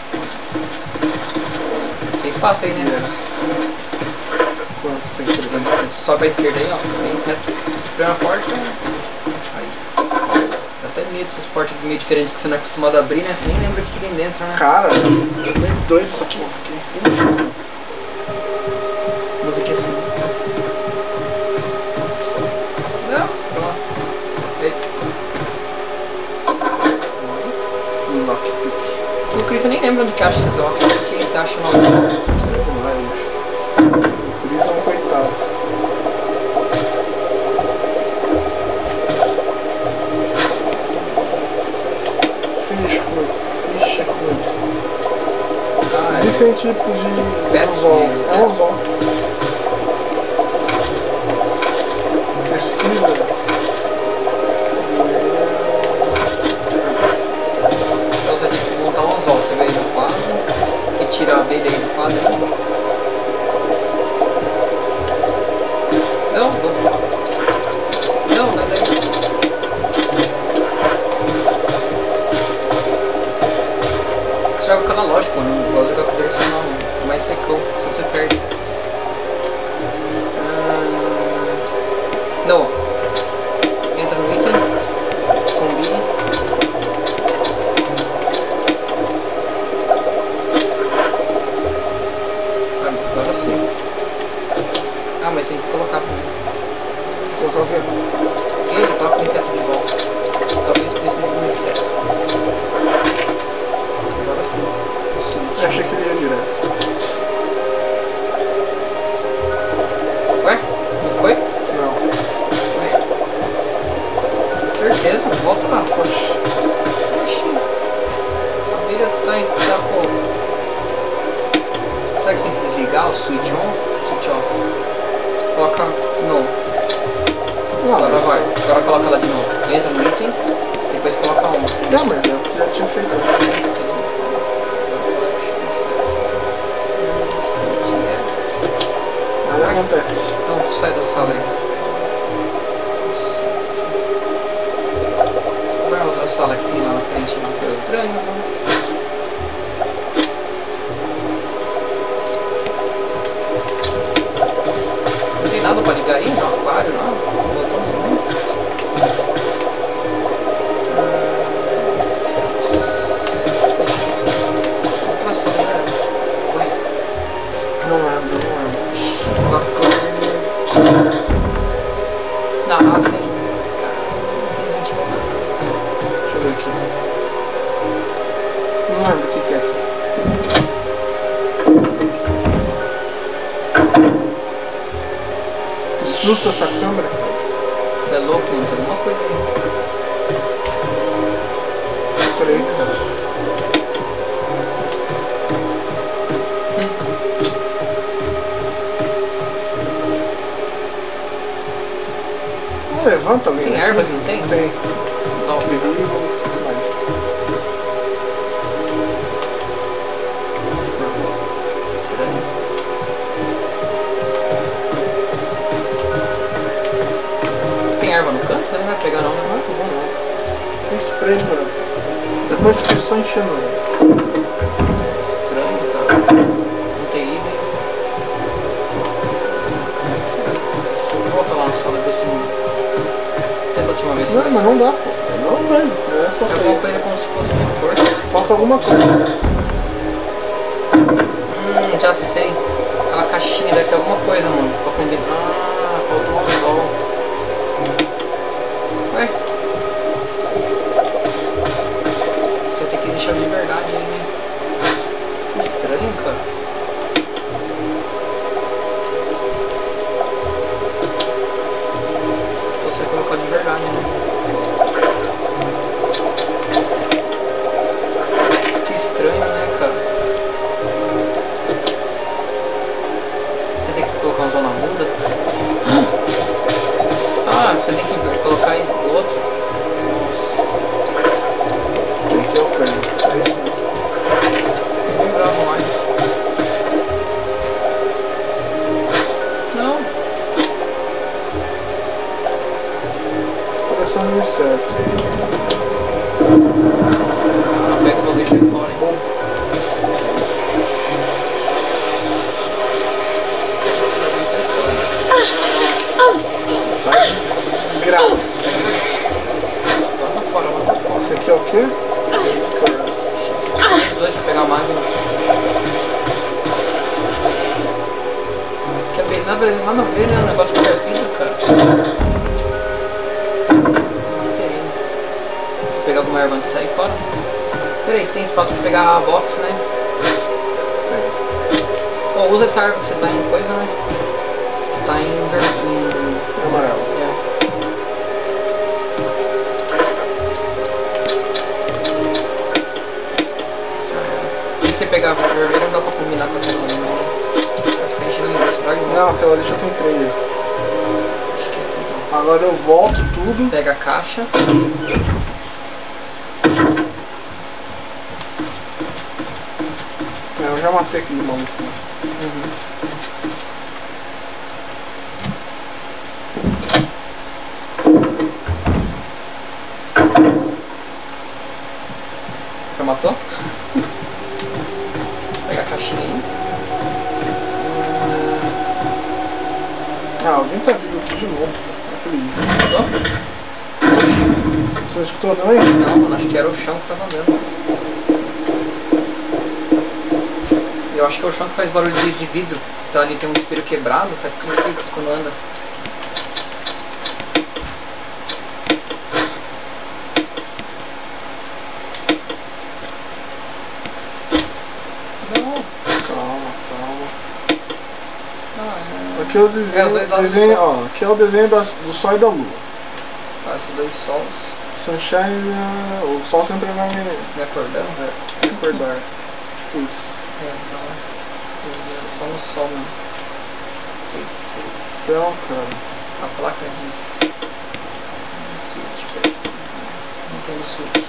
Tem espaço aí, né? Yes. Quanto tem que Tem- Sobe à esquerda aí, ó. Vem reto. Primeira porta. Aí. Dá até medo dessas portas meio diferentes que você não é acostumado a abrir, né? Você nem lembra o que tem dentro, né? Cara, é meio doido essa porra aqui. Música é sinistra. Não, vamos lá. Ei. Lockpick. O Chris nem lembra onde que acha esse dock. O que você acha no nome? Vai, bicho. O Chris é um coitado. Fish fruit. Fish fruit. Ah, Existem tipos de Peças anzol. de- É um anzol. pesquisa. Então você tem que montar um anzol. Você vem no quadro, retirar a abelha aí do quadro. Não, do outro lado. Não, não é daí. Você joga com analógico, mano. Não gosto de jogar com direcional, mano. É mais secão, só você perde. Hum... Não. Entra no item. Combine. Ah, agora sim. Ah, mas tem que colocar primeiro. Colocar o quê? Ele coloca o inseto de volta. Talvez precise de um inseto. Agora sim. Eu achei que ele ia direto. Ué? Não foi? Não. Ué? Certeza? Volta lá. Oxi. Oxi. A abelha tá em. Tá com. Será que você tem que desligar o switch on? Switch off. Coloca no. Não, Agora mas... vai. Agora coloca ela de novo. Entra no item. Depois coloca um. Não, mas eu já tinha feito. Nada acontece. Então sai da sala aí. Qual é a outra sala que tem lá na frente? Não? Que estranho, né? Não tem nada pra ligar aí? No aquário, não? Botão nenhum. Outra sala, né? Ué? Não lembro, não lembro. Lascou. Na raça, hein? Resident Evil na raça. Deixa eu ver aqui. Não lembro o que, que é aqui. Que susto essa câmera. Você é louco, mano? Tem alguma coisa aí. Peraí, cara. Não levanta ali. Tem erva que não tem? Tem. Não. Perigo, o que mais? Estranho. Tem erva no canto? Você não vai pegar não, Ah, né? não vou não. Tem spray, mano. Depois fiquei só enchendo ele. Estranho, cara. Não tem item. Volta lá na sala e vê se não... Tenta a última vez. Não, mas não dá, pô. Não vai. É só É sair. alguma coisa como se fosse de força. Falta alguma coisa. Hum, já sei. Aquela caixinha deve ter alguma coisa, mano. Pra combinar. Ah, faltou um anzol. Ué? Você tem que deixar de verdade aí, né? Que estranho, cara. Então você colocou de verdade, né? Que estranho, né, cara? Você tem que colocar um anzol na bunda? Ah, você tem que colocar aí no outro? Nossa. Tem que é o coisa. É isso mesmo. Eu lembrava mais. Não. Coração no inseto. Ah, pega o bagulho e sai fora, hein? Esse bagulho sai fora. Sai. Desgraça. Vaza fora, vaza fora. Esse aqui é o quê? Curse. Os dois pra pegar a máquina. Que é bem nada, nada a ver, né? O negócio que é vida, cara. Misterino. Vou pegar alguma erva antes de sair fora. Peraí, você tem espaço pra pegar a box, né? Tem. Bom, usa essa erva que você tá em coisa, né? Você tá em vermelho. Amarelo. É. Já era. E se pegar vermelho não dá pra combinar com aquela, não. Vai ficar enchendo linguiça, vai igual. Não, aquela ali já tem trailer. Acho que é então. Agora eu volto tudo. Pega a caixa. É, eu já matei aquele maluco. Uhum. Já matou? Pega a caixinha aí. Ah, alguém tá vivo aqui de novo, cara. Não acredito. Escutou? Você não escutou também? Não, mano, acho que era o chão que tava andando. Eu acho que é o chão que faz barulho de, de vidro. Então ali tem um espelho quebrado, faz clique quando anda. Não. Calma, calma. Ah, é... Aqui é o desenho, É, os dois lados do desenho sol. ó, aqui é o desenho das, do sol e da lua. Faço dois sols. Sunshine, uh, o sol sempre vai me, Me acordando. é, me acordar. Tipo isso. É, então. Só no sol mesmo. oito seis. Então, cara. A placa diz. Um switch, parece. Não tem no switch.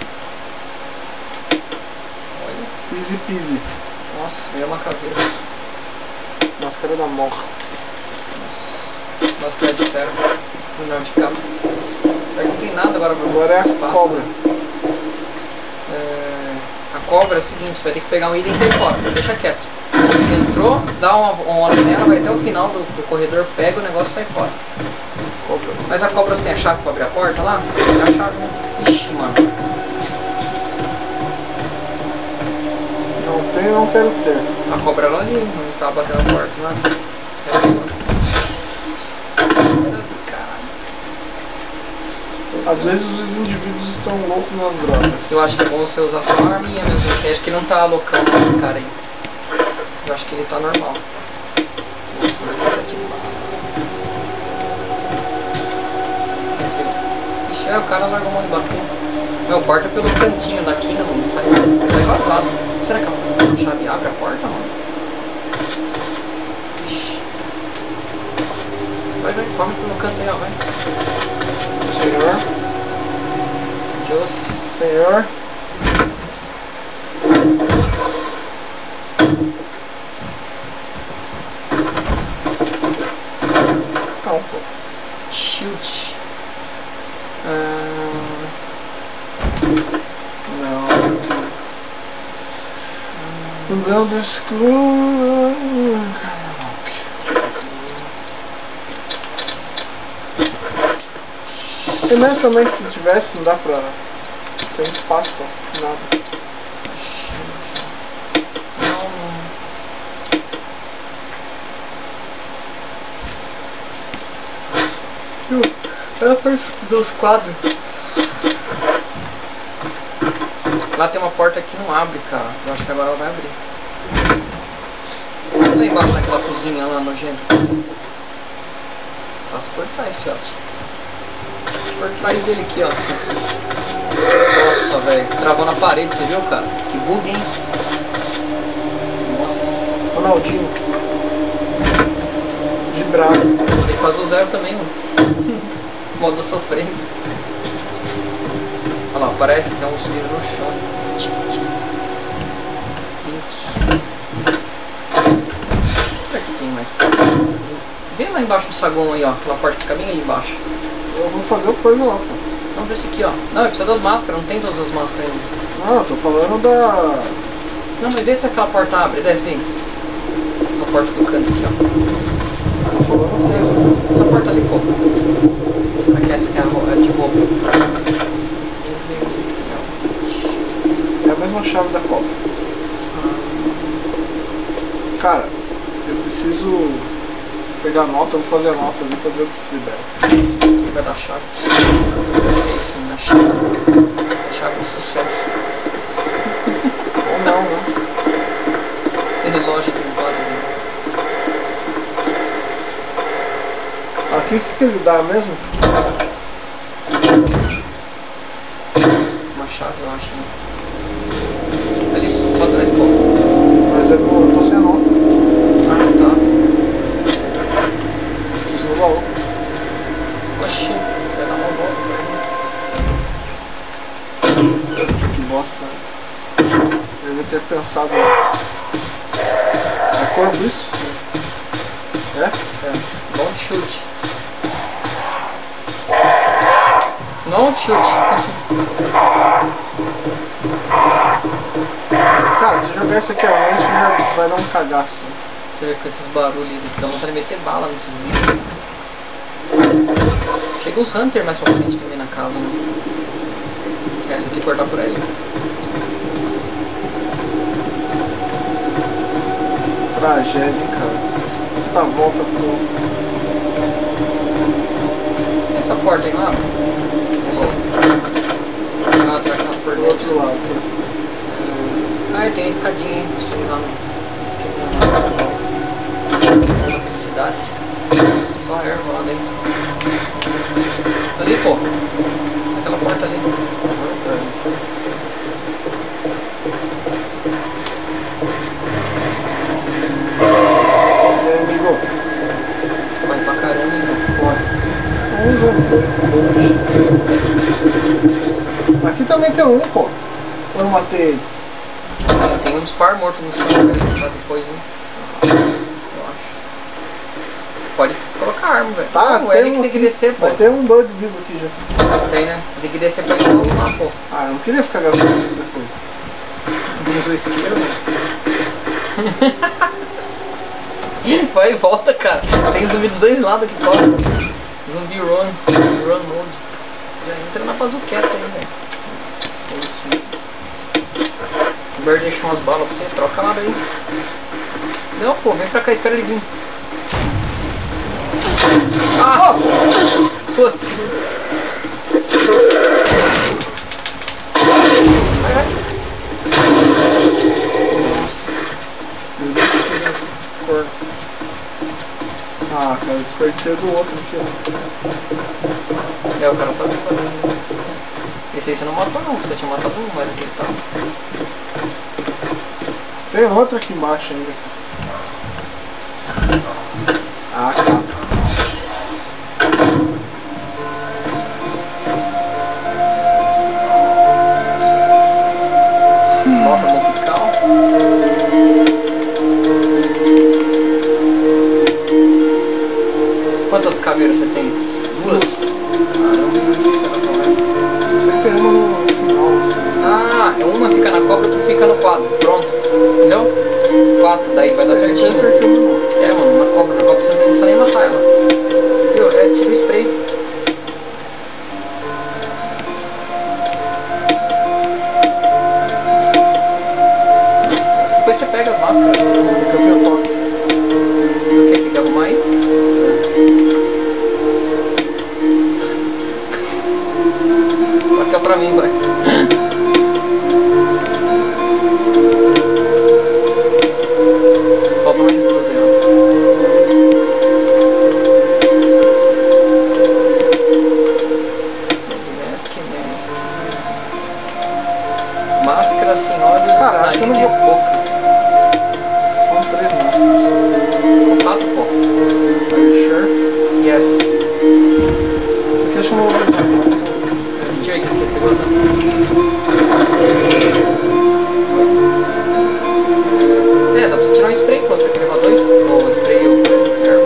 Olha. Easy peasy. Nossa, veio uma caveira. Máscara da morte. Nossa. Máscara de ferro. Menor de cabo. Não tem nada agora pra Agora é a espaço, cobra. né? É, a cobra é o seguinte, você vai ter que pegar um item e sair fora. Deixa quieto. Entrou, dá uma, uma olhada nela, vai até o final do, do corredor, pega o negócio e sai fora. Cobra. Mas a cobra, você tem a chave pra abrir a porta lá? Tem a chave, né? Ixi, mano. Não tenho, não quero ter. A cobra lá ali, onde você tava batendo a porta lá. Era ali, mano. Era ali, caralho. Às vezes os indivíduos estão loucos nas drogas. Eu acho que é bom você usar só uma arminha mesmo. Você acha que ele não tá loucão com esse cara aí. Eu acho que ele tá normal. Nossa, não tem sete balas. Entra aí. Ixi, é, o cara largou a mão de bater. Meu, porta pelo cantinho da quina, mano. Sai, sai vazado. Será que a chave abre a porta, mano? Ixi. Vai, vai, corre pelo canto aí, ó, vai. Senhor. Deus. Senhor. Não, pô. Shield. Ah, Não. Não descura. Primeiro também que se tivesse não dá pra. Sem espaço pra nada. Viu? Ela parece ver os quadros. lá tem uma porta que não abre, cara. Eu acho que agora ela vai abrir. Lá embaixo naquela cozinha lá nojenta. Passa por trás, fiote. Por trás dele aqui, ó. Nossa, velho. Travou na parede, você viu, cara? Que bug, hein? Nossa. Ronaldinho. De bravo. Tem que fazer o zero também, mano. Modo sofrência. Olha lá, parece que é um sujeito no chão. vinte. Será que tem mais porta? Vê lá embaixo do saguão aí, ó. Aquela porta que fica bem ali embaixo. Eu vou fazer o coisa lá, pô. Não, desse aqui, ó. Não, precisa das máscaras, não tem todas as máscaras ainda. Ah, eu tô falando da... Não, mas vê se aquela porta abre, desce aí. Essa porta do canto aqui, ó. Tô falando dessa. Essa porta ali, pô. Será que essa que é a ro- é de roupa? É a mesma chave da Copa. Cara, eu preciso pegar a nota, eu vou fazer a nota ali pra ver o que libera. Vai dar chave pra você. É isso, né? Chave. Chave do sucesso. Ou não, né? Esse relógio aqui no lado dele. Aqui o que, que ele dá mesmo? Uma chave, eu acho, né? Ali, pra trás, pô. Mas eu, não, eu tô sem a nota. Ah, tá. Preciso no baú. Oxi, você vai dar uma volta pra ele. Que bosta. Eu devia ter pensado. É corvo isso? É? É, don't shoot. Don't shoot. Cara, se jogar isso aqui à noite já vai dar um cagaço. Você vê com esses barulhos, dá vontade de meter bala nesses bichos. Chega os Hunter mais pra frente também na casa, né? É, você tem que cortar por aí. Tragédia, hein, cara. Puta volta toda. Essa porta aí lá? Essa aí. Ah, trancada por Do dentro. outro lado, tá? Ah, tem a escadinha, sei lá, no esquema da felicidade. Só erva lá dentro. Ali, pô. Aquela porta ali. E aí, amigo? Corre pra caramba, hein, Corre. Vamos usando dois. Aqui também tem um, pô. Eu não matei ele. é, tem uns par mortos no chão, velho, pra depois, hein. Eu acho. Pode colocar arma, velho. Tá, não, tem é ali que um tem que aqui. descer, pô. Vai ter um doido vivo aqui já. Tem, né? Você tem que descer pra ir lá, pô. Ah, eu não queria ficar gastando tudo depois. Usa o isqueiro, mano. Vai e volta, cara. Tem zumbi dos dois lados que corre. Zumbi run. Run mode. Já entra na bazuqueta aí, velho. É isso, mano. O Bear deixou umas balas pra você. Troca lá daí. Não, pô. Vem pra cá. Espera ele vir. Ah! Putz. Vai, vai. Nossa. Meu Deus, tira essa cor. Ah, cara, eu desperdicei do outro aqui, ó. É, o cara tá vivo ali, né? Esse aí você não matou não, você tinha matado um, mas aquele tá. Tem outro aqui embaixo ainda. Ah, tá. Nota musical. Quantas caveiras você tem? Duas? Caramba, Eu sei que tem uma no final, assim. ah, uma fica na cobra, outra fica no quadro. Pronto. Entendeu? Quatro, daí vai dar Não tenho certinho. certeza não. É, mano, na cobra, na cobra você não precisa nem matar ela. Viu? É tipo spray. Depois você pega as máscaras. É que eu tenho toque. Do que tem que arrumar aí? Toca pra mim, vai. Falta mais duas aí, ó. Mask, mask. Máscara sem olhos, Cara, acho que eu nariz não e boca. São três máscaras. Contato, pô. Are you sure? Yes. Isso aqui acho que eu não vou usar. Deixa eu ver o que você pegou tanto. É, dá pra você tirar um spray, pô. Você quer levar dois? Ou spray ou coisa.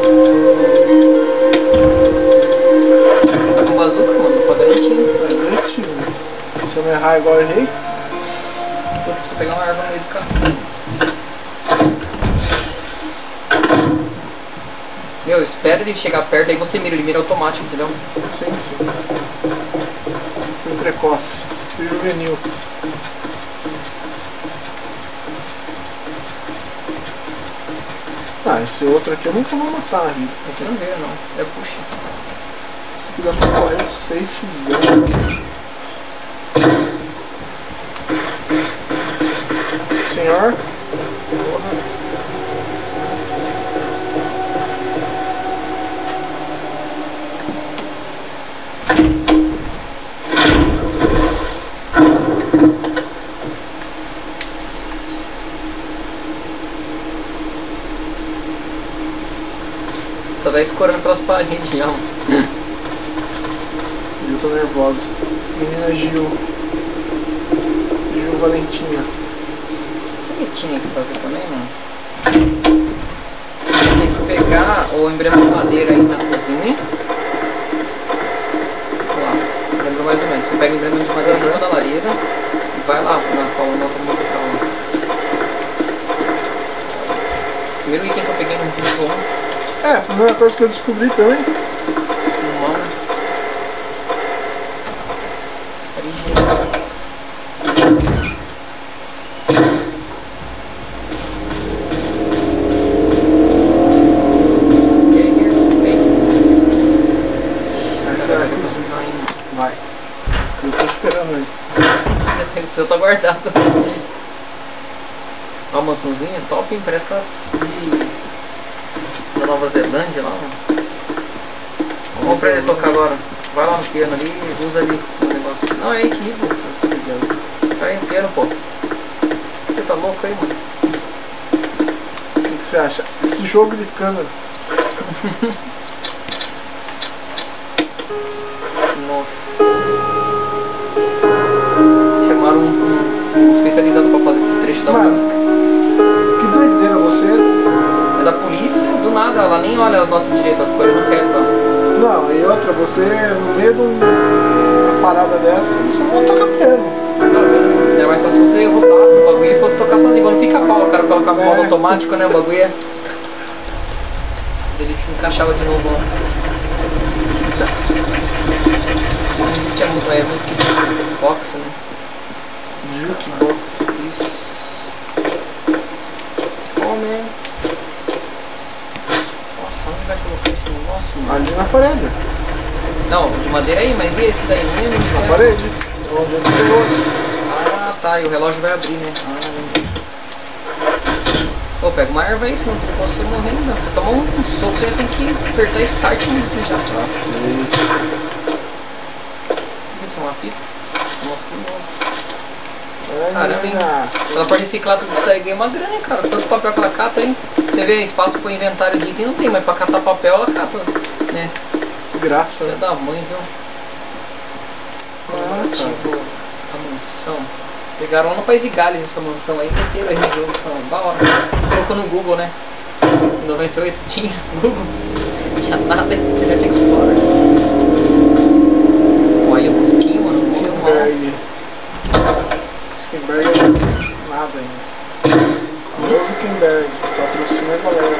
Tá com bazuca, mano. Pra garantir. É dois tiros, né? Se eu não errar igual eu errei. Pô, preciso pegar uma erva no meio do caminho. Meu, espera ele chegar perto, aí você mira, ele mira automático, entendeu? Sim, sim. Fui precoce. Fui juvenil. Ah, esse outro aqui eu nunca vou matar na vida. Esse não vira, não. É puxa. Isso aqui dá pra correr safezão. Senhor? Porra. Tá escorando pelas paredes já, mano. tô nervosa. Menina Gil. Gil Valentina. O que ele tinha que fazer também, mano? Você tem que pegar o emblema de madeira aí na cozinha. Lá, lembro mais ou menos. Você pega o emblema de madeira em cima da lareira e vai lá na qual nota musical. Primeiro item que eu peguei no Resident Evil um. É, a primeira coisa que eu descobri também. Pulmão, né? Fica ligeiro. E aí, Gear? Vem. Esse cara vai cozinhar ainda. Vai. Eu tô esperando ele. O seu tá guardado. Ó, a mansãozinha top, hein? Parece aquelas de... da Nova Zelândia lá, mano. Vamos pra ele tocar agora. Vai lá no piano ali e usa ali o negócio. Não, é aí que rico. Tô ligado. Vai aí no piano, pô. Você tá louco aí, mano? O que, que você acha? Esse jogo de câmera. Nossa. Chamaram um, um especializado pra fazer esse trecho da Mano, música. que doideira, você. É da polícia, do nada, ela nem olha as notas direito, ela ficou olhando reto, ó. Não, e outra, você no meio de uma parada dessa, você não vai tocar piano. Tá vendo? É mais fácil se você rodasse o bagulho e fosse tocar sozinho. Quando pica-pau, o cara colocava o modo É. automático, né? O bagulho é... Ele encaixava de novo, ó. Eita. Não existia é, música de boxe, né? Jukebox. Isso. Oh, man. Nossa, onde vai colocar esse negócio, mano? Ali na parede. Não, de madeira aí, mas e esse daí? Não lembro. Na né? parede. Onde eu pegou. Ah, tá. E o relógio vai abrir, né? Ah, lembrei. Pô, pega uma erva aí, senão não tem como você morrer ainda. Você toma um, um soco, você já tem que apertar start no item já. Ah, sei. Isso é uma pita? Nossa, que novo. Ai, Caramba, hein? menina. Se ela for reciclar tudo isso daí, ganha uma grana, hein, cara. Tanto papel que ela cata, hein. Você vê, espaço pro inventário de item não tem, mas pra catar papel ela cata, né? Desgraça, Filha né? da mãe, viu? Ah, Comemorativo a mansão. Pegaram lá no País de Gales essa mansão aí, meteram aí no jogo. Ah, da hora. Colocou no Google, né? Em noventa e oito tinha Google. Não tinha nada, Internet Explorer. Olha a musiquinha, mano. Muito mal. Skinberg. Skinberg é nada ainda. Alô, Zuckerberg. Patrocina a galera.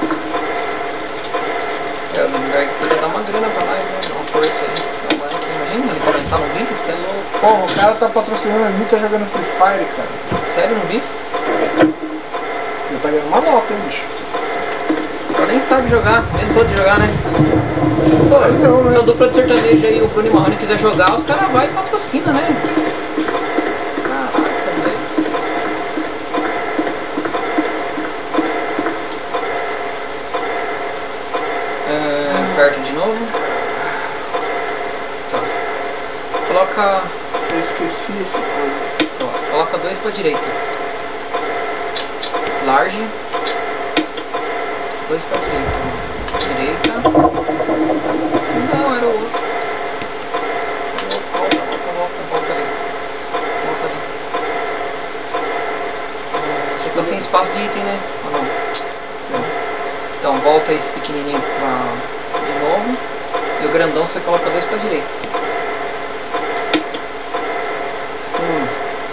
É, o Zuckerberg podia dar uma grana pra nós, né? Dar uma força aí. Imagina ele comentar no vídeo, você é louco. Pô, o cara tá patrocinando a Anitta jogando Free Fire, cara. Sério, não vi? Ele tá ganhando uma nota, hein, bicho. Ela nem sabe jogar, nem pode jogar, né? Pô, Não, né? se a dupla de sertanejo aí, o Bruno e Marrone quiser jogar, os caras vai e patrocina, né? Caraca, velho. É, perto de novo. Tá. Coloca. Eu esqueci esse coisa. Ó, coloca dois pra direita. Large. Dois pra direita. Direita. Não, era o outro. Volta, volta, volta, volta ali. Volta ali. Você tá sem espaço de item, né? Ou não? Então volta esse pequenininho pra... de novo. E o grandão você coloca dois pra direita. Hum.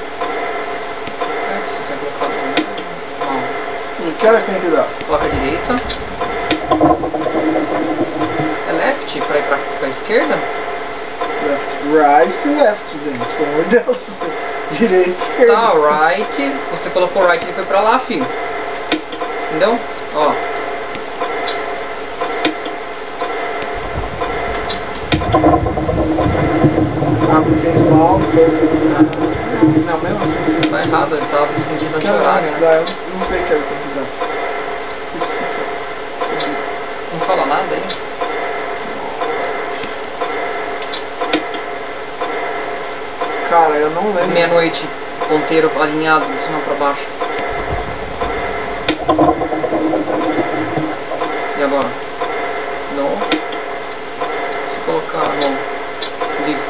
É, você tinha colocado um. Não. E que hora tem que dar? Coloca a direita. É left pra ir pra, pra esquerda? Left, right e left, Denis. Pelo amor de Deus. Direita e esquerda. Tá, right. Você colocou right, ele foi pra lá, filho. Entendeu? Ó. Ah, porque é small. Não, mesmo assim não fez Tá sentido. errado, ele tá no sentido Não, anti-horário, não, né? eu não sei o que ele tem que dar. Esqueci, cara. Subiu. Não fala nada aí. Cara, eu não lembro. Meia-noite, ponteiro alinhado de cima pra baixo. E agora? Não. Se colocar no livro.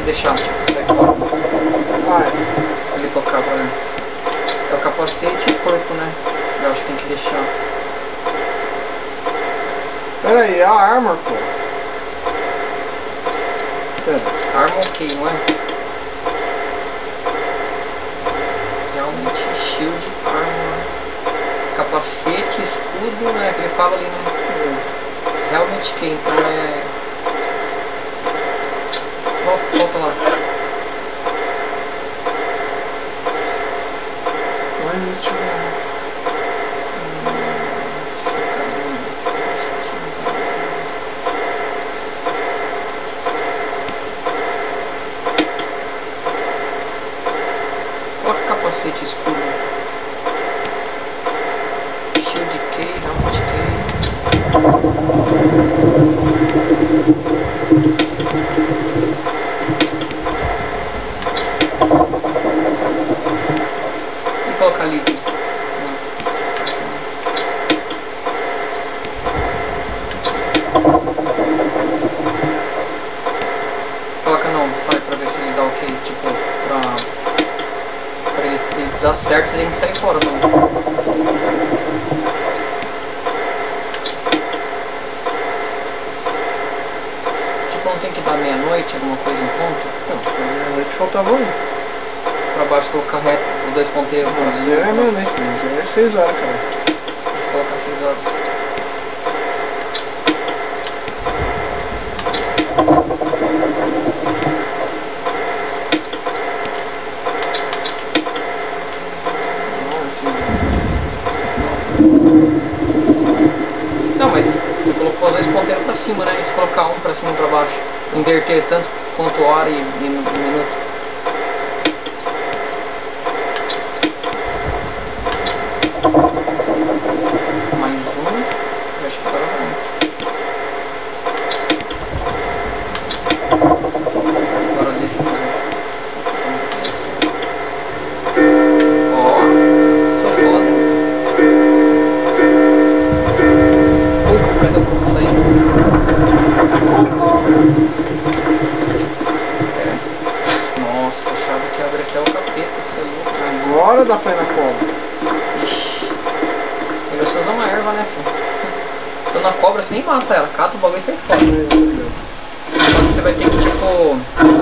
deixar, tipo, sair fora. Ah, é. Ele tocava, né? É o capacete e o corpo, né? Eu acho que tem que deixar. Pera aí, é a arma, pô. Pera. Arma ok, não é? Realmente shield, arma, capacete, escudo, né? Que ele fala ali, né? É. Realmente que então é. Volta, volta lá. Mas deixa eu ver. Nossa, cadê? Coloca capacete, escudo. Shield K, helmet K. E colocar livre. Coloca não, sai pra ver se ele dá ok, tipo, pra, pra ele, ele dar certo, você tem que sair fora também. Tipo, não tem que dar meia-noite, alguma coisa em ponto? Não, foi meia-noite, faltava um. Pra baixo colocar reto, os dois ponteiros pra Mas cima. é meia-noite, mas é seis horas, cara. E se colocar seis horas. Não, é seis horas. Não, mas você colocou os dois ponteiros pra cima, né? E se colocar um pra cima e pra baixo, inverter tanto quanto hora e minu- minuto. Mais um. Eu acho que agora vai. Agora deixa eu ver. Ó, sou foda, hein? Coco, cadê o coco saindo? É. Nossa, achava que abre até o capeta, isso aí. Agora dá pra ir na cobra. Ixi. Melhor você usar uma erva, né, filho? Então na cobra você nem mata ela, cata o bagulho e sai fora. Só que você vai ter que, tipo...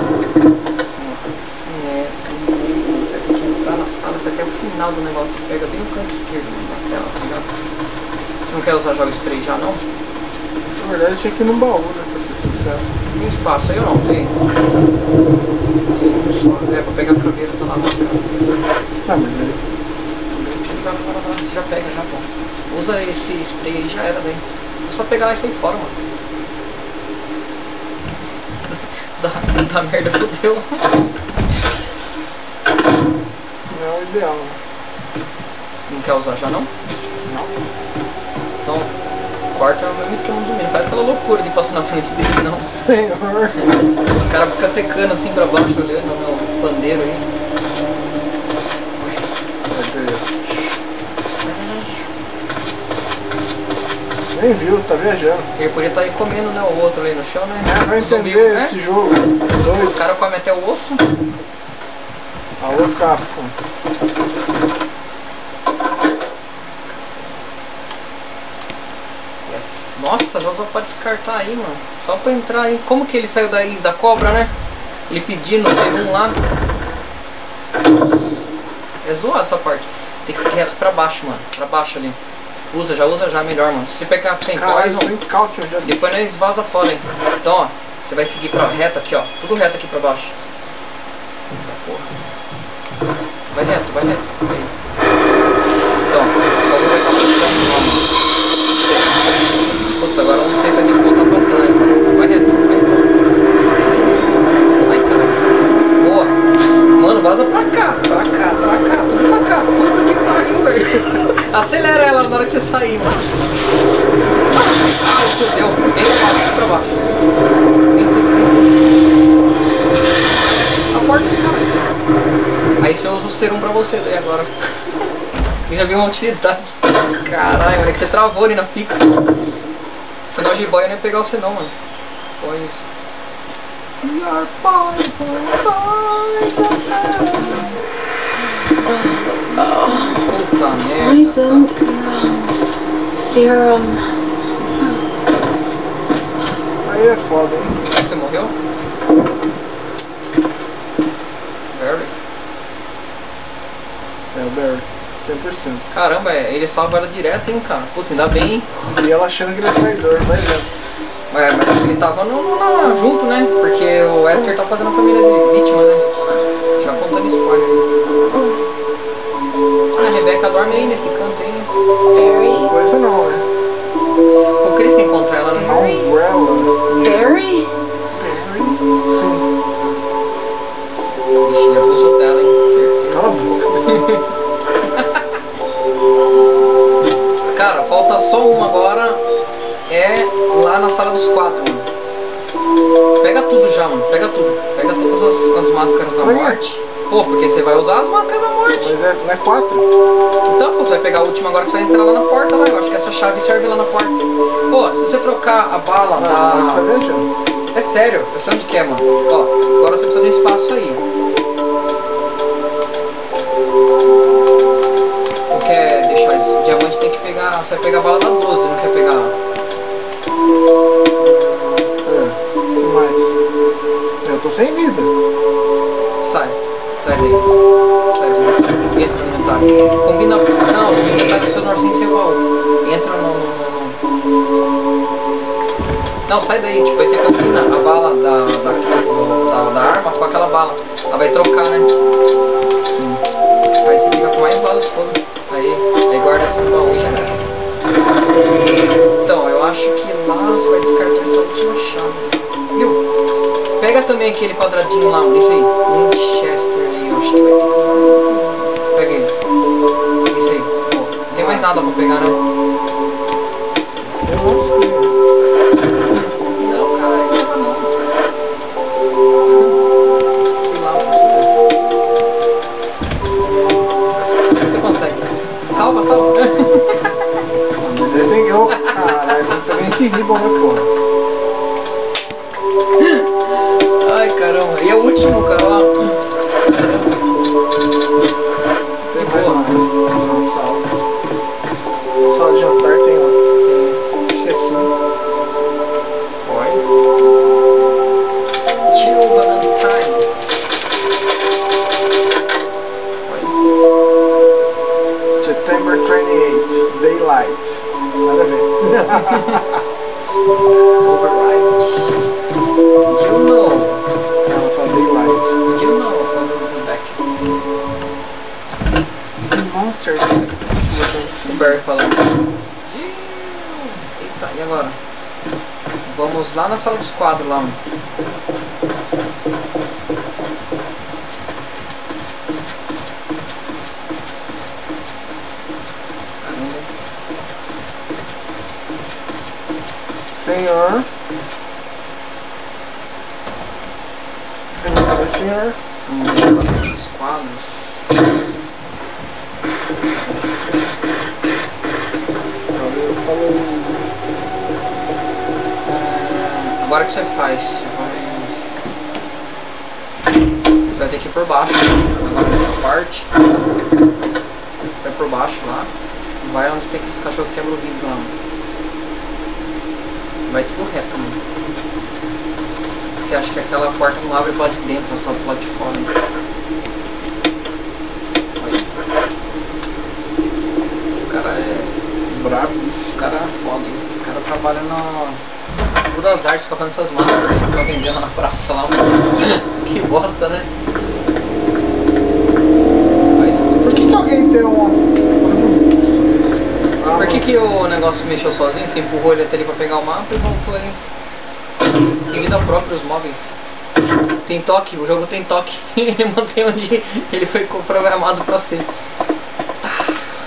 É, você vai ter que entrar na sala, você vai ter o final do negócio. Você pega bem no canto esquerdo da tela, tá ligado? Você não quer usar jogo spray já, não? Na verdade tinha que ir num baú, né, pra ser sincero. Tem espaço aí ou não? Tem? Tem só. É, pra pegar a caveira, tá lá a máscara. Ah, mas aí... Vai, vai, vai, vai, você já pega já, pô. Usa esse spray aí, já era daí. É só pegar lá e sair fora, mano. Da, da merda, fodeu. Não é o ideal, né? Não quer usar já, não? Não. Então, quarto é o mesmo esquema do menino. Faz aquela loucura de passar na frente dele, não. Senhor. O cara fica secando assim pra baixo, olhando no meu pandeiro aí. Nem viu, tá viajando. Ele podia estar aí comendo, né, o outro ali no chão, né? É, vai O zumbi, entender né? esse jogo. Os Dois. caras comem até o osso. Alô, Capcom. Yes. Nossa, já só pode descartar aí, mano. Só pra entrar aí. Como que ele saiu daí da cobra, né? Ele pedindo serum lá. É zoado essa parte. Tem que seguir reto pra baixo, mano. Pra baixo ali. Usa, já usa já melhor, mano. Se você pegar tem Caralho, poison, tô em couch já. depois nós vaza fora, hein. Então, ó. Você vai seguir pra reto aqui, ó. Tudo reto aqui pra baixo. Eita porra. Vai reto, vai reto. Aí. Então, o bagulho vai estar pra cima, mano. Puta, agora eu não sei se vai ter que voltar pra trás, mano. Vai reto, vai reto. Aí. Ai, cara. Boa. Mano, vaza pra cá. Pra cá, pra cá, tudo pra cá. Puta que pariu, velho. Acelera ela na hora que você sair, mano. Ai, fodeu. Entra pra baixo, pra baixo. Entra, entra. A porta, cara. Aí você usa o serum pra você daí agora. Eu já vi uma utilidade. Caralho, mano, é que você travou ali na fixa. Senão o G-Boy não ia pegar você não, mano. Pois. We are boys, we're boys of love. Puta merda. Poison. Serum. Aí é foda, hein? Será que você morreu? Barry? É o Barry, cem por cento. Caramba, é, ele salva ela direto, hein, cara. Puta, ainda bem, hein? E ela achando que ele é traidor, vai vendo. É, mas acho que ele tava no, no, no, junto, né? Porque o Wesker tá fazendo a família dele vítima, né? Já contando spoiler aí. Ah, a Rebecca dorme aí nesse canto aí, né? Barry. Coisa não, né? O Chris encontra ela, né? Umbrella. Barry? Barry? Sim. Ixi, ele abusou dela, hein? Certeza. Cala a boca. Cara, falta só uma agora. É lá na sala dos quatro, mano. Pega tudo já, mano. Pega tudo. Pega todas as, as máscaras da Por quê? morte. Pô, porque você vai usar as máscaras da morte. Mas é, não é quatro? Então, pô, você vai pegar a última agora que você vai entrar lá na porta, lá. Eu acho que essa chave serve lá na porta. Pô, se você trocar a bala Ah, mas tá da... viajando. É sério, eu sei onde que é, mano. Ó, agora você precisa de um espaço aí. Não quer deixar esse diamante, tem que pegar... Você vai pegar a bala da doze, não quer pegar... É, o que mais? Eu tô sem vida. Sai, sai daí. Sai daí. Entra no inventário. Combina. Não, no inventário do seu norte sem ser baú. Entra no, no, no. Não, sai daí. Tipo, aí você combina a bala da, da, do, da, da arma com aquela bala. Ela vai trocar, né? Sim. Aí você fica com mais balas foda. Aí, aí guarda esse no baú e já era. Então, eu acho que lá você vai descartar essa última chave. Viu? Pega também aquele quadradinho lá, esse aí. Winchester aí, eu acho que vai ter que usar ele. Pega ele. Pega esse aí. Pô, não tem mais nada pra pegar, né? Eu vou descobrir. Não, caralho, não vai não. Sei lá. Como é que você consegue? Salva, salva. Mas aí tem que... Oh, caralho, tem que pegar em que ribbon, né, porra? Ai, caramba. E é o último, cara, ó. Tem mais uma, uma sala. Sala de jantar tem uma. Tem. Acho que é cinco. Oi. Tio Valentine. Oi. September twenty-eighth, Daylight. Nada a ver. Override. You know. Ela fala Daylight. You know. I'll be back. The monsters. O Barry falando. Eita, e agora? Vamos lá na sala dos quadros lá, mano. Caramba, hein? Senhor. É você, senhor? Vamos ver agora os quadros. Eu falo. Agora o que você faz? Você vai... Você vai ter que ir por baixo. Agora nessa parte. Vai por baixo lá. Vai onde tem aqueles cachorros que quebram o vidro lá. Vai tudo reto, mano. Porque acho que aquela porta não abre pro lado de dentro, só pro lado de fora. Aí. O cara é... Brabíssimo. O cara é foda, hein? O cara trabalha na... Rua das Artes, fica fazendo essas máscaras aí, fica vendendo na praça lá. Que bosta, né? Aí você Por que, que alguém tem uma. Esse, cara? Ah, Por que, mas- que o negócio se mexeu sozinho? Você empurrou ele até ali pra pegar o mapa e voltou aí. Tem vida própria os móveis. Tem toque, o jogo tem toque. Ele mantém onde ele foi programado pra ser. Tá.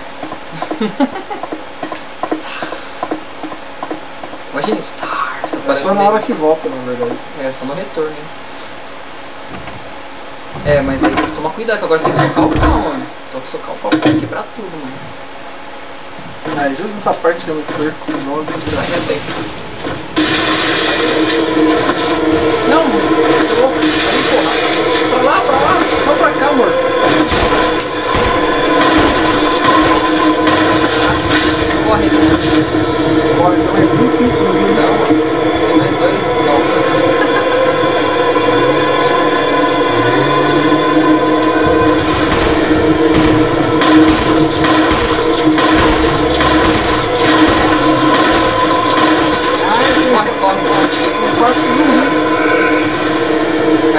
Imagina Stars. É só na hora que volta, na verdade. É, só no retorno, hein? É, mas aí tem que tomar cuidado, que agora você tem que socar o pau, mano. Tem que socar o pau pra quebrar tudo, mano. Ah, é justo nessa parte que eu me perco, não Vai desgraça. reter. Não!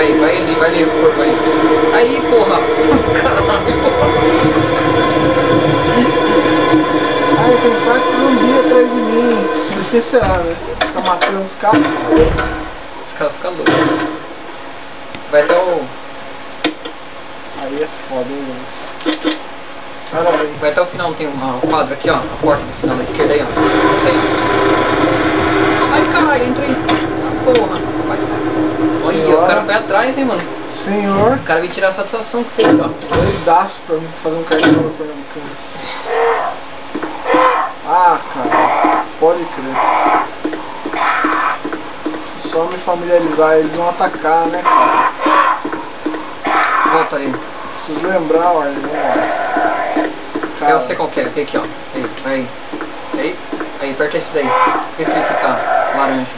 vai, vai ali, vai ali, cor, vai. Aí, porra. Caralho. Ai, tem quatro zumbis atrás de mim. Por que será, né? Fica matando os caras. Os caras ficam loucos. Vai até o... Aí é foda, hein, Denis? Parabéns. Vai até o final, tem um quadro aqui, ó. A porta no final da esquerda aí, ó. Isso aí. Ai, caralho, entrei. Ah, porra. Vai, vai. Olha, o cara foi atrás, hein, mano. Senhor. O cara veio tirar a satisfação com você, ó. Doidaço pra mim fazer um cartão da Pernambucanas. Ah, cara. Pode crer. Se só me familiarizar, eles vão atacar, né, cara? Volta aí. Preciso lembrar, olha, né? Eu sei qual que é, vem aqui, ó. Aí, aí. Aí, aí, aperta esse daí. Vê se ele fica laranja.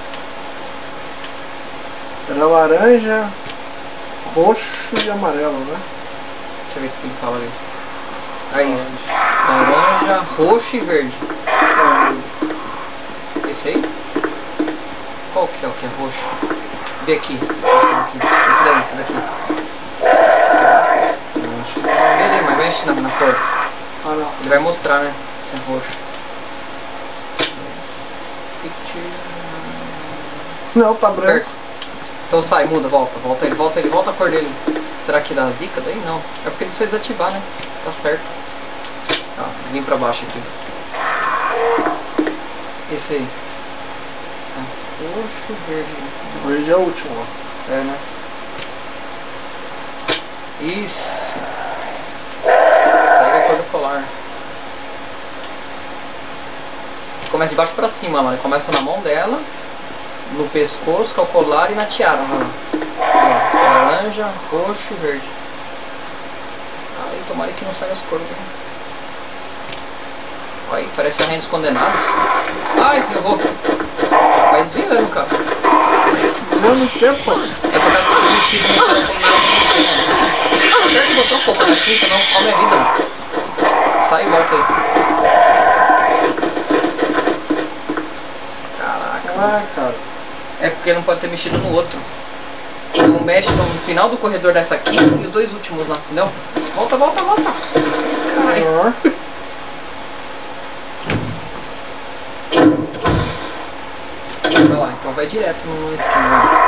Era laranja, roxo e amarelo, né? Deixa eu ver o que ele fala ali. É isso. Laranja, roxo e verde. É, esse aí? Qual que é o que é roxo? Vê aqui. Esse daqui. Esse daí, esse daqui. Esse daí. acho que... Vê ali, mas mexe na, na cor. Ah, não. Ele vai mostrar, né? Se é roxo. Não, tá branco. Certo. Então sai, muda, volta, volta ele, volta ele, volta a cor dele. Será que dá zica daí? Não. É porque ele foi desativar, né? Tá certo. Ó, vem pra baixo aqui. Esse aí. É roxo, verde. Verde é o último, ó. É, né? Isso. Isso aí é a cor do colar. Começa de baixo pra cima, lá. Começa na mão dela, no pescoço, que é o colar, e na tiara, olha lá. Olha lá. Laranja, roxo e verde. Aí, tomara que não saia as cores, né? Aí, parece a Rainha dos Condenados. Ai, eu vou. Vai desviando, cara. Desviando o tempo? É por causa que eu mexi no meu telefone. Aperta o botão um pouco assim, senão come a vida. Sai e volta aí. Caraca. Ah, cara. É porque não pode ter mexido no outro. Não mexe no final do corredor dessa aqui e os dois últimos lá, entendeu? Volta, volta, volta. Senhor. Vai lá, então vai direto no esquema.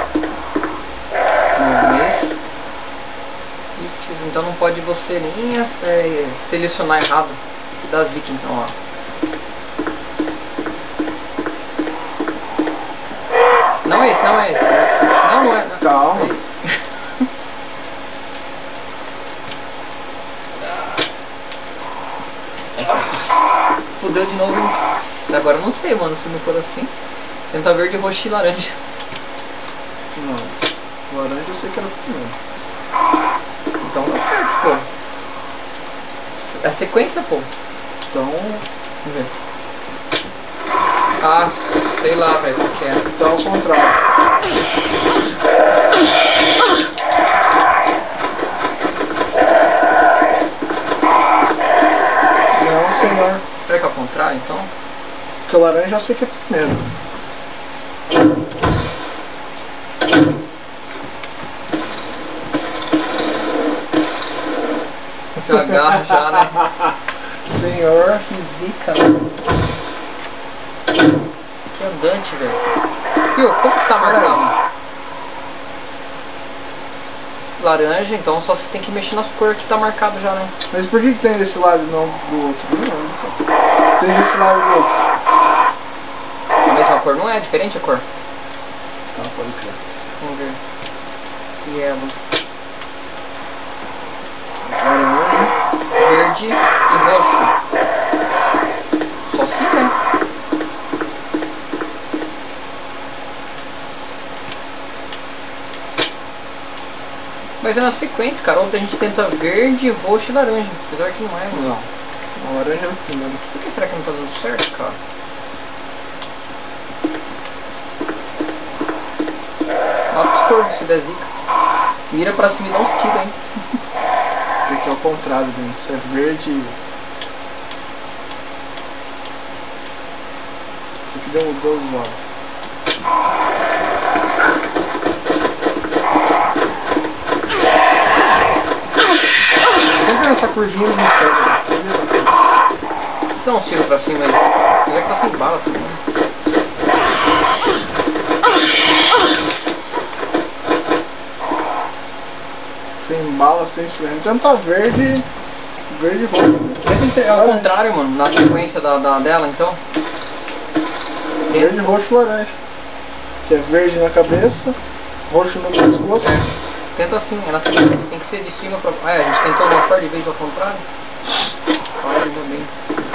Nesse. Então não pode você nem é, selecionar errado. Dá zica então, ó. Não é esse, não é esse. Não, não é. Calma. Nossa. Fudeu de novo. Agora eu não sei, mano, se não for assim. Tenta verde, roxo e laranja. Não. Laranja eu sei que era o primeiro. Então dá certo, pô. É a sequência, pô. Então... Vamos ver. Ah, sei lá, velho, qual que é. Então ao contrário. Não, senhor. Será que é ao contrário, então? Porque o laranja eu sei que é primeiro. Já agarra já, né? Senhor. Que zica, mano. Que andante, velho. Viu, como que tá marcado? Laranja, então só você tem que mexer nas cores que tá marcado já, né? Mas por que que tem desse lado e não do outro? Não lembro, cara. Tem desse lado e do outro. A mesma cor não é? É diferente a cor? Tá, pode crer. Vamos ver. Yellow. Laranja. Verde e roxo. Só assim, né? Mas é na sequência, cara. Ontem a gente tenta verde, roxo e laranja. Apesar que não é, mano. Não. A laranja é o primeiro. Por que será que não tá dando certo, cara? Olha os cores se der zica. Mira pra cima e dá uns tiros, hein? Porque é o contrário, Denis. É verde. Esse aqui deu, deu os votos. essa curvinha eles não pegam. Né? Isso dá um tiro pra cima aí. Mas é que tá sem bala também. Sem bala, sem instrumento. Tenta verde. Verde e roxo. Tenta ao contrário, mano, na sequência da, da dela então. Tenta. Verde, roxo e laranja. Que é verde na cabeça, roxo no pescoço. É. Tenta assim, é na sequência, tem que ser de cima pra. É, a gente tentou umas par de vezes ao contrário. Fala ainda bem.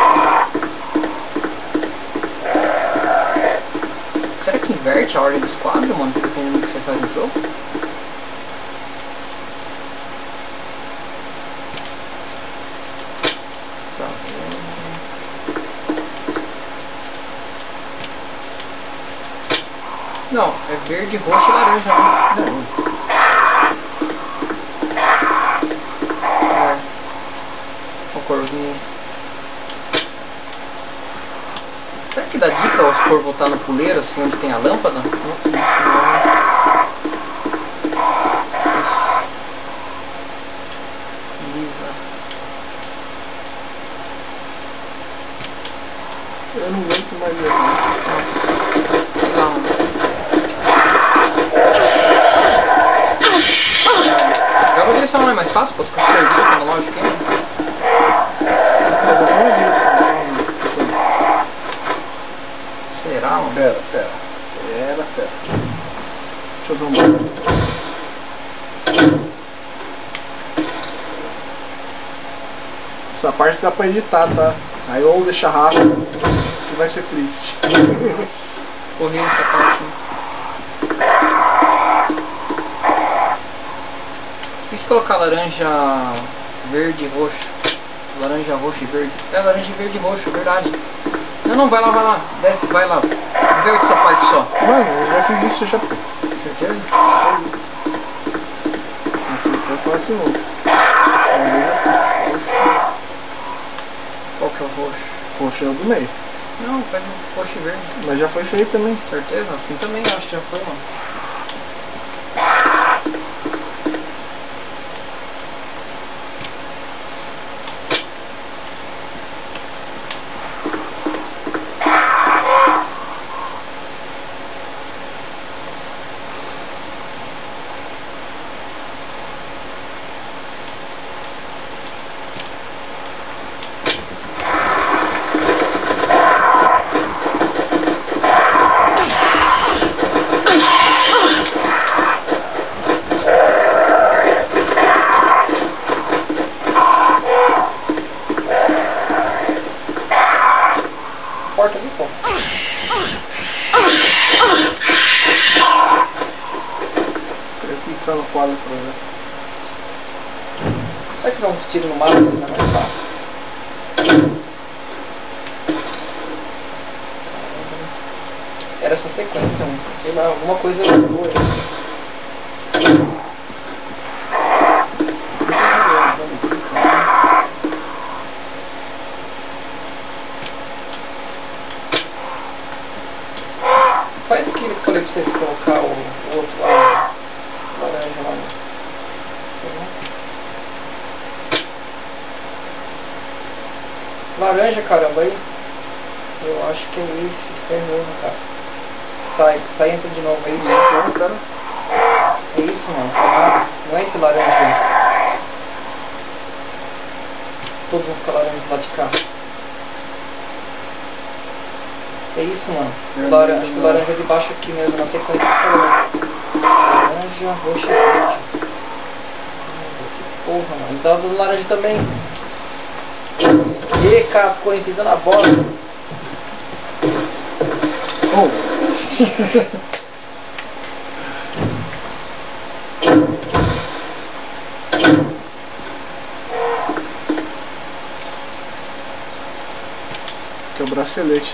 Será que inverte a ordem dos quadros, mano? Dependendo do que você faz no jogo? Tá. Não, é verde, roxo e laranja, né? É. O corvinho. Será que dá dica aos cor voltar no puleiro, assim, onde tem a lâmpada? Não. Lisa. Eu não aguento mais errar. Sei lá, mano. Joga a direção lá, é mais fácil, pô, fica se perdido quando a loja queima. Mas eu não vi direção, não, não. Será, mano? Pera, pera. Pera, pera. Deixa eu ver um bagulho. Essa parte dá pra editar, tá? Aí ou deixa rápido, que vai ser triste. Corri essa parte, né? E se colocar laranja, verde e roxo? Laranja, roxo e verde. É, laranja, verde e roxo, verdade. Não, não, vai lá, vai lá. Desce, vai lá. Inverte essa parte só. Mano, eu já fiz isso já. Certeza? Absoluto. Assim foi fácil novo. Mas eu já fiz. Roxo. Qual que é o roxo? Roxo é o do meio. Não, pega o roxo e verde. Mas já foi feito também. Certeza? Assim também acho que já foi, mano. Porta ali, pô. Queria clicar no quadro pra ver. Será que dá uns tiros no mapa ali não é mais fácil? Era essa sequência, mano. Sei lá, alguma coisa mudou aí. Não tem nada dando pica, né? Faz aquilo que eu falei pra vocês colocar o, o outro lá, o laranja lá. Laranja, caramba, aí. Eu acho que é esse que tá errando, cara. Sai, sai, entra de novo, é isso? Pera, pera. É isso, mano, tá errado. Não é esse laranja aí. Todos vão ficar laranja do lado de cá. É isso, mano. O laranja, acho que o laranja é de baixo aqui mesmo, na sequência que você falou. Laranja, roxo e verde. Que porra, mano. Ele tava dando laranja também. E cara, ficou pisando na bola. Oh. Que é o bracelete.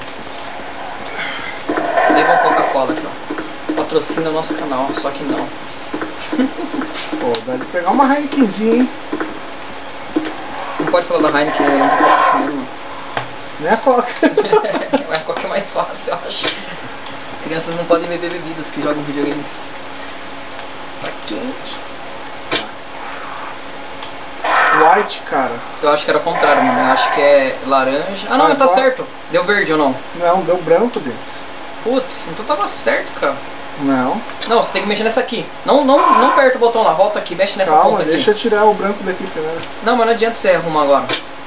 Leva uma Coca-Cola aqui, ó. Patrocina o nosso canal, só que não. Pô, dá de pegar uma Heinekenzinha, hein? Não pode falar da Heineken, eu não tô patrocinando, mano. Nem a Coca. A Coca é mais fácil, eu acho. Crianças não podem beber bebidas que jogam videogames. Tá quente. White, cara. Eu acho que era o contrário, mano. Eu acho que é laranja. Ah, não, Ah, tá qual? certo. Deu verde ou não? Não, deu branco deles. Putz, então tava certo, cara. Não. Não, você tem que mexer nessa aqui. Não, não, não aperta o botão lá, volta aqui, mexe nessa Calma, ponta aqui. deixa eu tirar o branco daqui primeiro. Não, mas não adianta você arrumar agora.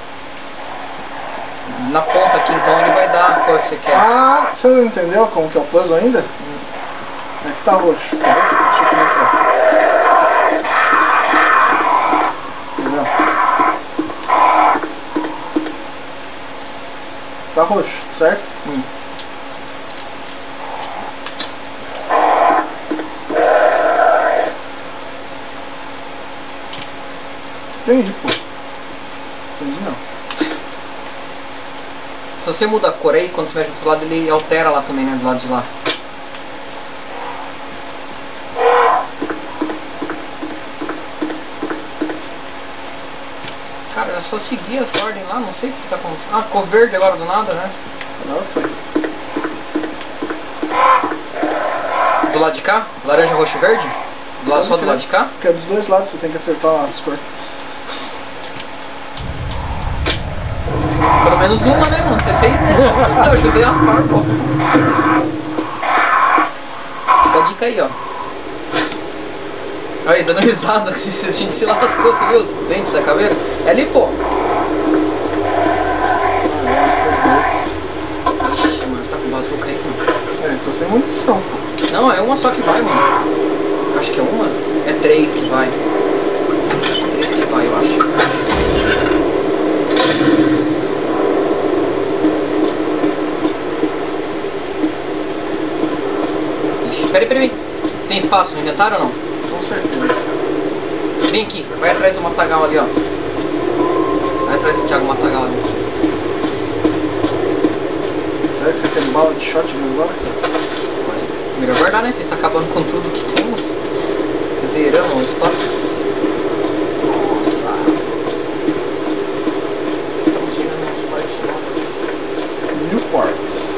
Na ponta aqui, então, ele vai dar a cor que você quer. Ah, você não entendeu como que é o puzzle ainda? Aqui tá roxo. Quer ver? Deixa eu te mostrar. Entendeu? Aqui tá roxo, certo? Hum. Entendi, pô. Entendi não. Se você muda a cor aí, quando você mexe pro outro lado, ele altera lá também, né? Do lado de lá. Cara, é só seguir essa ordem lá, não sei o que tá acontecendo. Ah, ficou verde agora do nada, né? Agora foi. Do lado de cá? Laranja, roxo e verde? Do lado, só do lado de cá? Porque é dos dois lados você tem que acertar as cores. Pelo menos uma, né, mano? Você fez, né? Eu chutei umas par, pô. Fica a dica aí, ó. Olha aí, dando risada, que a gente se lascou, você viu o dente da caveira? É ali, pô. Ixi, mano, você tá com bazuca aí, mano? É, tô sem munição. Não, é uma só que vai, mano. Acho que é uma. É três que vai. É três que vai, eu acho. Peraí, peraí, peraí. Tem espaço no inventário ou não? Com certeza. Vem aqui, vai atrás do matagal ali, ó. Vai atrás do Thiago Matagal ali. Será que você quer bala de shotgun agora? Vai. Melhor guardar, né? Porque está acabando com tudo que temos. Zeramos o estoque. Nossa. Estamos chegando nas partes novas. Newport.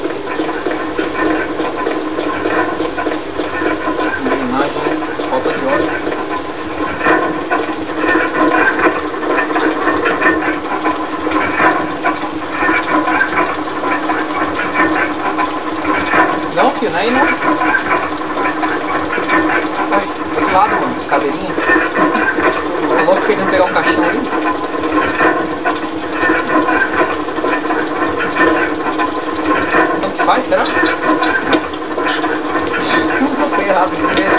Imagem, falta de óleo. Não, filho, não é aí não. Ai, do outro lado, mano, os cadeirinhos. Tô louco que ele não pegar um caixão ali. Quanto que faz, será? Não foi errado de primeira.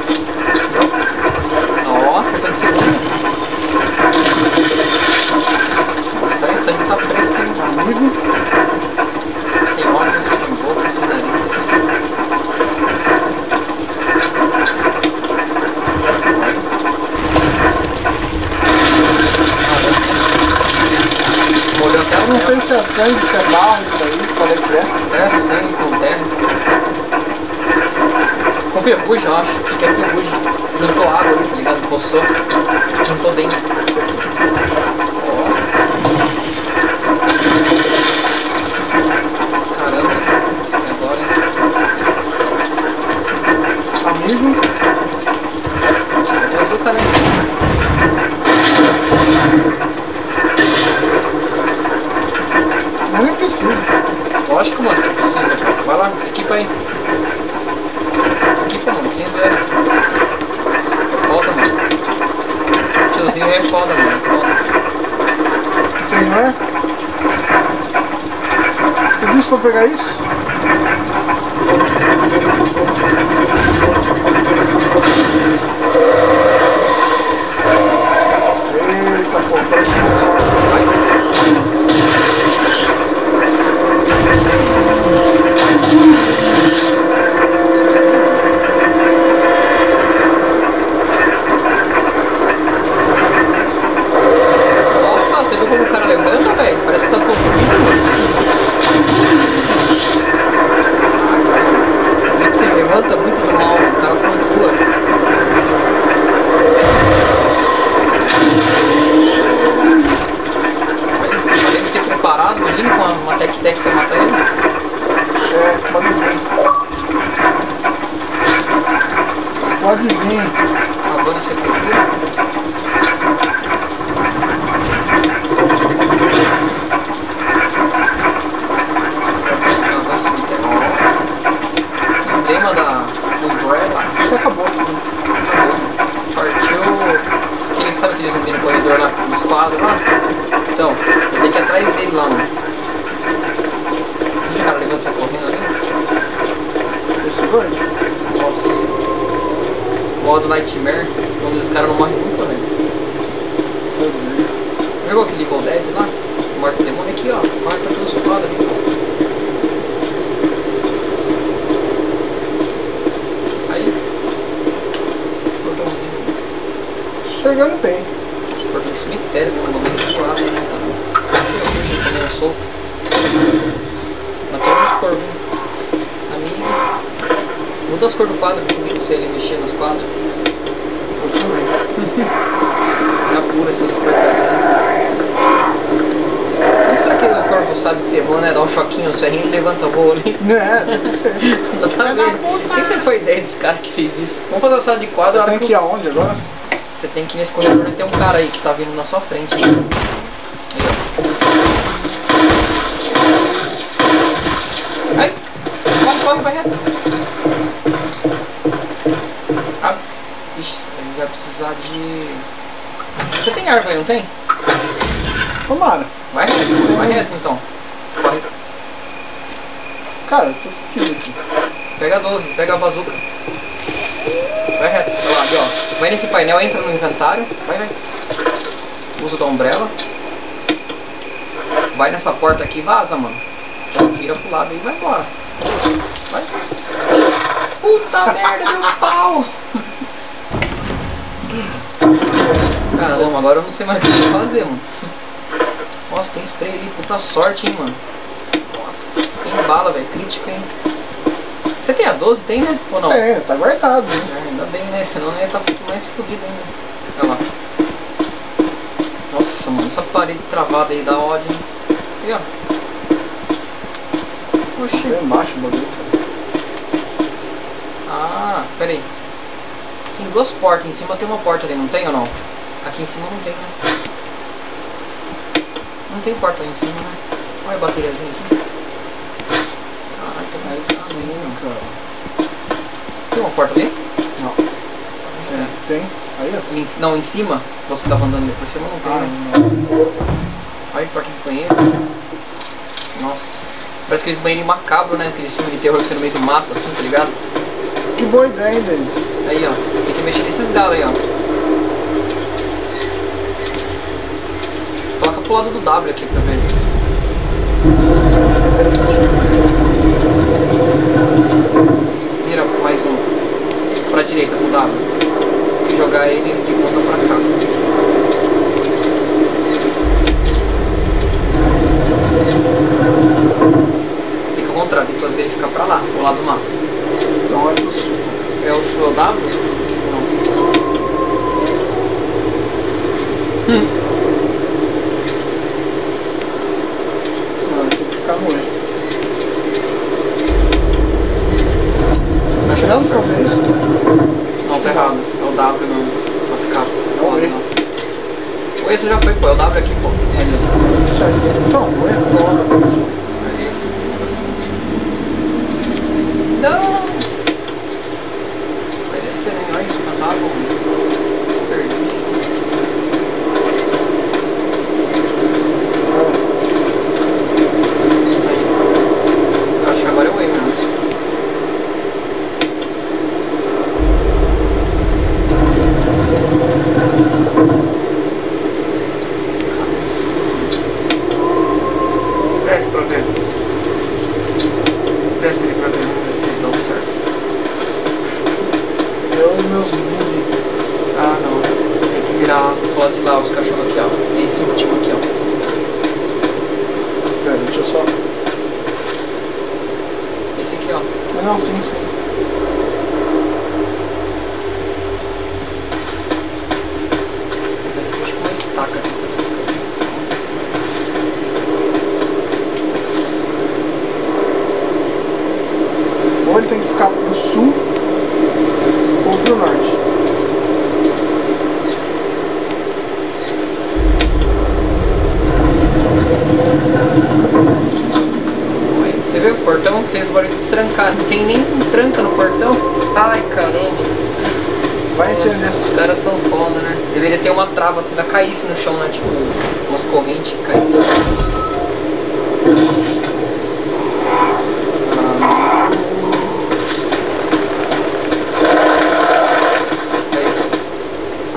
Nossa, eu tô de segunda. Nossa, aí, sangue tá fresco, hein, amigo? Sem olhos, sem boca, sem nariz. Molhou até a Eu não sei se é sangue, se é barro, isso aí, qual é que é. É sangue com terra. Com ferrugem, eu acho. Acho que é ferrugem. Juntou água ali, tá ligado? Poçou. Juntou dentro. Ó. Caramba, e agora, hein? Amigo. É bazuca, né? Mas nem precisa. Lógico, mano, que precisa, cara. Vai lá, equipa aí. Equipa, mano, sem zoeira. É foda, mano. Tiozinho é foda, mano, é foda. Senhor? Você disse pra pegar isso? Eita, pô, parece que Nossa, você viu como o cara levanta, velho? Parece que tá possuído. Ele levanta muito do mal, o cara flutua. Além de ser preparado, imagina com uma tec-tec você mata ele. é, pode vir. Pode vir. Cavando a sepultura. modo Nightmare, onde os caras não morrem nunca, velho. Sabe? Jogou aquele Evil Dead lá? Morte demônio aqui, ó. Corre pra todo seu lado ali. Aí. Portãozinho. Chegando bem. Esse portão do cemitério, com um bagulho voado, né, cara? Sempre eu puxo comendo solto. Bateu nos corvos. Amigo. Muda as cores do quadro, comigo se ele mexer nos quadros. Eu também. Já pura essas porcarias. Como será que o corvo sabe que você errou, né? Dá um choquinho no ferrinho e levanta voo ali. É, deve ser. Dá pra ver. Quem que você foi a ideia desse cara que fez isso? Vamos fazer a sala de quadro. Eu a hora tenho que que ir aonde agora? Você tem que ir nesse corredor e tem um cara aí que tá vindo na sua frente. Aí, aí ó. Aí! Corre, corre, vai reto. Ah, ixi, ele vai precisar de... Você tem arma aí, não tem? Tomara. Vai reto, vai reto então. Corre. Cara, eu tô fudido aqui. Pega a doze, pega a bazuca. Vai reto, olha lá, ali, ó. Vai nesse painel, entra no inventário. Vai, vai. Usa da umbrella. Vai nessa porta aqui e vaza, mano. Vira pro lado e vai embora. Vai. Puta merda, deu pau. Caramba, agora eu não sei mais o que fazer, mano. Nossa, tem spray ali, puta sorte, hein, mano. Nossa, sem bala, velho, crítica, hein. Você tem a doze, tem, né? Ou não? É, tá guardado. Né? É, ainda bem, né? Senão eu ia estar mais fodido ainda. Olha lá. Nossa, mano, essa parede travada aí dá ódio, hein. Aí, ó. Oxi. Tem embaixo o bagulho, cara. Ah, pera aí. Tem duas portas, em cima tem uma porta ali, não tem ou não? Aqui em cima não tem, né? Não tem porta ali em cima, né? Olha a bateriazinha aqui. Caralho, tem mais Aí escada sim, aí, cara. Tem uma porta ali? Não. Tem, tem. Aí, ó. Ali em- Não, em cima? Você tava andando ali por cima, não tem, Ah, né? não. Olha a porta do banheiro. Nossa. Parece aqueles banheiros macabros, né? Aqueles filmes de terror que fica no meio do mato, assim, tá ligado? Que boa ideia, hein, Denis. Aí, ó. Tem que mexer nesses galos aí, ó. Coloca pro lado do W aqui pra ver. Vira mais um. Pra direita, pro W. Tem que jogar ele de ponta pra cá. Tem que ao contrário, tem que fazer ele ficar pra lá, pro lado do mapa. Então olha o sul. É o seu W? Não. Hum. Não, tem que ficar no E. Acho que Não não, fazer isso, cara. não, tá errado. É o W não. Pra ficar pro É o lado E. não. O esse já foi, pô. É o W aqui, pô. Esse. Tá certo. Então, o E. Nossa. Aí. Não! Vai descer, né? Olha, tá bom. Desperdício. Aí. Acho que agora é o E mesmo. Desce pra ver. Desce ali pra ver se dá certo. Eu e meus bullies. Ah, não. Tem que virar pro lado de lá, os cachorros aqui, ó. Esse último aqui, ó. Pera, deixa eu só. Esse aqui, ó. Ah, não, sim, sim. Acho que uma estaca aqui. Ou ele tem que ficar pro sul ou pro norte. Oi, você viu o portão? Fez o barulho de trancar. Não tem nem tranca no portão. Ai, caramba. Vai Nossa, entender esses essa. caras são foda, né? Deveria ter uma trava, se ela caísse no chão, né? Tipo, umas correntes que caíssem.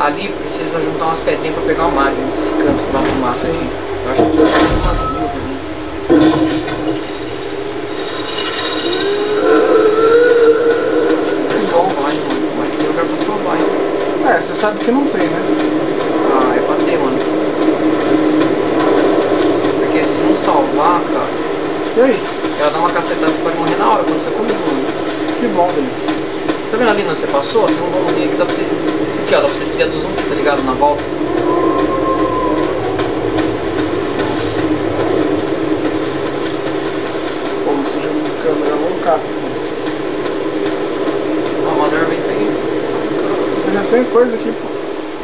Ali precisa juntar umas pedrinhas pra pegar o magno, esse canto lá do massa aqui. Eu acho que eu tenho umas duas ali. Acho que o pessoal vai, mano. Mas tem lugar pra salvar, hein? É, você sabe que não tem, né? Ah, é pra ter, mano. Porque se não salvar, cara, E aí? ela dá uma cacetada, você pode morrer na hora, aconteceu comigo, mano. Que bom, Denis. Tá vendo ali onde você passou? Tem um vãozinho aqui, dá pra você, esse aqui, ó, dá pra você desviar do zumbi, tá ligado? Na volta. Pô, você jogou de câmera louca. Ó, mas erva aí, peguei. Eu já tenho coisa aqui, pô.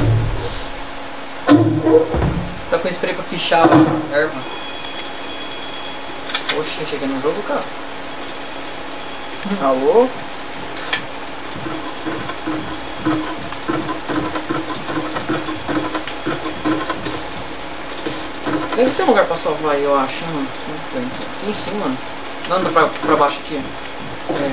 Você tá com spray pra pichar a erva. Oxe, cheguei no jogo, cara. Alô? Deve ter um lugar pra salvar aí, eu acho, hein, mano. Não tem, cara. Tem sim, mano. Não, anda pra, pra baixo aqui. É.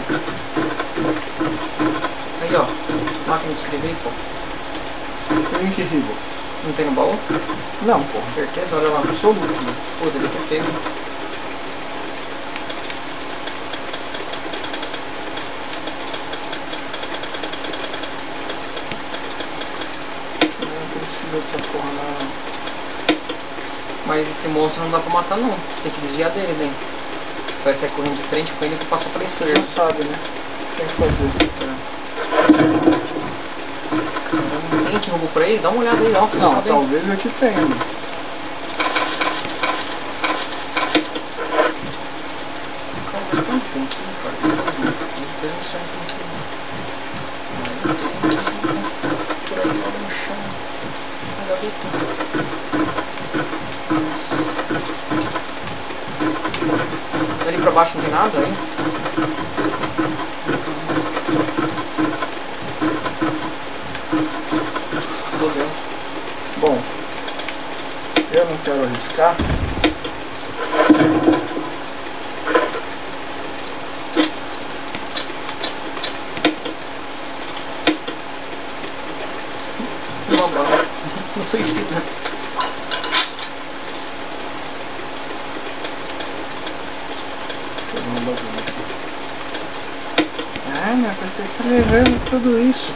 Aí, ó. Máquina de escrever aí, pô. Link Ribo. Não tem no baú? Não, pô. Com certeza, olha lá. Absoluto. Puta, ele tá pego. Não precisa dessa porra, não. Mas esse monstro não dá pra matar, não. Você tem que desviar dele, daí. Você vai sair correndo de frente com ele e passar pra Você esquerda. já sabe, né? O que tem que fazer. Caramba, não tem anti-robô por aí? Dá uma olhada aí, dá uma Não, fuçada aí. talvez aqui tenha, mas... Cara, mas quanto tem aqui, cara? Não tem só não tem aqui, não. Não tem aqui. Por aí, olha no chão. Na gaveta. Ali pra baixo não tem nada aí? Fodeu. Bom, eu não quero arriscar. Uma bala. Um suicida. Deixa eu dar uma bagulho aqui. Ah, mas você tá levando tudo isso.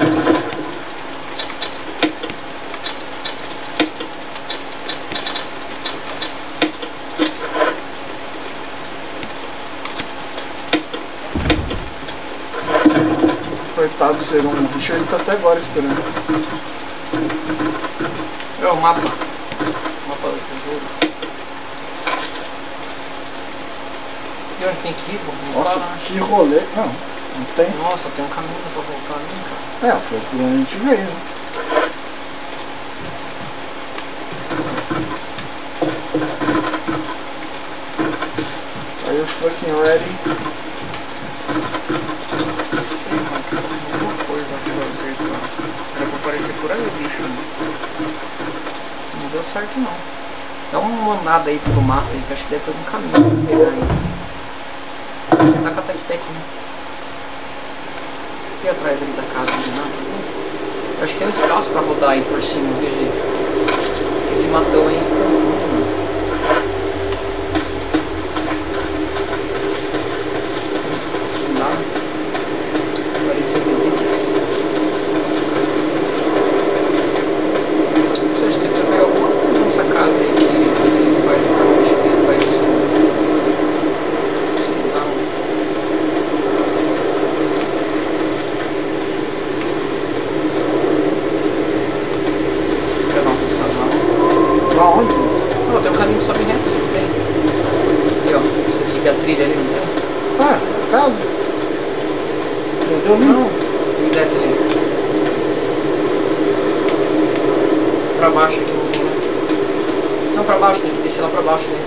Coitado do ser um bicho, ele tá até agora esperando. É o mapa. Mapa do tesouro. E onde tem que ir, pô? Não Nossa, fala. que rolê. Não, não tem. Nossa, tem um caminho pra voltar ali, cara. É, foi por onde a gente veio, né? Are you fucking ready? Sei, mano. Alguma coisa acho que fazer, cara. Era pra aparecer por aí o bicho, mano. Não deu certo, não. Dá uma andada aí pro mato aí, que acho que deve ter algum caminho pra pegar aí. Tá com a tec-tec, né? E atrás ali da casa, não tem nada. Eu acho que tem um espaço pra rodar aí por cima, V G. Esse matão aí confunde, mano. Não dá. Parei de ser visitas. Você acha que tem que pegar alguma coisa nessa casa aí que faz o bicho que vai ser? Sei lá. Quer dar uma fuçada lá? Pra onde, gente? Não, tem um caminho que sobe reto ali, não tem? Ali, ó. Você seguir a trilha ali, não tem? Ah, pra casa? Entendeu? Não. E desce ali. Pra baixo aqui não tem, né? Não, pra baixo, tem que descer lá pra baixo daí.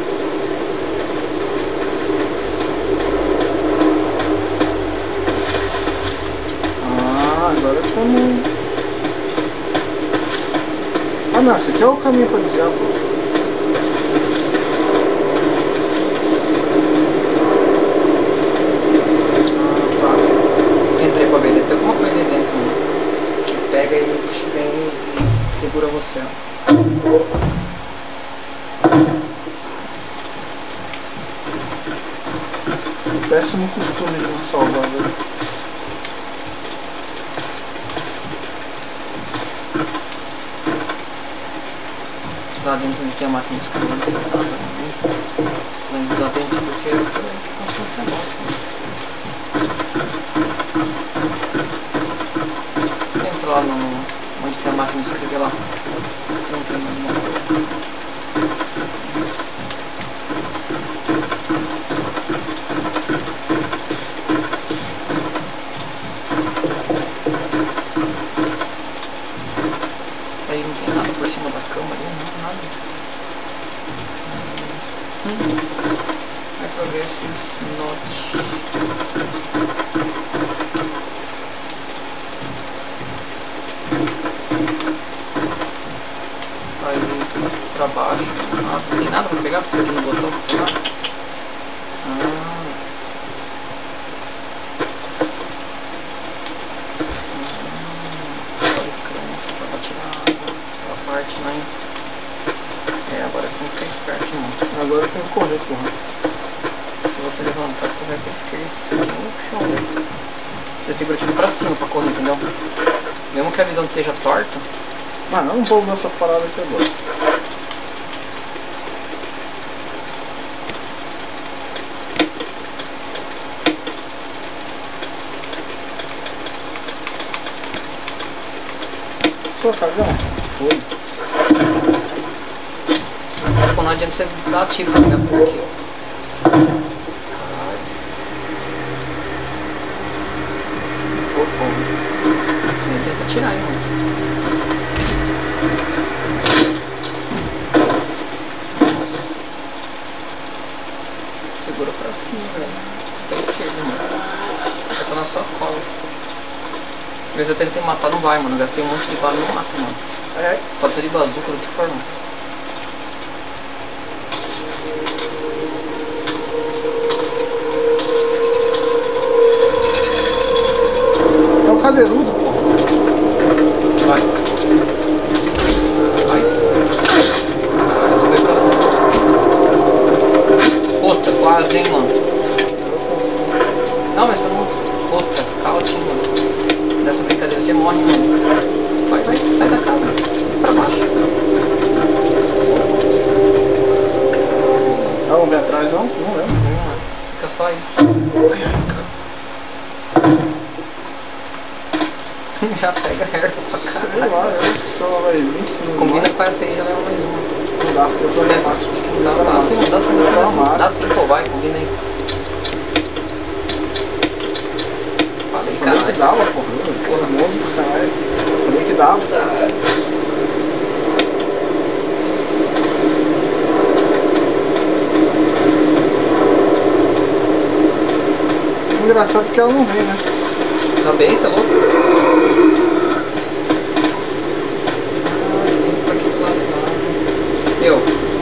Ah, agora estamos... Ah não, esse aqui é o caminho pra desviar, pô. Ah, tá. Entrei pra ver, deve ter alguma coisa aí dentro, mano. Que pega e o bicho vem e segura você. Péssimo costume de não salvar, velho. Lá dentro onde tem a máquina de escrever, não tem nada. Lá dentro porque é por aí que aconteceu esse negócio. Entra lá no, onde tem a máquina de escrever lá. Se não tem alguma coisa. Aí não tem nada por cima da cama ali, não, nada. Hum. My progress is not. Aí pra baixo. Ah, não tem nada pra pegar, porque aqui no botão pra pegar. Ah. Parte, né? É, agora você tem que ficar esperto, irmão. Agora eu tenho que correr, porra. Se você levantar, você vai pra esquerda e seguir no chão, né? Você segura tipo pra cima pra correr, entendeu? Mesmo que a visão esteja torta. Mano, eu não vou usar essa parada aqui agora. Sou cagão? Foda-se. Agora não adianta você dar tiro, tá ligado? Por aqui, ó. Caralho. Ele tenta atirar aí, mano. Nossa. Segura pra cima, velho. Pra esquerda, mano. Eu tô na sua cola. Às vezes eu tentei matar, não vai, mano. Eu gastei um monte de bala e não mato, mano. É. Pode ser de bazuca, do que for, mano. É o cadeirudo, pô. Vai. Vai. Vai pra cima. Puta, quase, hein, mano. Não, mas você não... Puta, calma, mano. Nessa brincadeira você morre, mano. Vai, vai, sai da casa. Pra baixo. Não, vamos ver atrás, não? Não lembro. Hum, mano. Fica só aí. Ai, ai, cara. Já pega erva pra caralho. Sei lá, eu se ela vai vir, se não Combina vai. com essa aí, já leva mais uma. Não dá, eu tô no máximo. Acho que não Dá, dá dá, máximo. sim, dá sim, dá sim, Tá dá sim. máximo. Dá sim, pô, vai, combina aí. Falei, Falei que caralho. dava, porra. Porra, música, caralho. Falei que dava. Engraçado porque ela não vem, né? Tá bem, você é louco? Ah, você tem que ir pra aquele lado lá. Eu.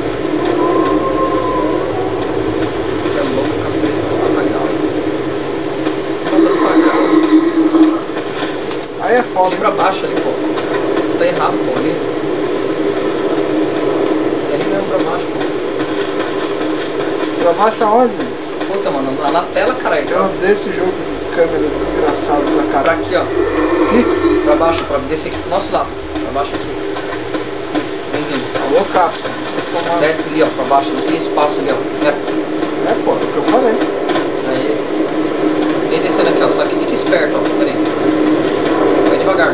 Você é louco, cabeça, esse papagaio aí. Voltando pra casa. Aí é foda. Ali pra baixo, ali, pô. Você tá errado, pô, ali. É ali mesmo pra baixo, pô. Pra baixo aonde, gente? Puta, mano, lá na tela, caralho. Eu odeio esse jogo de câmera desgraçado da Pra cara. aqui, ó. Ih, Pra baixo, pra descer aqui pro nosso lado. Pra baixo aqui. Isso, bem vindo. alô, capa. Vou tomar. Desce ali, ó, pra baixo, naquele espaço ali, ó. Reto. É, pô, é o que eu falei. Aí. Vem descendo aqui, ó. Só que fica esperto, ó. Pera aí. Vai devagar.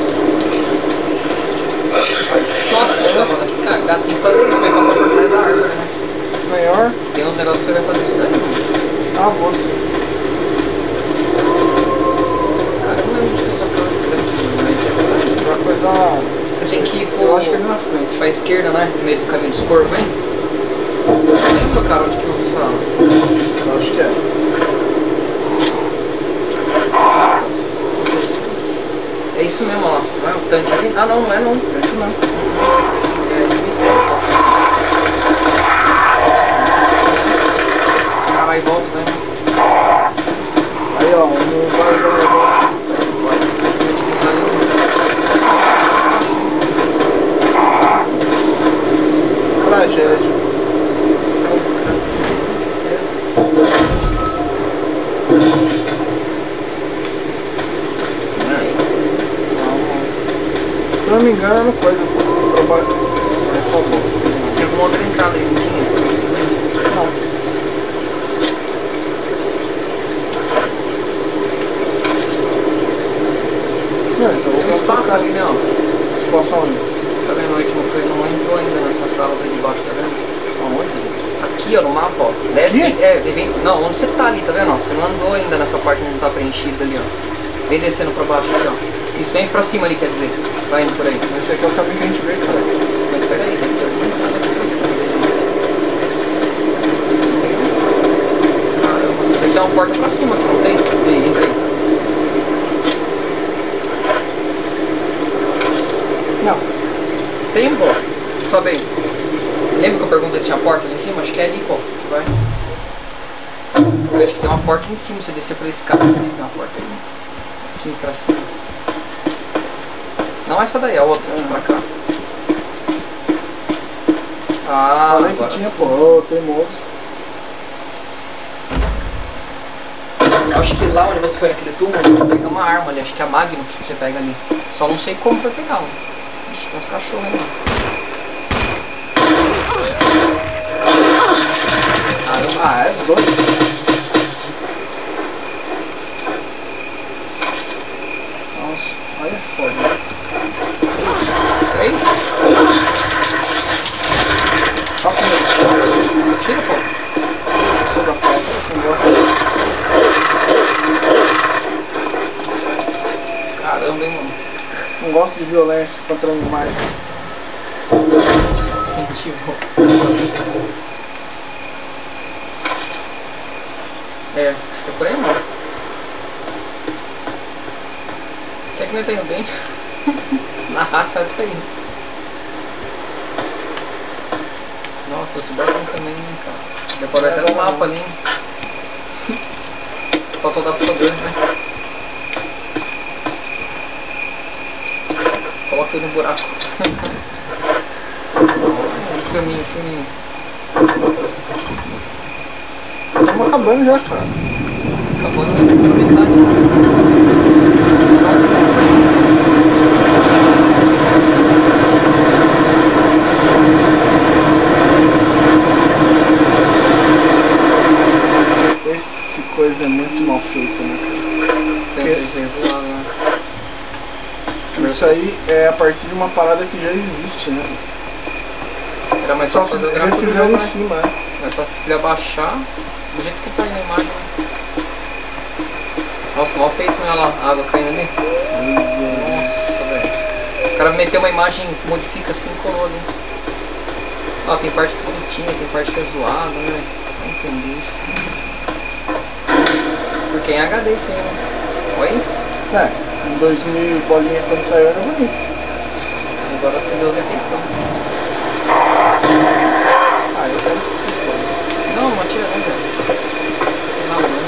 Nossa, mano, que cagada. Tem que fazer isso, vai passar por trás da árvore, né? Senhor, Tem uns negócios que você vai fazer isso daí, mano. ah, você. Cara, eu não lembro de que usa carro grande, mas é verdade. Pra coisa. Você tem que ir pro... Eu acho que é ali na frente. pra esquerda, né? No meio do caminho dos corvos, hein? Eu não lembro, cara, onde que usa essa... Eu acho que é. É isso mesmo, ó. Não é o tanque ali? Ah, não, não é não. É aqui não. É cemitério, ó. Ah, vai e volta, né? Aí, ó, não vai usar o negócio. Vai te usar ali. Se não me engano, é uma coisa. Trabalho. É só bosta. Tinha alguma outra entrada aí, não tinha? Não. Não, então Tem um espaço ali, né? Ó. Espaço onde? Tá vendo aí que não, foi, não entrou ainda nessas salas aí de baixo, tá vendo? Aonde? Aqui, ó, no mapa, ó. Desce, Aqui? é, vem, não, onde você tá ali, tá vendo? Ó? Você não andou ainda nessa parte onde não tá preenchido ali, ó. Vem descendo pra baixo aqui, ó. Isso, vem pra cima ali, quer dizer. Vai indo por aí. Esse aqui é o caminho que a gente vê, cara. Mas pera aí, deve ter alguma entrada aqui pra cima, deixa eu ver. Caramba, deve ter uma porta pra cima aqui, não tem? Ei, entra aí. Não. Tem, pô. Sobe aí. Lembra que eu perguntei se tinha porta ali em cima? Acho que é ali, pô. Vai. Eu acho que tem uma porta em cima, você descer pela escada. Acho que tem uma porta aí. Aqui pra cima. Não essa daí, a outra, aqui pra cá. Ah, Falei que agora tinha, sim. pô. Ô, teimoso. Acho que lá onde você foi naquele túmulo, tu pega uma arma ali. Acho que é a Magnum que você pega ali. Só não sei como vai pegar, mano. Ixi, tem uns cachorros aí, mano. Ah, é dois. Nossa, aí é foda. Três? Choque mesmo. Tira, pô. Sou da paz. Não gosto. Caramba, hein, mano. Não gosto de violência contra animais. Incentivo. violência. É, acho que é por aí, mano. Quer que não tá indo bem? Na raça eu tô indo. Nossa, os tubarões também, né, cara? Depois vai até no mapa ali, hein? Falta o adaptador, né? Coloca ele no buraco. Olha, filminho, filminho. Estamos acabando já, cara. Acabando na metade. Nossa, essa é Esse coisa é muito mal feita, né, cara? Sem ser Jesus lá, né? Porque isso aí é a partir de uma parada que já existe, né? Era mais Só fácil fazer o eles gráfico do fizeram jogo, em né? cima, né? É só se tu quiser baixar do jeito que tá aí na imagem, né? Nossa, mal feito, né? Lá, a água caindo ali. Nossa, velho. O cara meteu uma imagem, modifica assim e colou ali. Ó, tem parte que é bonitinha, tem parte que é zoada, né? Não entendi isso. Porque em H D isso aí, né? Oi? É, em dois mil bolinha quando saiu era bonito. Agora você deu os defeitão. Ah, eu quero que você for. Não, não atira não, velho. Sei lá, manda.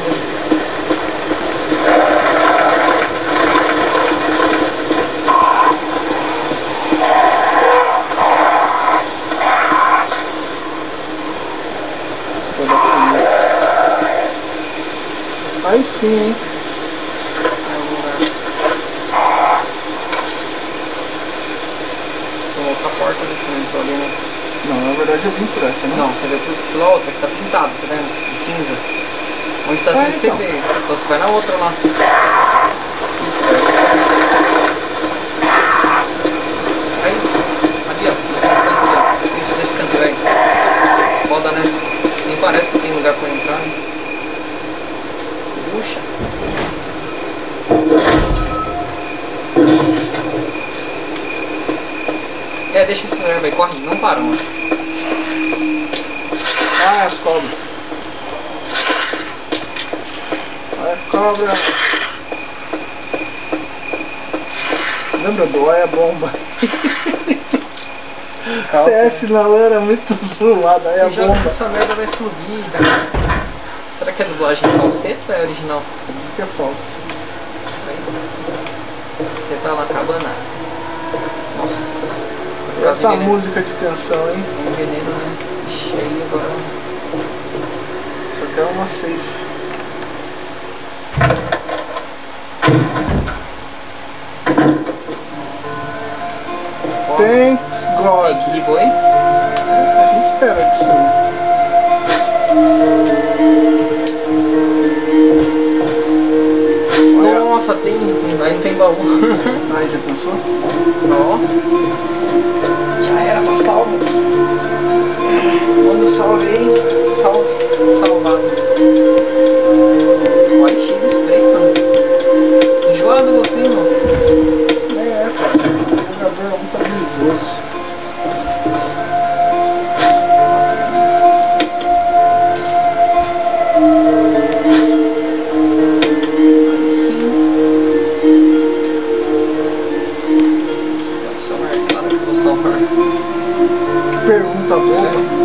Aí sim, hein? Tem outra porta ali que você não entrou ali, né? Não, na verdade eu vim por essa, né? Não, você veio por- pela outra que tá pintada, tá vendo? De cinza. Onde tá É, sem escrever. Então você vai na outra lá. Isso, velho. Aí, ali ó. Naquele canto ali, ó. Isso, nesse canto, velho. Foda, né? Nem parece que tem lugar pra entrar, né? Puxa. É, deixa esse serve aí, corre, não para, mano. Ah, as cobras. Olha a cobra. Lembra do Olha a Bomba? C S não era muito zoado, Olha a Você joga que Bomba. essa merda vai explodir. Será que é dublagem falseta ou é original? Óbvio que é falso. Você tá lá cabana. Nossa. E essa Veneno. música de tensão, hein? Tem veneno, né? Ixi, aí agora. Só quero uma safe. Thanks God. Tem que boi? A gente espera que sim. Nossa, tem. Aí não tem baú. Ai, já pensou? Ó. Já era, tá salvo. Quando salvei, salve, salvado. Olha, cheio de spray, mano. Enjoado você, mano. É, cara. O jogador é muito habilidoso. Aí sim. Pode salvar, claro que eu vou salvar. Que pergunta boa.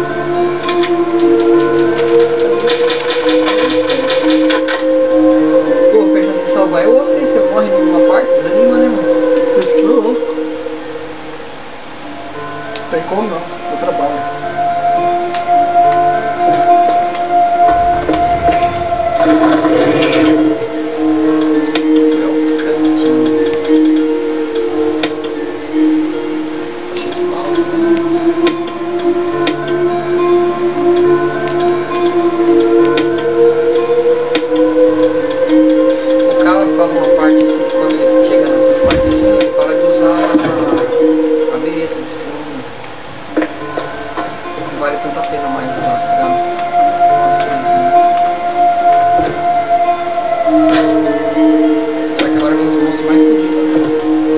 Pô, pra gente salvar eu ou sei, você morre numa parte, desanima, né, mano? Isso que é louco. Não tem como não, eu trabalho. Tá cheio de bala, né? O cara fala uma parte assim que quando ele chega nessas partes assim, ele para de usar a, a bereta, eles têm um- não vale tanto a pena mais usar, tá ligado? Umas coisinhas. Só que agora vem os monstros mais fodidos, né?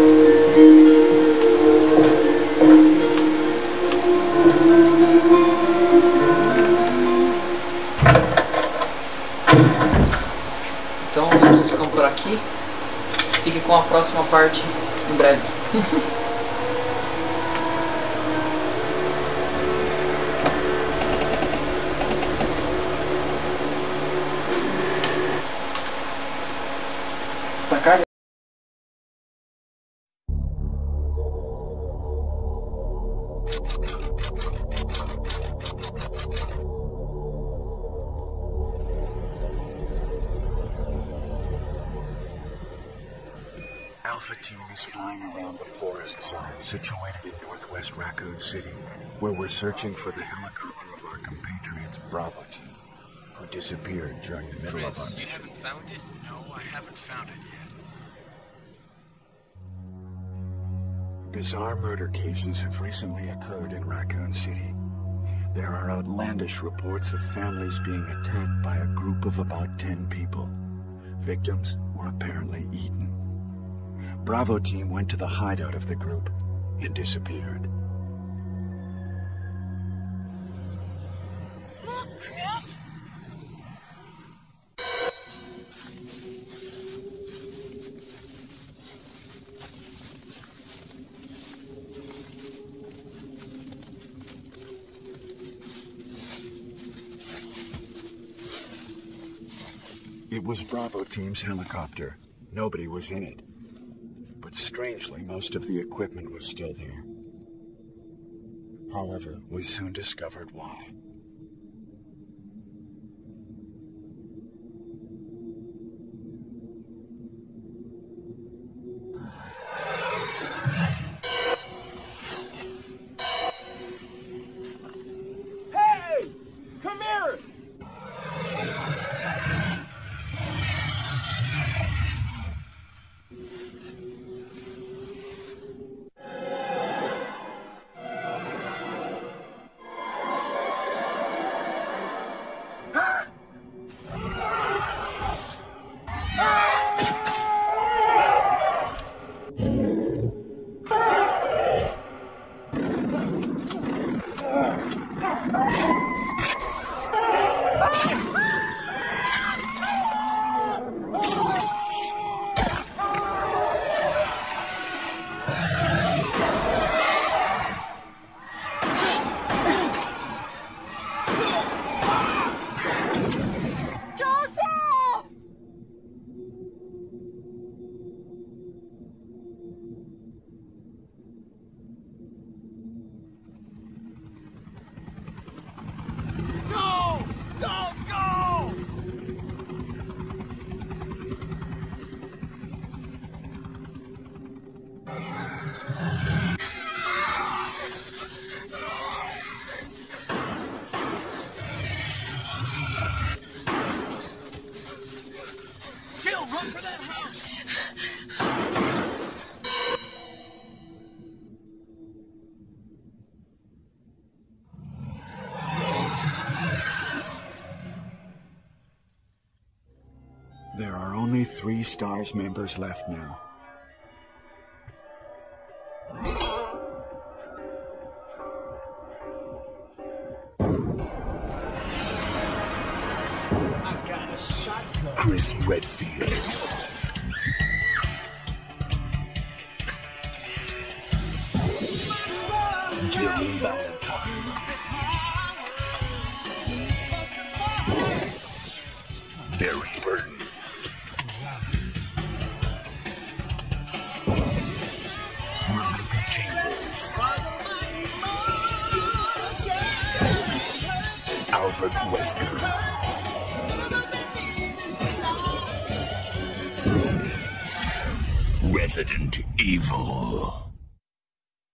Então nós vamos ficando por aqui. Fique com a próxima parte em breve. Tá cagado. Alpha Team is flying around the forest zone situated in northwest Raccoon City, where we're searching for the helicopter of our compatriots Bravo Team, who disappeared during the middle of our mission. You haven't found it? No, I haven't found it yet. Bizarre murder cases have recently occurred in Raccoon City. There are outlandish reports of families being attacked by a group of about ten people. Victims were apparently eaten. Bravo Team went to the hideout of the group and disappeared. Look, Chris! It was Bravo Team's helicopter. Nobody was in it. But strangely, most of the equipment was still there. However, we soon discovered why. Hey! Come here! Jill, run for that house! There are only three STARS members left now. I got a shotgun. Chris Redfield. Jill Valentine. Barry Burton. Rebecca Chambers. Albert Wesker. Resident Evil.